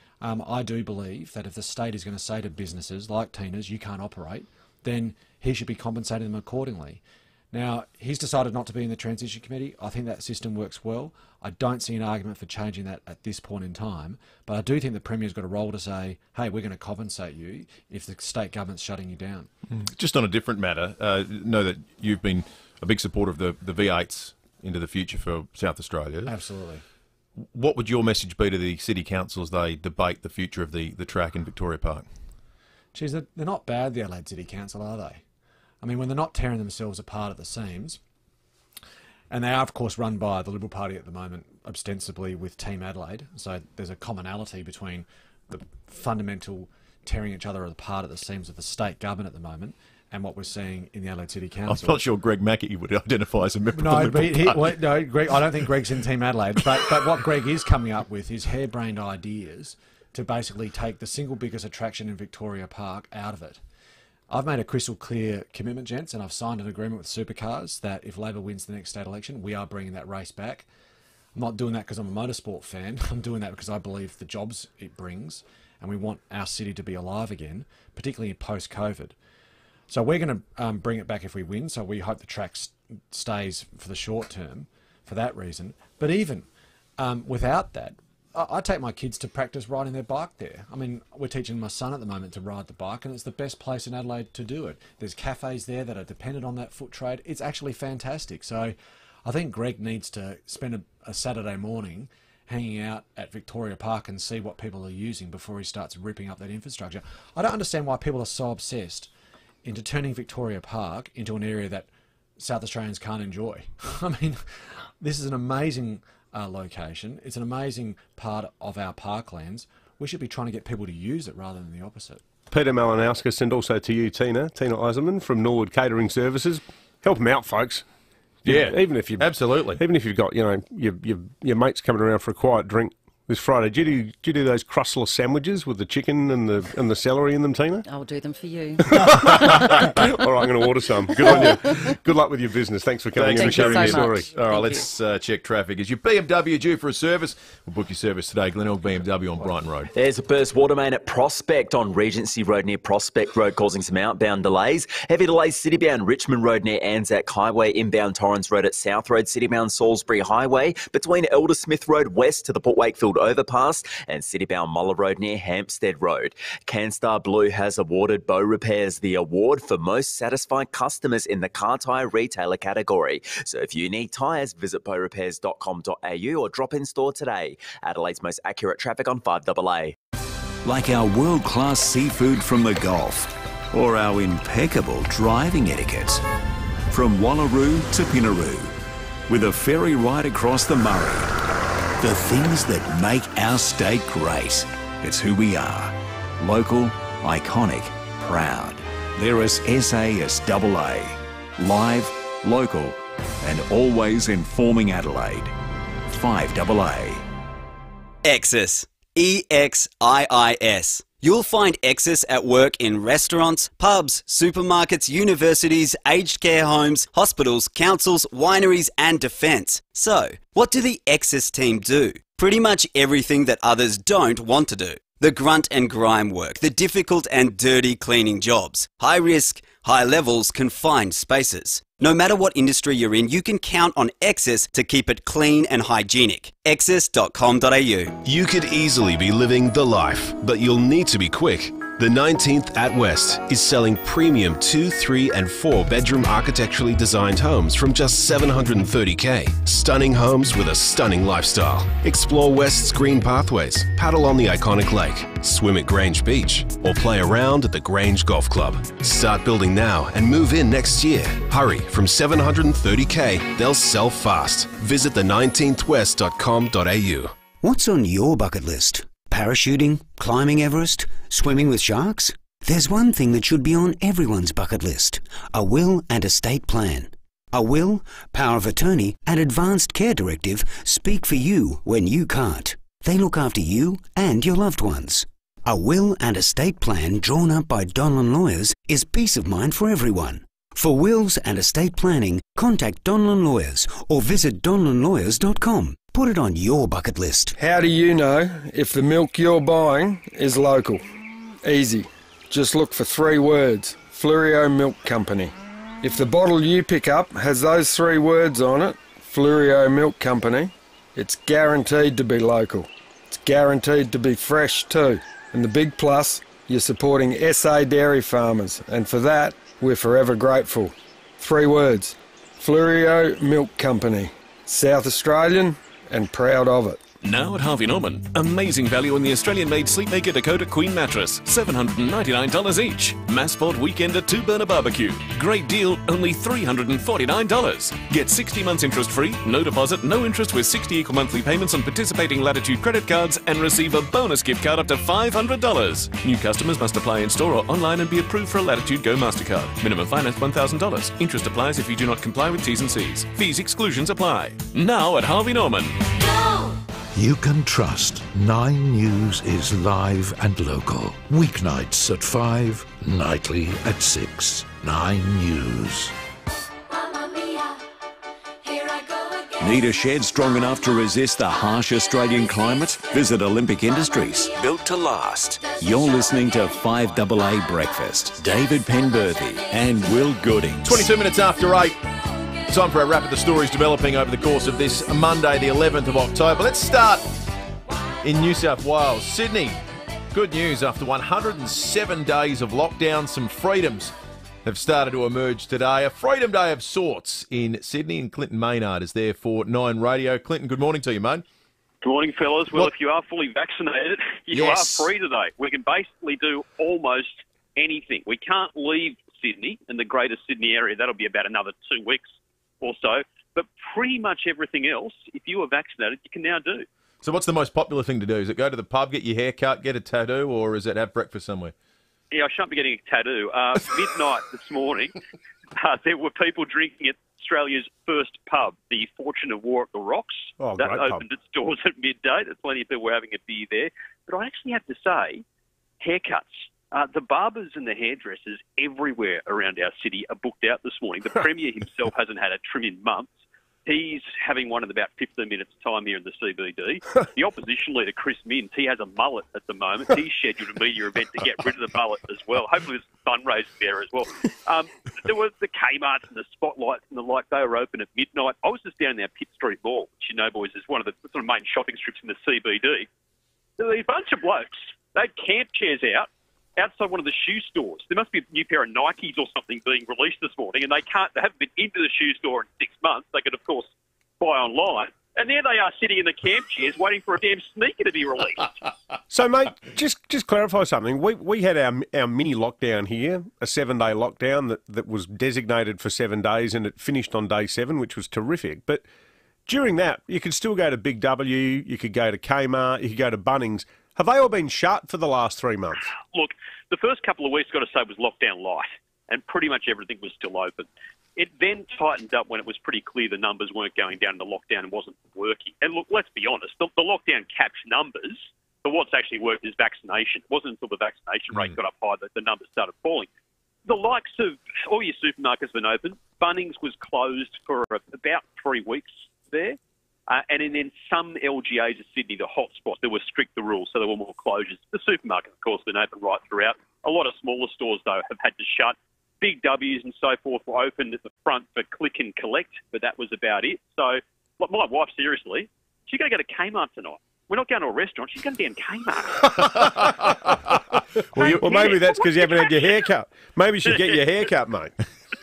I do believe that if the state is going to say to businesses like Tina's, you can't operate, then he should be compensating them accordingly. Now, he's decided not to be in the transition committee. I think that system works well. I don't see an argument for changing that at this point in time, but I do think the Premier's got a role to say, hey, we're going to compensate you if the state government's shutting you down. Just on a different matter, know that you've been a big supporter of the V8s into the future for South Australia. Absolutely. What would your message be to the city council as they debate the future of the track in Victoria Park? Geez, they're not bad, the Adelaide City Council, are they? I mean, when they're not tearing themselves apart at the seams, and they are, of course, run by the Liberal Party at the moment, ostensibly with Team Adelaide, so there's a commonality between the fundamental tearing each other apart at the seams of the state government at the moment and what we're seeing in the Adelaide City Council. I'm not sure Greg Mackey would identify as a member no, of the Liberal Party. No, Greg, I don't think Greg's in Team Adelaide, but what Greg is coming up with is harebrained ideas to basically take the single biggest attraction in Victoria Park out of it. I've made a crystal clear commitment, gents, and I've signed an agreement with Supercars that if Labor wins the next state election, we are bringing that race back. I'm not doing that because I'm a motorsport fan. I'm doing that because I believe the jobs it brings, and we want our city to be alive again, particularly post-COVID. So we're going to bring it back if we win, so we hope the track stays for the short term for that reason. But even without that, I take my kids to practice riding their bike there. I mean, we're teaching my son at the moment to ride the bike, and it's the best place in Adelaide to do it. There's cafes there that are dependent on that foot trade. It's actually fantastic. So I think Greg needs to spend a Saturday morning hanging out at Victoria Park and see what people are using before he starts ripping up that infrastructure. I don't understand why people are so obsessed into turning Victoria Park into an area that South Australians can't enjoy. I mean, this is an amazing location. It's an amazing part of our parklands. We should be trying to get people to use it rather than the opposite. Peter Malinauskas, and also to you, Tina Eisenman from Norwood Catering Services. Help them out, folks. Yeah, even if you absolutely. Even if you've got your mates coming around for a quiet drink this Friday, do you do those crustless sandwiches with the chicken and the celery in them, Tina? I'll do them for you. All right, I'm going to order some. Good on you. Good luck with your business. Thanks for coming in and sharing your story. All right, let's check traffic. Is your BMW due for a service? We'll book your service today. Glenelg BMW on Brighton Road. There's a burst water main at Prospect on Regency Road near Prospect Road, causing some outbound delays. Heavy delays citybound Richmond Road near Anzac Highway, inbound Torrens Road at South Road, citybound Salisbury Highway, between Eldersmith Road west to the Port Wakefield overpass, and citybound Muller Road near Hampstead Road. Canstar Blue has awarded Bow Repairs the award for most satisfied customers in the car tyre retailer category. So if you need tyres, visit bowrepairs.com.au or drop in store today. Adelaide's most accurate traffic on 5AA. Like our world-class seafood from the Gulf, or our impeccable driving etiquette. From Wallaroo to Pinnaroo, with a ferry ride across the Murray. The things that make our state great. It's who we are. Local, iconic, proud. They're as SASAA. Live, local, and always informing Adelaide. 5AA. Exis. EXIIS. You'll find Exis at work in restaurants, pubs, supermarkets, universities, aged care homes, hospitals, councils, wineries and defence. So, what do the Exis team do? Pretty much everything that others don't want to do. The grunt and grime work, the difficult and dirty cleaning jobs. High risk, high levels, confined spaces. No matter what industry you're in, you can count on Excess to keep it clean and hygienic. Excess.com.au. You could easily be living the life, but you'll need to be quick. The 19th at West is selling premium 2, 3 and 4 bedroom architecturally designed homes from just $730K. Stunning homes with a stunning lifestyle. Explore West's green pathways, paddle on the iconic lake, swim at Grange Beach, or play around at the Grange Golf Club. Start building now and move in next year. Hurry, from $730K, they'll sell fast. Visit the19thwest.com.au. What's on your bucket list? Parachuting? Climbing Everest? Swimming with sharks? There's one thing that should be on everyone's bucket list: a will and estate plan. A will, power of attorney and advanced care directive speak for you when you can't. They look after you and your loved ones. A will and estate plan drawn up by Donlan Lawyers is peace of mind for everyone. For wills and estate planning, contact Donlan Lawyers or visit donlanlawyers.com. Put it on your bucket list. How do you know if the milk you're buying is local? Easy. Just look for 3 words: Fleurieu Milk Company. If the bottle you pick up has those 3 words on it, Fleurieu Milk Company, it's guaranteed to be local. It's guaranteed to be fresh too. And the big plus, you're supporting SA dairy farmers, and for that, we're forever grateful. 3 words: Fleurieu Milk Company. South Australian and proud of it. Now at Harvey Norman, amazing value on the Australian-made Sleepmaker Dakota Queen mattress, $799 each. Massport Weekender 2-burner barbecue, great deal, only $349. Get 60 months interest-free, no deposit, no interest with 60 equal monthly payments on participating Latitude credit cards and receive a bonus gift card up to $500. New customers must apply in store or online and be approved for a Latitude Go MasterCard. Minimum finance $1,000. Interest applies if you do not comply with T's and C's. Fees exclusions apply. Now at Harvey Norman. You can trust 9 News is live and local. Weeknights at 5, nightly at 6. 9 News. Need a shed strong enough to resist the harsh Australian climate? Visit Olympic Industries, built to last. You're listening to 5AA Breakfast. David Penberthy and Will Goodings. 22 minutes after 8. Time for a wrap of the stories developing over the course of this Monday, the 11th of October. Let's start in New South Wales. Sydney, good news. After 107 days of lockdown, some freedoms have started to emerge today. A Freedom Day of sorts in Sydney, and Clinton Maynard is there for 9 Radio. Clinton, good morning to you, mate. Good morning, fellas. Well, if you are fully vaccinated, you are free today. We can basically do almost anything. We can't leave Sydney and the greater Sydney area. That'll be about another 2 weeks or so, but pretty much everything else, if you are vaccinated, you can now do. So what's the most popular thing to do? Is it go to the pub, get your hair cut, get a tattoo, or is it have breakfast somewhere? Yeah, I shan't be getting a tattoo. Midnight this morning, there were people drinking at Australia's first pub, the Fortune of War at the Rocks. Oh, that great opened pub. its doors at midday. There's plenty of people were having a beer there. But I actually have to say, haircuts. The barbers and the hairdressers everywhere around our city are booked out this morning. The Premier himself hasn't had a trim in months. He's having one in about 15 minutes' time here in the CBD. The opposition leader, Chris Minns, he has a mullet at the moment. He's scheduled a media event to get rid of the mullet as well. Hopefully there's some fundraising there as well. There were the Kmarts and the Spotlights and the like. They were open at midnight. I was just down there at Pitt Street Mall, which you know, boys, is one of the sort of main shopping strips in the CBD. There were a bunch of blokes. They had camp chairs outside one of the shoe stores. There must be a new pair of Nikes or something being released this morning, and they haven't been into the shoe store in 6 months. They could, of course, buy online. And there they are sitting in the camp chairs waiting for a damn sneaker to be released. So, mate, just clarify something. We had our mini lockdown here, a 7-day lockdown that was designated for 7 days, and it finished on day 7, which was terrific. But during that, you could still go to Big W, you could go to Kmart, you could go to Bunnings. Have they all been shut for the last 3 months? Look, the first couple of weeks, got to say, was lockdown light, and pretty much everything was still open. It then tightened up when it was pretty clear the numbers weren't going down and the lockdown wasn't working. And look, let's be honest, the lockdown caps numbers, but what's actually worked is vaccination. It wasn't until the vaccination rate got up high that the numbers started falling. The likes of all your supermarkets have been open. Bunnings was closed for about 3 weeks there. And then some LGAs of Sydney, the hotspots, there were stricter rules, so there were more closures. The supermarket, of course, been open right throughout. A lot of smaller stores, though, have had to shut. Big W's and so forth were opened at the front for click and collect, but that was about it. So my wife, seriously, she's going to go to Kmart tonight. We're not going to a restaurant. She's going down Kmart. Well, maybe that's because you haven't had your hair cut. Maybe you should get your hair cut, mate.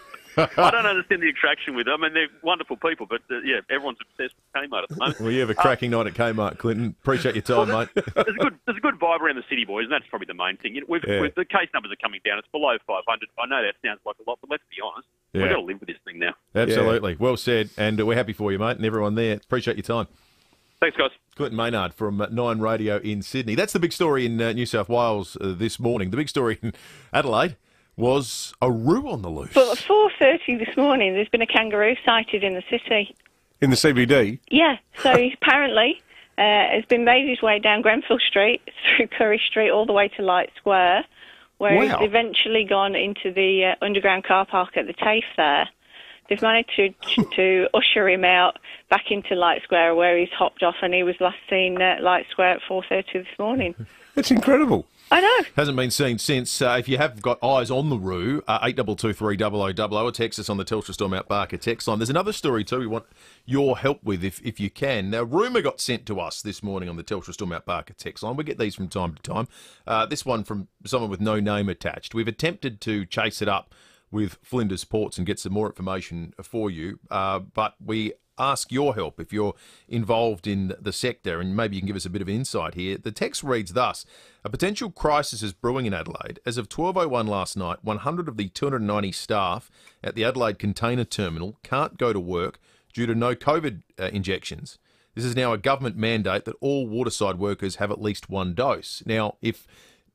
I don't understand the attraction with them. I mean, they're wonderful people, but yeah, everyone's obsessed with Kmart at the moment. Well, you have a cracking night at Kmart, Clinton. Appreciate your time, mate. There's a good vibe around the city, boys, and that's probably the main thing. The case numbers are coming down. It's below 500. I know that sounds like a lot, but let's be honest. Yeah. We've got to live with this thing now. Absolutely. Well said, and we're happy for you, mate, and everyone there. Appreciate your time. Thanks, guys. Clinton Maynard from Nine Radio in Sydney. That's the big story in New South Wales this morning. The big story in Adelaide was a roo on the loose. But at 4:30 this morning, there's been a kangaroo sighted in the city. In the CBD? Yeah, so he apparently has been made his way down Grenfell Street, through Curry Street, all the way to Light Square, where he's eventually gone into the underground car park at the TAFE there. They've managed to usher him out back into Light Square, where he's hopped off, and he was last seen at Light Square at 4:30 this morning. That's incredible. I know. Hasn't been seen since. If you have got eyes on the roo, 8223 0000 or text us on the Telstra Store Mount Barker text line. There's another story too we want your help with if you can. Now, rumour got sent to us this morning on the Telstra Store Mount Barker text line. We get these from time to time. This one from someone with no name attached. We've attempted to chase it up with Flinders Ports and get some more information for you, but we ask your help if you're involved in the sector, and maybe you can give us a bit of insight here. The text reads thus: a potential crisis is brewing in Adelaide. As of 12:01 last night, 100 of the 290 staff at the Adelaide Container Terminal can't go to work due to no COVID injections. This is now a government mandate that all waterside workers have at least one dose. Now, if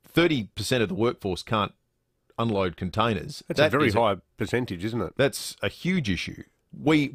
30% of the workforce can't unload containers, that's a very high percentage, isn't it? That's a huge issue. We've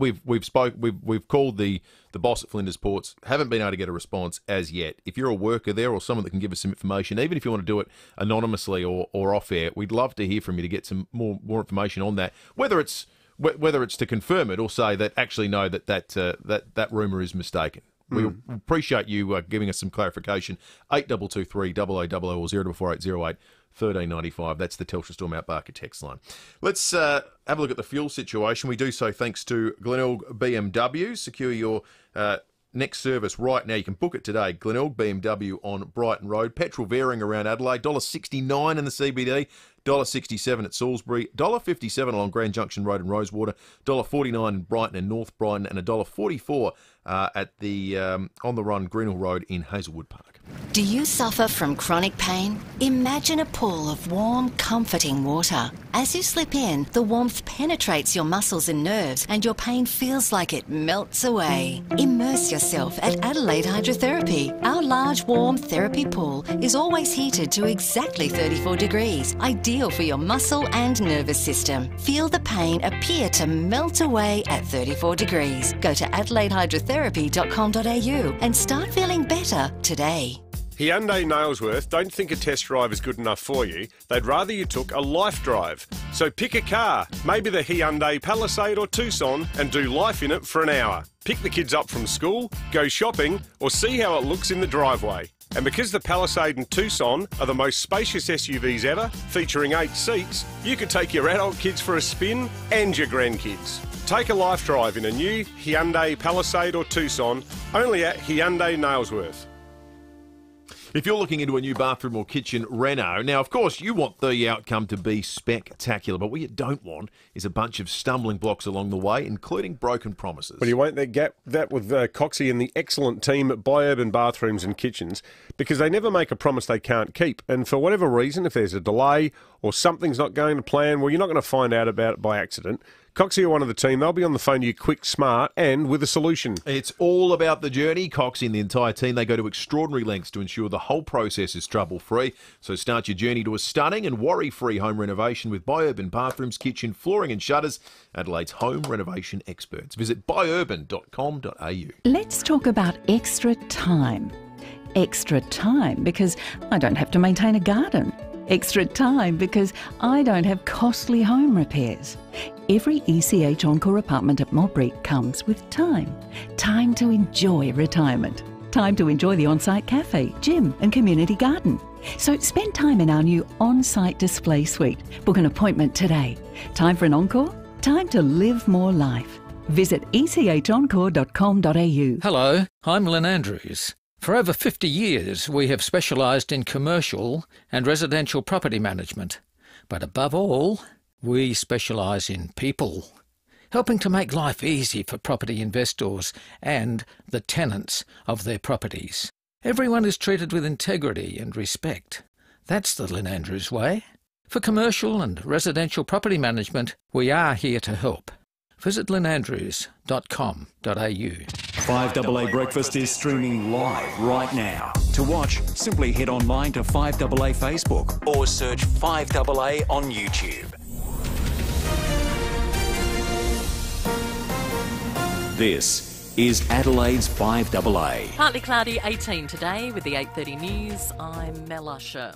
called the boss at Flinders Ports, haven't been able to get a response as yet. If you're a worker there or someone that can give us some information, even if you want to do it anonymously or off air, we'd love to hear from you to get some more information on that. Whether it's to confirm it or say that actually no, that rumour is mistaken. We appreciate you giving us some clarification. 8223 0000 or 044808 1395. That's the Telstra Store Mount Barker text line. Let's have a look at the fuel situation. We do so thanks to Glenelg BMW. Secure your next service right now. You can book it today. Glenelg BMW on Brighton Road. Petrol varying around Adelaide. $1.69 in the CBD. $1.67 at Salisbury, $1.57 along Grand Junction Road in Rosewater, $1.49 in Brighton and North Brighton, and $1.44 at the On the Run Greenhill Road in Hazelwood Park. Do you suffer from chronic pain? Imagine a pool of warm, comforting water. As you slip in, the warmth penetrates your muscles and nerves, and your pain feels like it melts away. Immerse yourself at Adelaide Hydrotherapy. Our large, warm therapy pool is always heated to exactly 34 degrees, ideal for your muscle and nervous system. Feel the pain appear to melt away at 34 degrees. Go to adelaidehydrotherapy.com.au and start feeling better today. Hyundai Nailsworth don't think a test drive is good enough for you. They'd rather you took a life drive. So pick a car, maybe the Hyundai Palisade or Tucson, and do life in it for an hour. Pick the kids up from school, go shopping, or see how it looks in the driveway. And because the Palisade and Tucson are the most spacious SUVs ever, featuring 8 seats, you could take your adult kids for a spin and your grandkids. Take a life drive in a new Hyundai Palisade or Tucson, only at Hyundai Nailsworth. If you're looking into a new bathroom or kitchen reno, now, of course, you want the outcome to be spectacular, but what you don't want is a bunch of stumbling blocks along the way, including broken promises. Well, you won't get that with Coxie and the excellent team at Biourban Bathrooms and Kitchens, because they never make a promise they can't keep. And for whatever reason, if there's a delay or something's not going to plan, well, you're not going to find out about it by accident. Coxie are one of the team. They'll be on the phone to you quick, smart, and with a solution. It's all about the journey. Coxie and the entire team, they go to extraordinary lengths to ensure the whole process is trouble-free. So start your journey to a stunning and worry-free home renovation with Biourban Bathrooms, Kitchen, Flooring and Shutters, Adelaide's home renovation experts. Visit biourban.com.au. Let's talk about extra time. Extra time because I don't have to maintain a garden. Extra time because I don't have costly home repairs. Every ECH Encore apartment at Mulberry comes with time. Time to enjoy retirement. Time to enjoy the on-site cafe, gym and community garden. So spend time in our new on-site display suite. Book an appointment today. Time for an encore? Time to live more life. Visit echencore.com.au. Hello, I'm Lynn Andrews. For over 50 years, we have specialised in commercial and residential property management. But above all, we specialise in people, helping to make life easy for property investors and the tenants of their properties. Everyone is treated with integrity and respect. That's the Lynn Andrews way. For commercial and residential property management, we are here to help. Visit lynnandrews.com.au. 5AA Breakfast is streaming live right now. To watch, simply head online to 5AA Facebook or search 5AA on YouTube. This is Adelaide's 5AA. Partly cloudy, 18 today with the 8:30 news. I'm Mel Usher.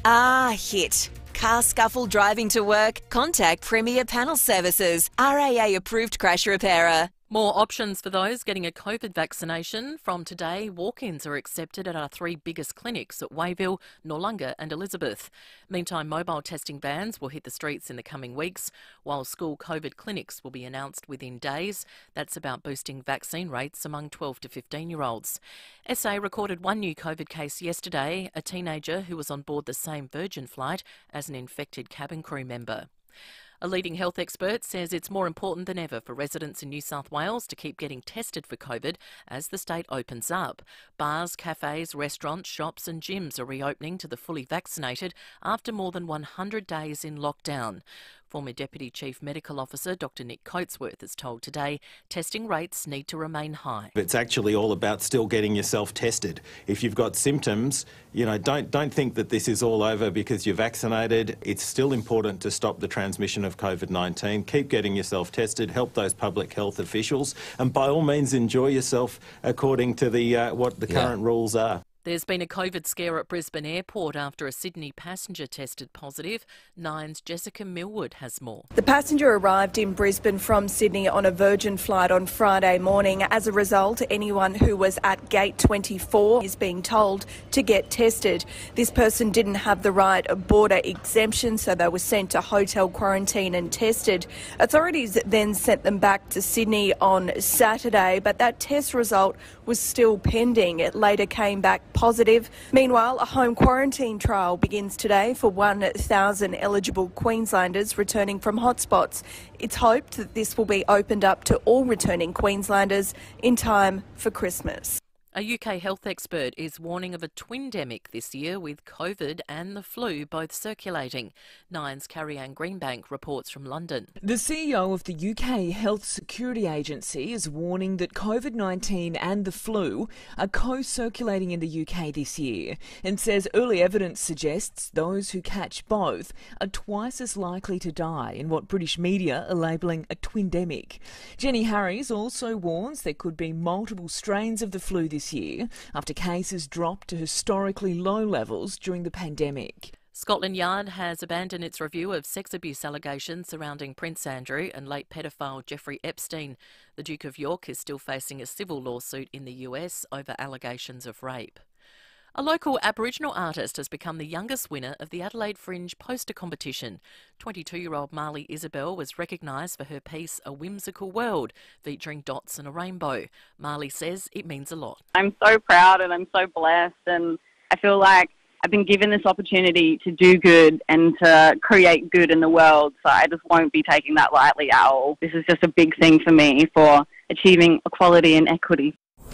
Hit. Car scuffle driving to work? Contact Premier Panel Services, RAA approved crash repairer. More options for those getting a COVID vaccination. From today, walk-ins are accepted at our 3 biggest clinics at Wayville, Noarlunga and Elizabeth. Meantime, mobile testing vans will hit the streets in the coming weeks, while school COVID clinics will be announced within days. That's about boosting vaccine rates among 12 to 15-year-olds. SA recorded 1 new COVID case yesterday, a teenager who was on board the same Virgin flight as an infected cabin crew member. A leading health expert says it's more important than ever for residents in New South Wales to keep getting tested for COVID as the state opens up. Bars, cafes, restaurants, shops and gyms are reopening to the fully vaccinated after more than 100 days in lockdown. Former Deputy Chief Medical Officer Dr Nick Coatsworth has told Today testing rates need to remain high. It's actually all about still getting yourself tested. If you've got symptoms, don't think that this is all over because you're vaccinated. It's still important to stop the transmission of COVID-19. Keep getting yourself tested, help those public health officials, and by all means enjoy yourself according to the what the current rules are. There's been a COVID scare at Brisbane Airport after a Sydney passenger tested positive. Nine's Jessica Millwood has more. The passenger arrived in Brisbane from Sydney on a Virgin flight on Friday morning. As a result, anyone who was at Gate 24 is being told to get tested. This person didn't have the right border exemption, so they were sent to hotel quarantine and tested. Authorities then sent them back to Sydney on Saturday, but that test result was still pending. It later came back positive. Meanwhile, a home quarantine trial begins today for 1,000 eligible Queenslanders returning from hotspots. It's hoped that this will be opened up to all returning Queenslanders in time for Christmas. A UK health expert is warning of a twindemic this year with COVID and the flu both circulating. Nine's Carrie-Anne Greenbank reports from London. The CEO of the UK Health Security Agency is warning that COVID-19 and the flu are co-circulating in the UK this year and says early evidence suggests those who catch both are twice as likely to die in what British media are labelling a twindemic. Jenny Harries also warns there could be multiple strains of the flu this year after cases dropped to historically low levels during the pandemic. Scotland Yard has abandoned its review of sex abuse allegations surrounding Prince Andrew and late pedophile Jeffrey Epstein. The Duke of York is still facing a civil lawsuit in the US over allegations of rape. A local Aboriginal artist has become the youngest winner of the Adelaide Fringe poster competition. 22-year-old Marley Isabel was recognised for her piece A Whimsical World, featuring dots and a rainbow. Marley says it means a lot. I'm so proud and I'm so blessed, and I feel like I've been given this opportunity to do good and to create good in the world, so I just won't be taking that lightly at all. This is just a big thing for me for achieving equality and equity.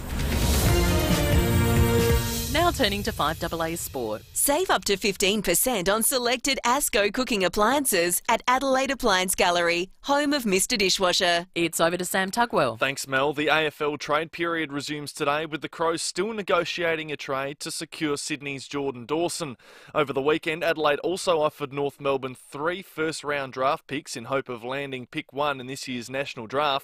Now turning to 5AA Sport. Save up to 15% on selected Asco cooking appliances at Adelaide Appliance Gallery, home of Mr Dishwasher. It's over to Sam Tugwell. Thanks, Mel. The AFL trade period resumes today with the Crows still negotiating a trade to secure Sydney's Jordan Dawson. Over the weekend, Adelaide also offered North Melbourne 3 first-round draft picks in hope of landing pick 1 in this year's national draft.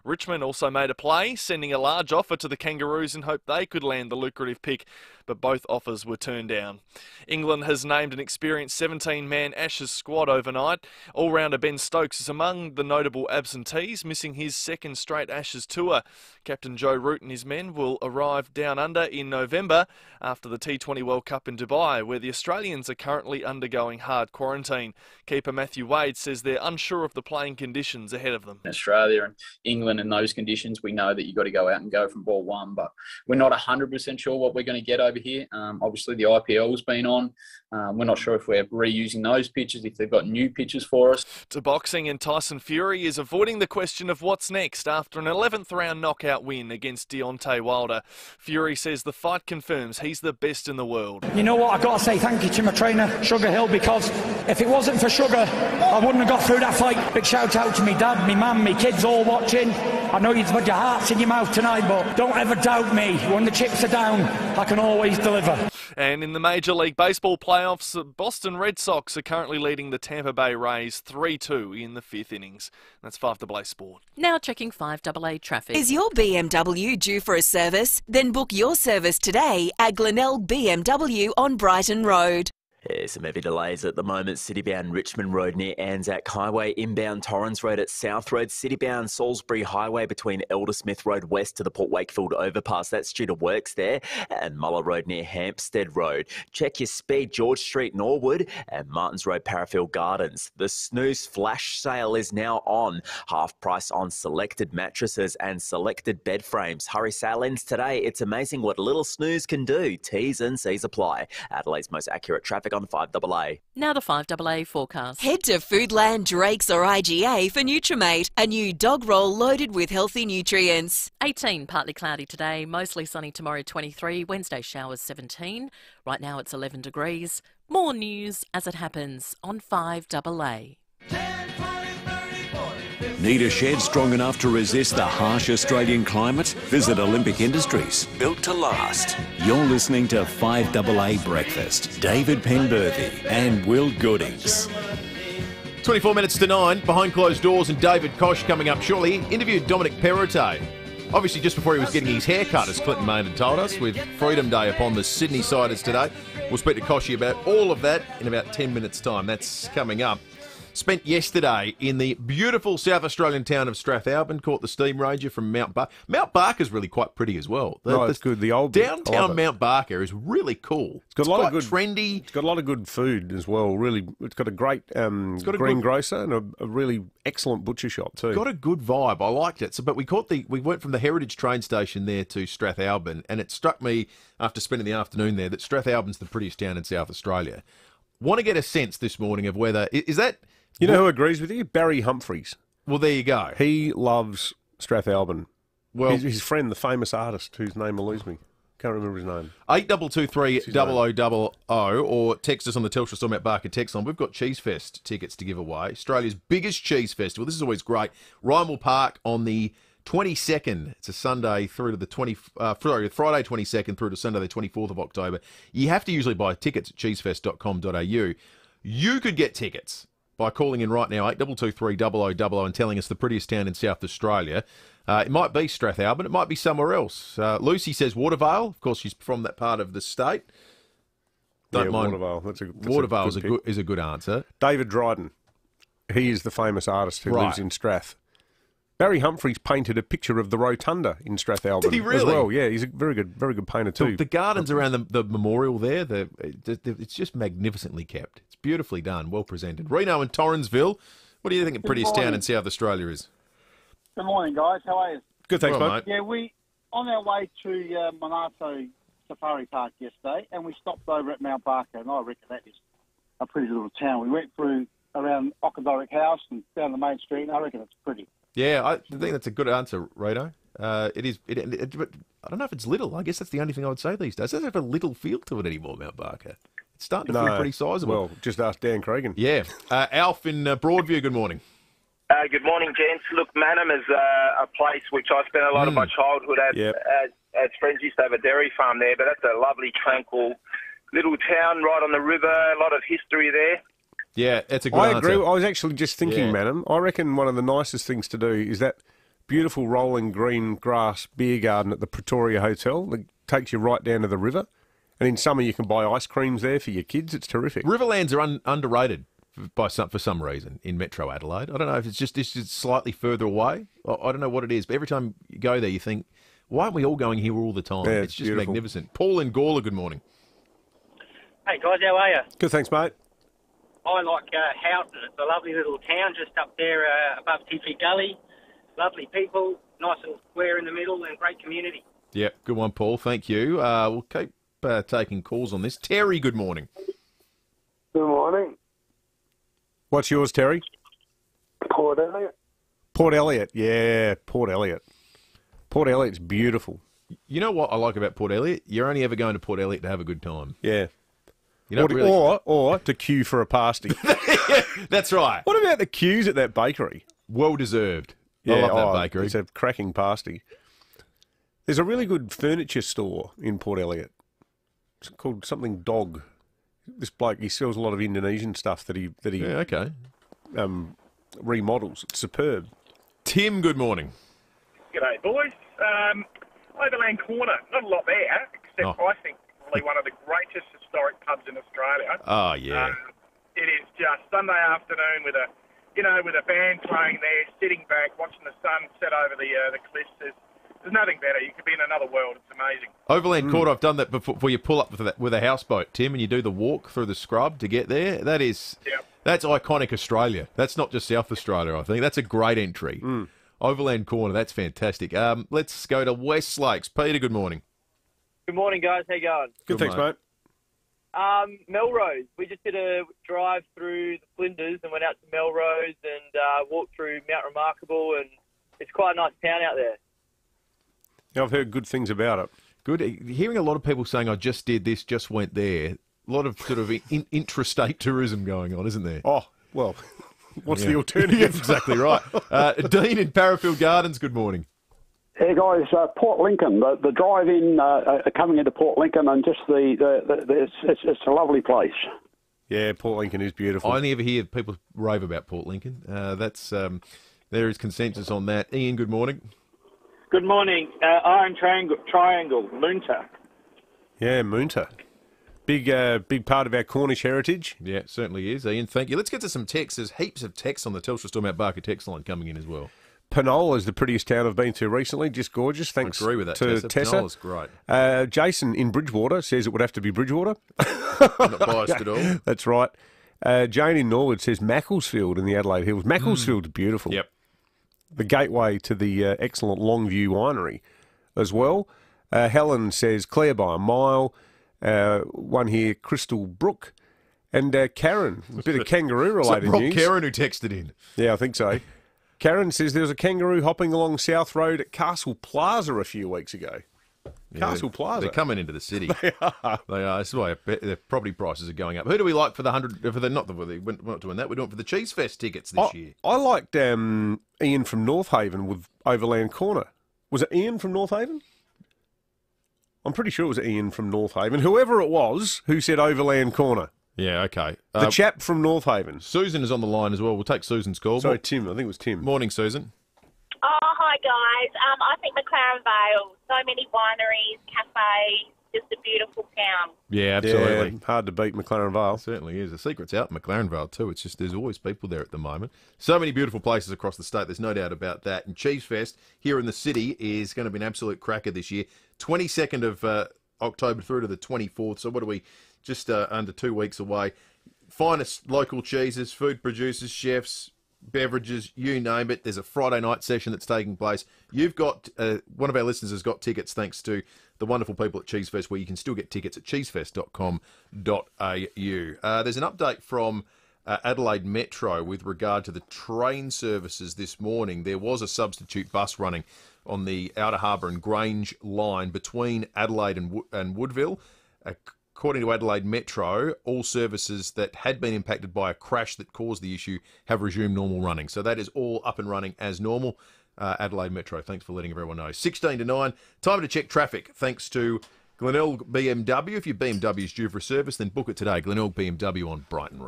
Richmond also made a play, sending a large offer to the Kangaroos in hope they could land the lucrative pick, but both offers were turned down. England has named an experienced 17-man Ashes squad overnight. All-rounder Ben Stokes is among the notable absentees, missing his second straight Ashes tour. Captain Joe Root and his men will arrive down under in November after the T20 World Cup in Dubai, where the Australians are currently undergoing hard quarantine. Keeper Matthew Wade says they're unsure of the playing conditions ahead of them. In Australia and England in those conditions, we know that you've got to go out and go from ball one, but we're not 100% sure what we're going to get over here. Obviously, the IPL's been on. We're not sure if we're reusing those pitches, if they've got new pitches for us. To boxing, and Tyson Fury is avoiding the question of what's next after an 11th round knockout win against Deontay Wilder. Fury says the fight confirms he's the best in the world. You know what, I've got to say thank you to my trainer, Sugar Hill, because if it wasn't for Sugar, I wouldn't have got through that fight. Big shout out to me dad, me mum, me kids all watching. I know you've got your hearts in your mouth tonight, but don't ever doubt me. When the chips are down, I can always deliver. And in the Major League Baseball playoffs, the Boston Red Sox are currently leading the Tampa Bay Rays 3-2 in the 5th innings. That's 5AA Sport. Now checking 5AA traffic. Is your BMW due for a service? Then book your service today at Glenelg BMW on Brighton Road. Some heavy delays at the moment. Citybound Richmond Road near Anzac Highway, inbound Torrens Road at South Road, citybound Salisbury Highway between Eldersmith Road west to the Port Wakefield overpass. That's due to works there. And Muller Road near Hampstead Road. Check your speed, George Street, Norwood, and Martins Road, Parafield Gardens. The Snooze Flash Sale is now on. Half price on selected mattresses and selected bed frames. Hurry, sale ends today. It's amazing what a little snooze can do. T's and C's apply. Adelaide's most accurate traffic on 5AA. Now the 5AA forecast. Head to Foodland, Drake's or IGA for Nutrimate, a new dog roll loaded with healthy nutrients. 18, partly cloudy today, mostly sunny tomorrow 23, Wednesday showers 17. Right now it's 11 degrees. More news as it happens on 5AA. Need a shed strong enough to resist the harsh Australian climate? Visit Olympic Industries, built to last. You're listening to 5AA Breakfast. David Penberthy and Will Goodings. 24 minutes to 9, behind closed doors, and David Koch coming up shortly. He interviewed Dominic Perrottet, obviously just before he was getting his hair cut, as Clinton Maynard told us, with Freedom Day upon the Sydney Siders today. We'll speak to Kochie about all of that in about 10 minutes' time. That's coming up. Spent yesterday in the beautiful South Australian town of Strathalbyn, caught the Steam Ranger from Mount Barker. Mount Barker's really quite pretty as well. It's good. The old downtown Mount Barker is really cool. It's got a lot of good, trendy. It's got a lot of good food as well. Really, it's got a great greengrocer and a really excellent butcher shop too. Got a good vibe. I liked it. But we went from the Heritage train station there to Strathalbyn, and it struck me after spending the afternoon there that Strathalbyn's the prettiest town in South Australia. Want to get a sense this morning of whether is that. You know who agrees with you? Barry Humphries. Well, there you go. He loves Strathalbyn. Well, his friend, the famous artist, whose name will lose me. Can't remember his name. 8223 0000 or text us on the Telstra Storm Mount Barker text line. We've got Cheese Fest tickets to give away. Australia's biggest cheese festival. This is always great. Rymel Park on the 22nd. It's a Sunday through to the Friday 22nd through to Sunday the 24th of October. You have to usually buy tickets at cheesefest.com.au. You could get tickets by calling in right now, 8223 0000 and telling us the prettiest town in South Australia. It might be Strathalbyn, it might be somewhere else. Lucy says Watervale. Of course, she's from that part of the state. Don't mind. Watervale. Watervale is a good answer. David Dryden. He is the famous artist who lives in Strath. Barry Humphries painted a picture of the rotunda in Strathalbyn. Did he really? As well, yeah. He's a very good painter too. The gardens around the memorial there, it's just magnificently kept. It's beautifully done, well presented. Reno and Torrensville, what do you think the prettiest town in South Australia is? Good morning, guys. How are you? Good, thanks, mate. Yeah, we on our way to Monarto Safari Park yesterday, and we stopped over at Mount Barker, and I reckon that is a pretty little town. We went through around Okadoric House and down the main street, and I reckon it's pretty. Yeah, I think that's a good answer, Rado. It is. But I don't know if it's little. I guess that's the only thing I would say these days. It doesn't have a little feel to it anymore, Mount Barker. It's starting to feel pretty sizable. Well, just ask Dan Cregan. Yeah. Alf in Broadview, good morning. Good morning, gents. Look, Mannum is a place which I spent a lot of my childhood at. As friends used to have a dairy farm there, but that's a lovely, tranquil little town right on the river. A lot of history there. Yeah, that's a good answer. I agree. I was actually just thinking, Mannum, I reckon one of the nicest things to do is that beautiful rolling green grass beer garden at the Pretoria Hotel that takes you right down to the river. And in summer, you can buy ice creams there for your kids. It's terrific. Riverlands are underrated for some reason in Metro Adelaide. I don't know if it's just slightly further away. I don't know what it is, but every time you go there, you think, why aren't we all going here all the time? Yeah, it's just beautiful. magnificent. Paul in Gawler, good morning. Hey guys, how are you? Good, thanks, mate. I like Houghton. It's a lovely little town just up there above Tiffy Gully. Lovely people, nice and square in the middle, and great community. Yeah, good one, Paul. Thank you. We'll keep taking calls on this. Terry, good morning. Good morning. What's yours, Terry? Port Elliot. Port Elliot, yeah, Port Elliot. Port Elliot's beautiful. You know what I like about Port Elliot? You're only ever going to Port Elliot to have a good time. Yeah. You don't Or to queue for a pasty. That's right. What about the queues at that bakery? Well deserved. Yeah, I love that bakery. It's a cracking pasty. There's a really good furniture store in Port Elliot. It's called something Dog. This bloke, he sells a lot of Indonesian stuff that he remodels. It's superb. Tim, good morning. G'day, boys. Overland Corner, not a lot there, except I think probably one of the greatest historic pubs in Australia. Oh, yeah. It is just Sunday afternoon with a band playing there, sitting back, watching the sun set over the cliffs. There's nothing better. You could be in another world. It's amazing. Overland Court, I've done that before. You pull up with a houseboat, Tim, and you do the walk through the scrub to get there. That's iconic Australia. That's not just South Australia, I think. That's a great entry. Overland Corner, that's fantastic. Let's go to West Lakes. Peter, good morning. Good morning, guys. How you going? Good, thanks, mate. Melrose. We just did a drive through the Flinders and went out to Melrose and walked through Mount Remarkable, and it's quite a nice town out there. Yeah, I've heard good things about it. Good. Hearing a lot of people saying, I just did this, just went there. A lot of sort of intrastate tourism going on, isn't there? Oh, well, what's the alternative? Exactly right. Dean in Parafield Gardens, good morning. Hey guys, Port Lincoln, the drive-in coming into Port Lincoln, and just it's a lovely place. Yeah, Port Lincoln is beautiful. I only ever hear people rave about Port Lincoln. There is consensus on that. Ian, good morning. Good morning. Iron Triangle, Moonta. Yeah, Moonta. Big part of our Cornish heritage. Yeah, it certainly is. Ian, thank you. Let's get to some texts. There's heaps of texts on the Telstra Stormont Barker text line coming in as well. Penola is the prettiest town I've been to recently. Just gorgeous. Thanks I agree with that, to Tessa. Penola's great. Jason in Bridgewater says it would have to be Bridgewater. Not biased at all. That's right. Jane in Norwood says Macclesfield in the Adelaide Hills. Macclesfield's beautiful. Yep. The gateway to the excellent Longview Winery as well. Helen says Clare by a mile. One here, Crystal Brook. And Karen, a bit of kangaroo-related news. Karen who texted in. Yeah, I think so. Karen says there was a kangaroo hopping along South Road at Castle Plaza a few weeks ago. Yeah, Castle Plaza. They're coming into the city. They are. They are. That's why their property prices are going up. Who do we like for the 100? We're not doing that. We're doing it for the Cheese Fest tickets this year. I liked Ian from North Haven with Overland Corner. Was it Ian from North Haven? I'm pretty sure it was Ian from North Haven. Whoever it was who said Overland Corner. Yeah, okay. The chap from North Haven. Susan is on the line as well. We'll take Susan's call. Sorry, Tim. I think it was Tim. Morning, Susan. Oh, hi, guys. I think McLaren Vale, so many wineries, cafes, just a beautiful town. Yeah, absolutely. Yeah, hard to beat McLaren Vale. It certainly is. The secret's out in McLaren Vale too. It's just there's always people there at the moment. So many beautiful places across the state. There's no doubt about that. And Cheese Fest here in the city is going to be an absolute cracker this year. 22nd of October through to the 24th. So what are we? Just under 2 weeks away. Finest local cheeses, food producers, chefs, beverages, you name it. There's a Friday night session that's taking place. You've got, one of our listeners has got tickets thanks to the wonderful people at Cheese Fest, where you can still get tickets at cheesefest.com.au. There's an update from Adelaide Metro with regard to the train services this morning. There was a substitute bus running on the Outer Harbour and Grange line between Adelaide and Woodville. According to Adelaide Metro, all services that had been impacted by a crash that caused the issue have resumed normal running. So that is all up and running as normal. Adelaide Metro, thanks for letting everyone know. 16 to 9, time to check traffic thanks to Glenelg BMW. If your BMW is due for a service, then book it today. Glenelg BMW on Brighton Road.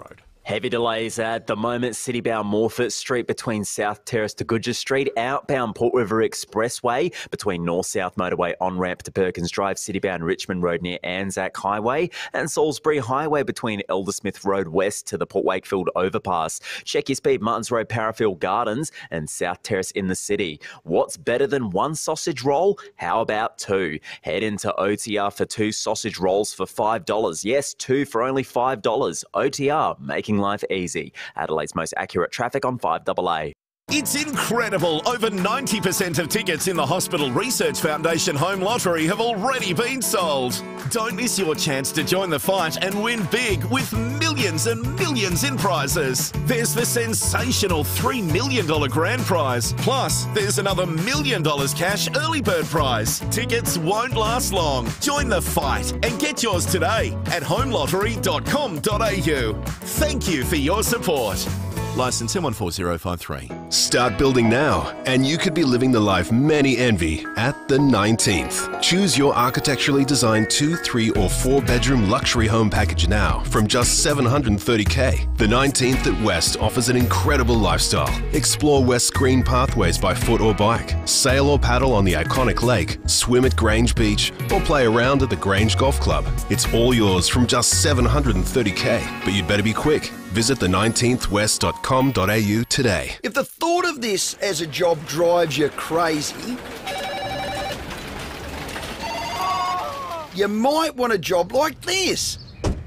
Heavy delays at the moment, city-bound Morfett Street between South Terrace to Goodger Street, outbound Port River Expressway between North-South Motorway on-ramp to Perkins Drive, city-bound Richmond Road near Anzac Highway, and Salisbury Highway between Eldersmith Road West to the Port Wakefield overpass. Check your speed, Martins Road, Parafield Gardens and South Terrace in the city. What's better than one sausage roll? How about two? Head into OTR for 2 sausage rolls for $5. Yes, 2 for only $5. OTR, making life easy. Adelaide's most accurate traffic on 5AA. It's incredible. Over 90% of tickets in the Hospital Research Foundation Home Lottery have already been sold. Don't miss your chance to join the fight and win big with millions and millions in prizes. There's the sensational $3 million grand prize. Plus, there's another $1 million cash early bird prize. Tickets won't last long. Join the fight and get yours today at homelottery.com.au. Thank you for your support. Licence M14053. Start building now, and you could be living the life many envy at the 19th. Choose your architecturally designed 2, 3 or 4 bedroom luxury home package now from just $730K. The 19th at West offers an incredible lifestyle. Explore West's green pathways by foot or bike, sail or paddle on the iconic lake, swim at Grange Beach, or play around at the Grange Golf Club. It's all yours from just $730K, but you'd better be quick. Visit the19thwest.com.au today. If the thought of this as a job drives you crazy, you might want a job like this.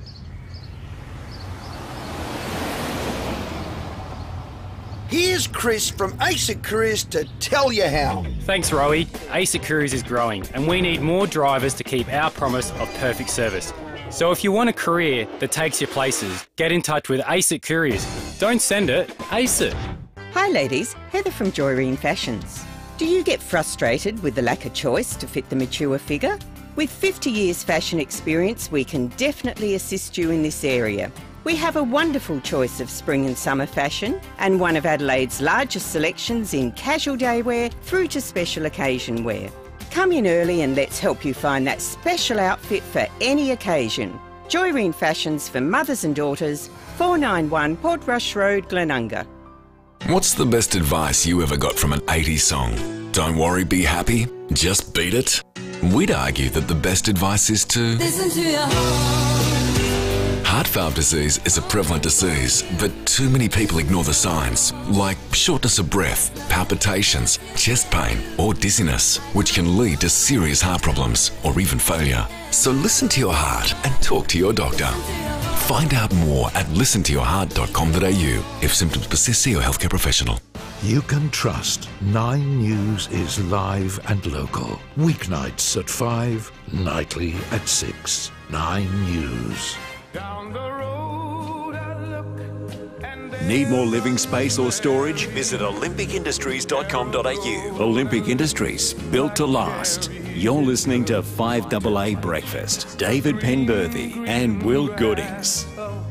Here's Chris from ASIC Careers to tell you how. Thanks, Rowie. ASIC Careers is growing, and we need more drivers to keep our promise of perfect service. So if you want a career that takes you places, get in touch with ASIC Couriers. Don't send it, ace it. Hi ladies, Heather from Joyreen Fashions. Do you get frustrated with the lack of choice to fit the mature figure? With 50 years fashion experience, we can definitely assist you in this area. We have a wonderful choice of spring and summer fashion and one of Adelaide's largest selections in casual day wear through to special occasion wear. Come in early and let's help you find that special outfit for any occasion. Joyreen Fashions for mothers and daughters, 491 Port Rush Road, Glenunga. What's the best advice you ever got from an 80s song? Don't worry, be happy, just beat it? We'd argue that the best advice is to listen to your heart. Heart valve disease is a prevalent disease, but too many people ignore the signs, like shortness of breath, palpitations, chest pain, or dizziness, which can lead to serious heart problems or even failure. So listen to your heart and talk to your doctor. Find out more at listentoyourheart.com.au. If symptoms persist, see your healthcare professional. You can trust 9 News is live and local. Weeknights at 5, nightly at 6. 9 News. Need more living space or storage? Visit olympicindustries.com.au. Olympic Industries, built to last. You're listening to 5AA Breakfast. David Penberthy and Will Goodings.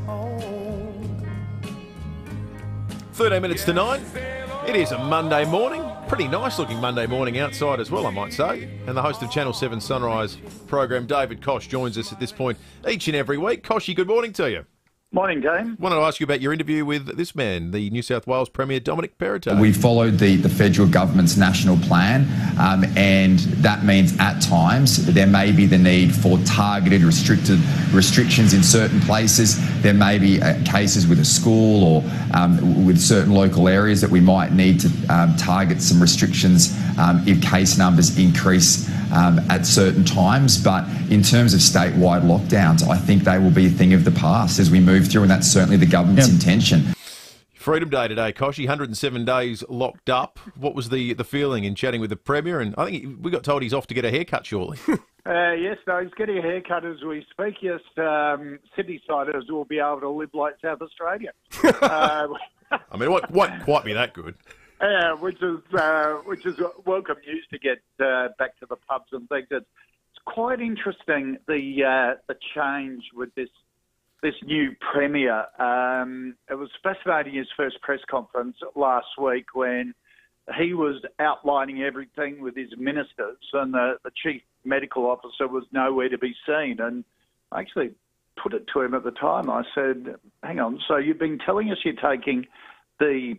13 minutes to 9. It is a Monday morning. Pretty nice looking Monday morning outside as well, I might say. And the host of Channel 7 Sunrise program, David Koch, joins us at this point each and every week. Koshy, good morning to you. Morning, Dame. Wanted to ask you about your interview with this man, the New South Wales Premier Dominic Perrottet. We followed the federal government's national plan, and that means at times there may be the need for targeted restrictions in certain places. There may be cases with a school or with certain local areas that we might need to target some restrictions if case numbers increase at certain times. But in terms of statewide lockdowns, I think they will be a thing of the past as we move through, and that's certainly the government's intention. Freedom Day today, Koshy, 107 days locked up. What was the feeling in chatting with the Premier? And I think we got told he's off to get a haircut shortly. Yes, no, he's getting a haircut as we speak. Yes, Sydney-siders will be able to live like South Australia. I mean, it won't quite be that good. Yeah, which is welcome news to get back to the pubs and things. It's quite interesting, the change with this new Premier. It was fascinating, his first press conference last week when he was outlining everything with his ministers and the chief medical officer was nowhere to be seen. And I actually put it to him at the time. I said, hang on, so you've been telling us you're taking the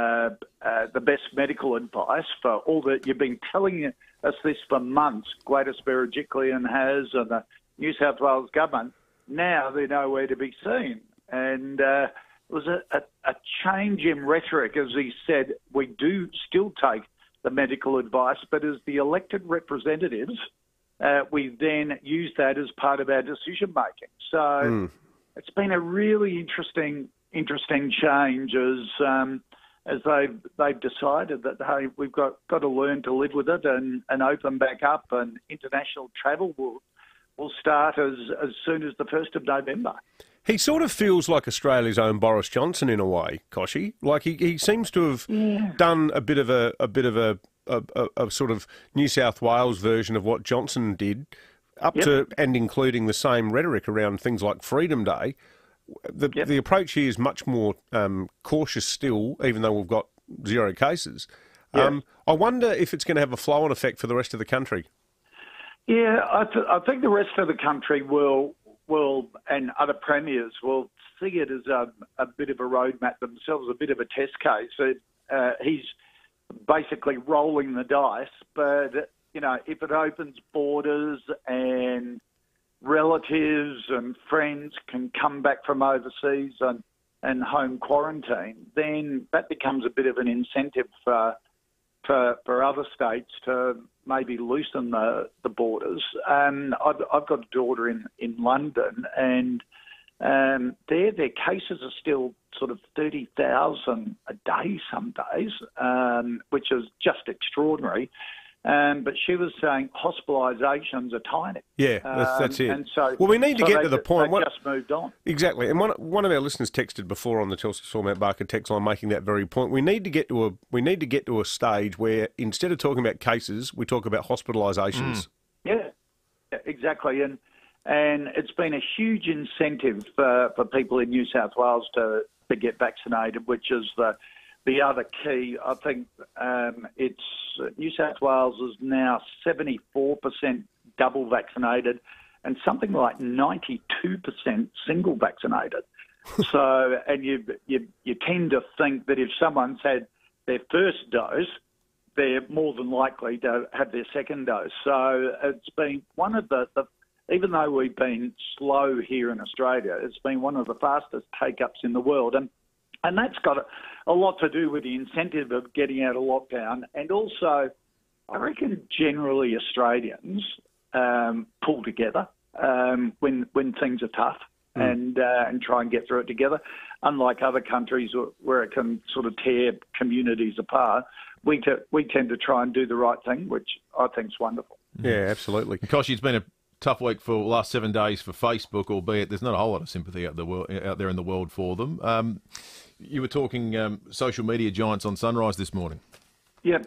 best medical advice for all that. You've been telling us this for months. Gladys Berejiklian has, and the New South Wales government. Now they're nowhere to be seen. And it was a change in rhetoric, as he said. We do still take the medical advice, but as the elected representatives, we then use that as part of our decision making. So it's been a really interesting change as they've decided that, hey, we've got to learn to live with it and open back up, and international travel will start as soon as the 1st of November. He sort of feels like Australia's own Boris Johnson in a way, Koshy. Like he seems to have done a bit of a sort of New South Wales version of what Johnson did, up to and including the same rhetoric around things like Freedom Day. The approach here is much more cautious still, even though we've got 0 cases. I wonder if it's going to have a flow-on effect for the rest of the country. Yeah, I think the rest of the country will, and other premiers will see it as a bit of a roadmap themselves, a bit of a test case. He's basically rolling the dice, but, you know, if it opens borders and relatives and friends can come back from overseas and home quarantine, then that becomes a bit of an incentive for other states to maybe loosen the borders. I've got a daughter in London, and their cases are still sort of 30,000 a day some days, which is just extraordinary. But she was saying hospitalisations are tiny. Yeah, that's it. And so, well, we need to get to the point. They just moved on. Exactly. And one of our listeners texted before on the Telstra Stormont Barker text line, making that very point. We need to get to a stage where instead of talking about cases, we talk about hospitalisations. Yeah, exactly. And it's been a huge incentive for people in New South Wales to get vaccinated, which is the other key. I think it's New South Wales is now 74% double vaccinated and something like 92% single vaccinated. So, and you tend to think that if someone's had their first dose, they're more than likely to have their second dose. So it's been one of the even though we've been slow here in Australia, it's been one of the fastest take-ups in the world. And that's got a lot to do with the incentive of getting out of lockdown. And also, I reckon generally Australians pull together when things are tough and try and get through it together. Unlike other countries where it can sort of tear communities apart, we tend to try and do the right thing, which I think is wonderful. Yeah, absolutely. Koshy, it's been a tough week for the last 7 days for Facebook, albeit there's not a whole lot of sympathy out there in the world for them. You were talking social media giants on Sunrise this morning. Yep.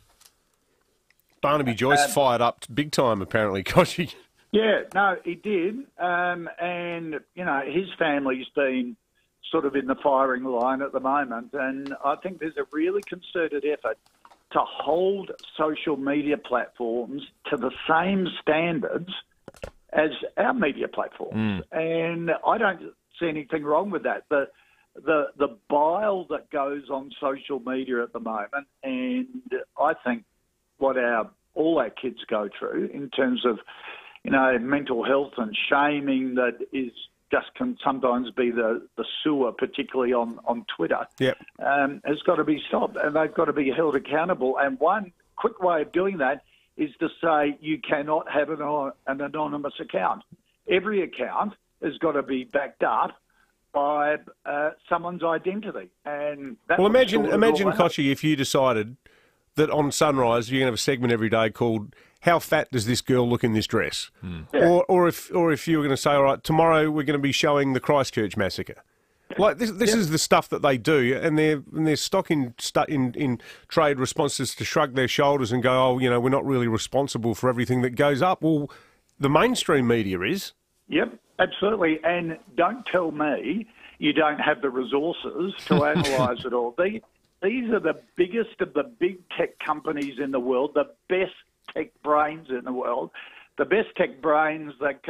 Barnaby Joyce fired up big time, apparently, Koshy. Yeah, no, he did. And, you know, his family's been sort of in the firing line at the moment. And I think there's a really concerted effort to hold social media platforms to the same standards as our media platforms. And I don't see anything wrong with that. The bile that goes on social media at the moment, and I think what all our kids go through in terms of, you know, mental health and shaming that is just can sometimes be the sewer, particularly on Twitter, has got to be stopped, and they've got to be held accountable. And one quick way of doing that is to say you cannot have an anonymous account. Every account has got to be backed up by someone's identity. And that well, imagine, Koshy, if you decided that on Sunrise you're going to have a segment every day called "How fat does this girl look in this dress?" Yeah. Or if you were going to say, all right, tomorrow we're going to be showing the Christchurch massacre. Like this is the stuff that they do, and they're stuck in trade responses to shrug their shoulders and go, oh, you know, we're not really responsible for everything that goes up. Well, the mainstream media is. Yep, absolutely. And don't tell me you don't have the resources to analyse it all. These are the biggest of the big tech companies in the world, the best tech brains in the world, the best tech brains that can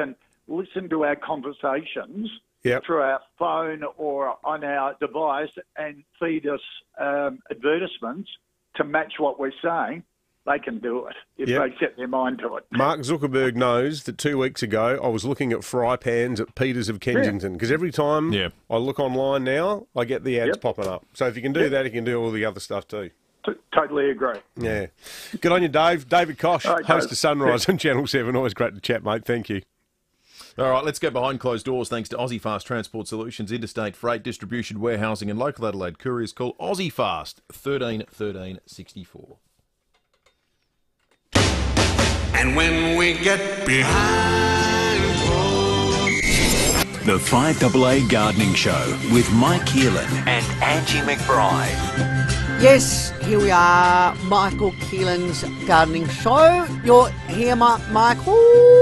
listen to our conversations Yep. through our phone or on our device and feed us advertisements to match what we're saying, they can do it if Yep. they set their mind to it. Mark Zuckerberg knows that 2 weeks ago I was looking at fry pans at Peters of Kensington because every time I look online now, I get the ads popping up. So if you can do that, you can do all the other stuff too. Totally agree. Yeah. Good on you, Dave. David Koch, All right, host Dave. of Sunrise on Channel 7. Always great to chat, mate. Thank you. All right, let's go behind closed doors thanks to Aussie Fast Transport Solutions, interstate freight, distribution, warehousing and local Adelaide couriers. Call Aussie Fast 13 13 64. And when we get behind The 5AA Gardening Show with Mike Keelan and Angie McBride. Yes, here we are, Michael Keelan's Gardening Show. You're here, Michael?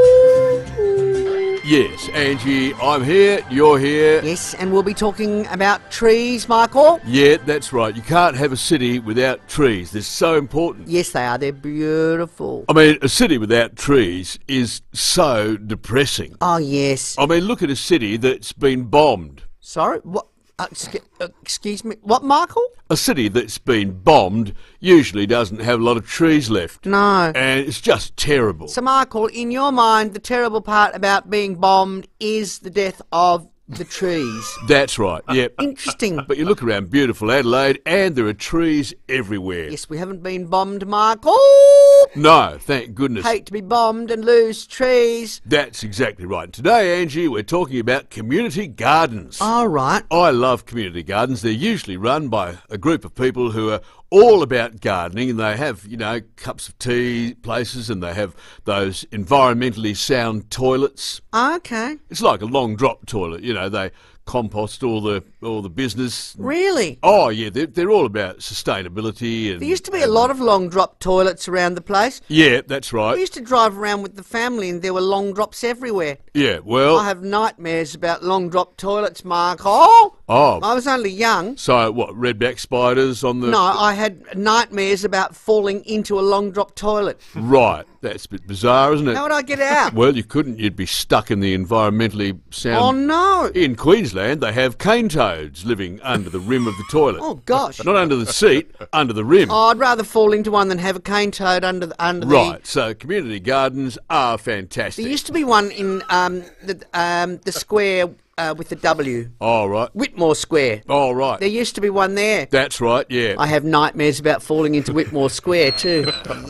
Yes, Angie, I'm here, you're here. Yes, and we'll be talking about trees, Michael. Yeah, that's right. You can't have a city without trees. They're so important. Yes, they are. They're beautiful. I mean, a city without trees is so depressing. Oh, yes. I mean, look at a city that's been bombed. Sorry? What? Excuse me? What, Michael? A city that's been bombed usually doesn't have a lot of trees left. No. And it's just terrible. So, Michael, in your mind, the terrible part about being bombed is the death of the trees. That's right, yep. Interesting. But you look around beautiful Adelaide and there are trees everywhere. Yes, we haven't been bombed, Michael. No, thank goodness. Hate to be bombed and lose trees. That's exactly right. Today, Angie, we're talking about community gardens. All right. I love community gardens. They're usually run by a group of people who are all about gardening, and they have, you know, cups of tea places, and they have those environmentally sound toilets. Okay. It's like a long drop toilet, you know, they compost all the business. Really? Oh, yeah, they're all about sustainability. And There used to be a lot of long drop toilets around the place. Yeah, that's right. We used to drive around with the family and there were long drops everywhere. Yeah, well... I have nightmares about long drop toilets, Michael. Oh. I was only young. So, what, redback spiders on the... No, I had nightmares about falling into a long drop toilet. Right, that's a bit bizarre, isn't it? How would I get out? Well, you couldn't. You'd be stuck in the environmentally sound... Oh, no. In Queensland, they have cane toads living under the rim of the toilet. Oh, gosh. Not under the seat, under the rim. Oh, I'd rather fall into one than have a cane toad under the... Right, so community gardens are fantastic. There used to be one in the square with the W. Oh, right. Whitmore Square. Oh, right. There used to be one there. That's right, yeah. I have nightmares about falling into Whitmore Square too.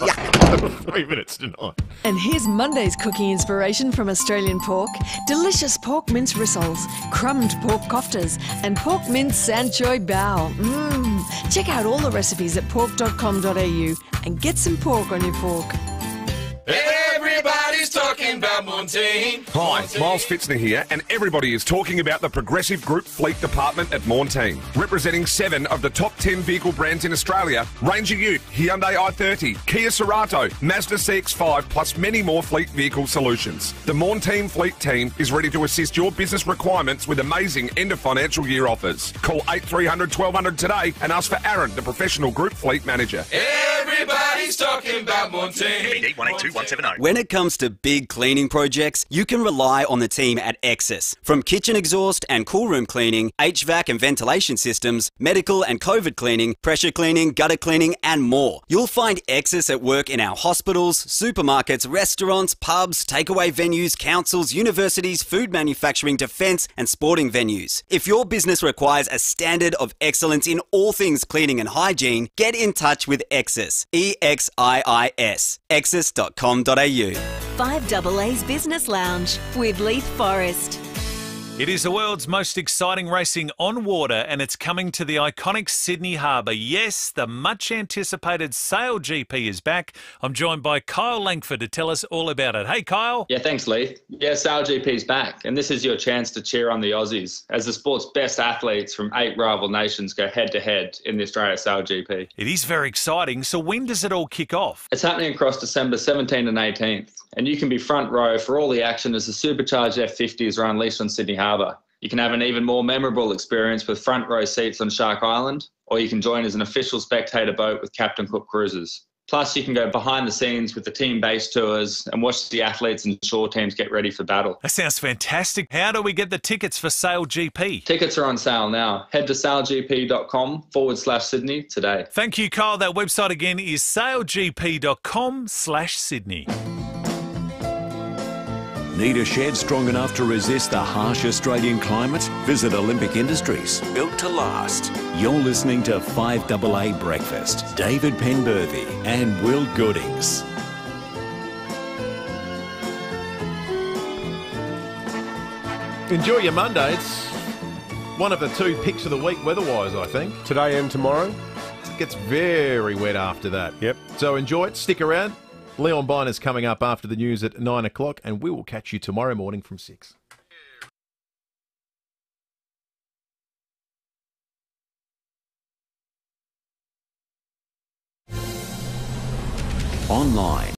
3 minutes to 9. And here's Monday's cooking inspiration from Australian Pork. Delicious pork mince rissoles, crumbed pork koftas, and pork mince sanshoy bao. Check out all the recipes at pork.com.au and get some pork on your fork. Everybody's talking about Montaigne. Hi, Miles Fitzner here, and everybody is talking about the Progressive Group Fleet Department at Montaigne. Representing 7 of the top 10 vehicle brands in Australia, Ranger Ute, Hyundai i30, Kia Cerato, Mazda CX-5, plus many more fleet vehicle solutions. The Montaigne Fleet team is ready to assist your business requirements with amazing end of financial year offers. Call 8300 1200 today and ask for Aaron, the professional group fleet manager. Everybody's talking about Montaigne. BD 182170. When it comes to big cleaning projects, you can rely on the team at Exis. From kitchen exhaust and cool room cleaning, HVAC and ventilation systems, medical and COVID cleaning, pressure cleaning, gutter cleaning, and more. You'll find Exis at work in our hospitals, supermarkets, restaurants, pubs, takeaway venues, councils, universities, food manufacturing, defence, and sporting venues. If your business requires a standard of excellence in all things cleaning and hygiene, get in touch with Exis. EXIIS. Exis.com.au. 5AA's Business Lounge with Leith Forrest. It is the world's most exciting racing on water, and it's coming to the iconic Sydney Harbour. Yes, the much-anticipated Sail GP is back. I'm joined by Kyle Langford to tell us all about it. Hey, Kyle. Yeah, thanks, Leith. Yeah, Sail GP's back, and this is your chance to cheer on the Aussies as the sport's best athletes from 8 rival nations go head-to-head in the Australia Sail GP. It is very exciting. So when does it all kick off? It's happening across December 17th and 18th, and you can be front row for all the action as the supercharged F50s are unleashed on Sydney Harbour. You can have an even more memorable experience with front row seats on Shark Island, or you can join as an official spectator boat with Captain Cook Cruises. Plus, you can go behind the scenes with the team-based tours and watch the athletes and shore teams get ready for battle. That sounds fantastic. How do we get the tickets for Sail GP? Tickets are on sale now. Head to sailgp.com/Sydney today. Thank you, Kyle. That website again is sailgp.com/Sydney. Need a shed strong enough to resist the harsh Australian climate? Visit Olympic Industries, built to last. You're listening to 5AA Breakfast. David Penberthy and Will Goodings. Enjoy your Monday. It's one of the two picks of the week weather-wise, I think. Today and tomorrow. It gets very wet after that. Yep. So enjoy it. Stick around. Leon Biner's coming up after the news at 9 o'clock, and we will catch you tomorrow morning from 6. Online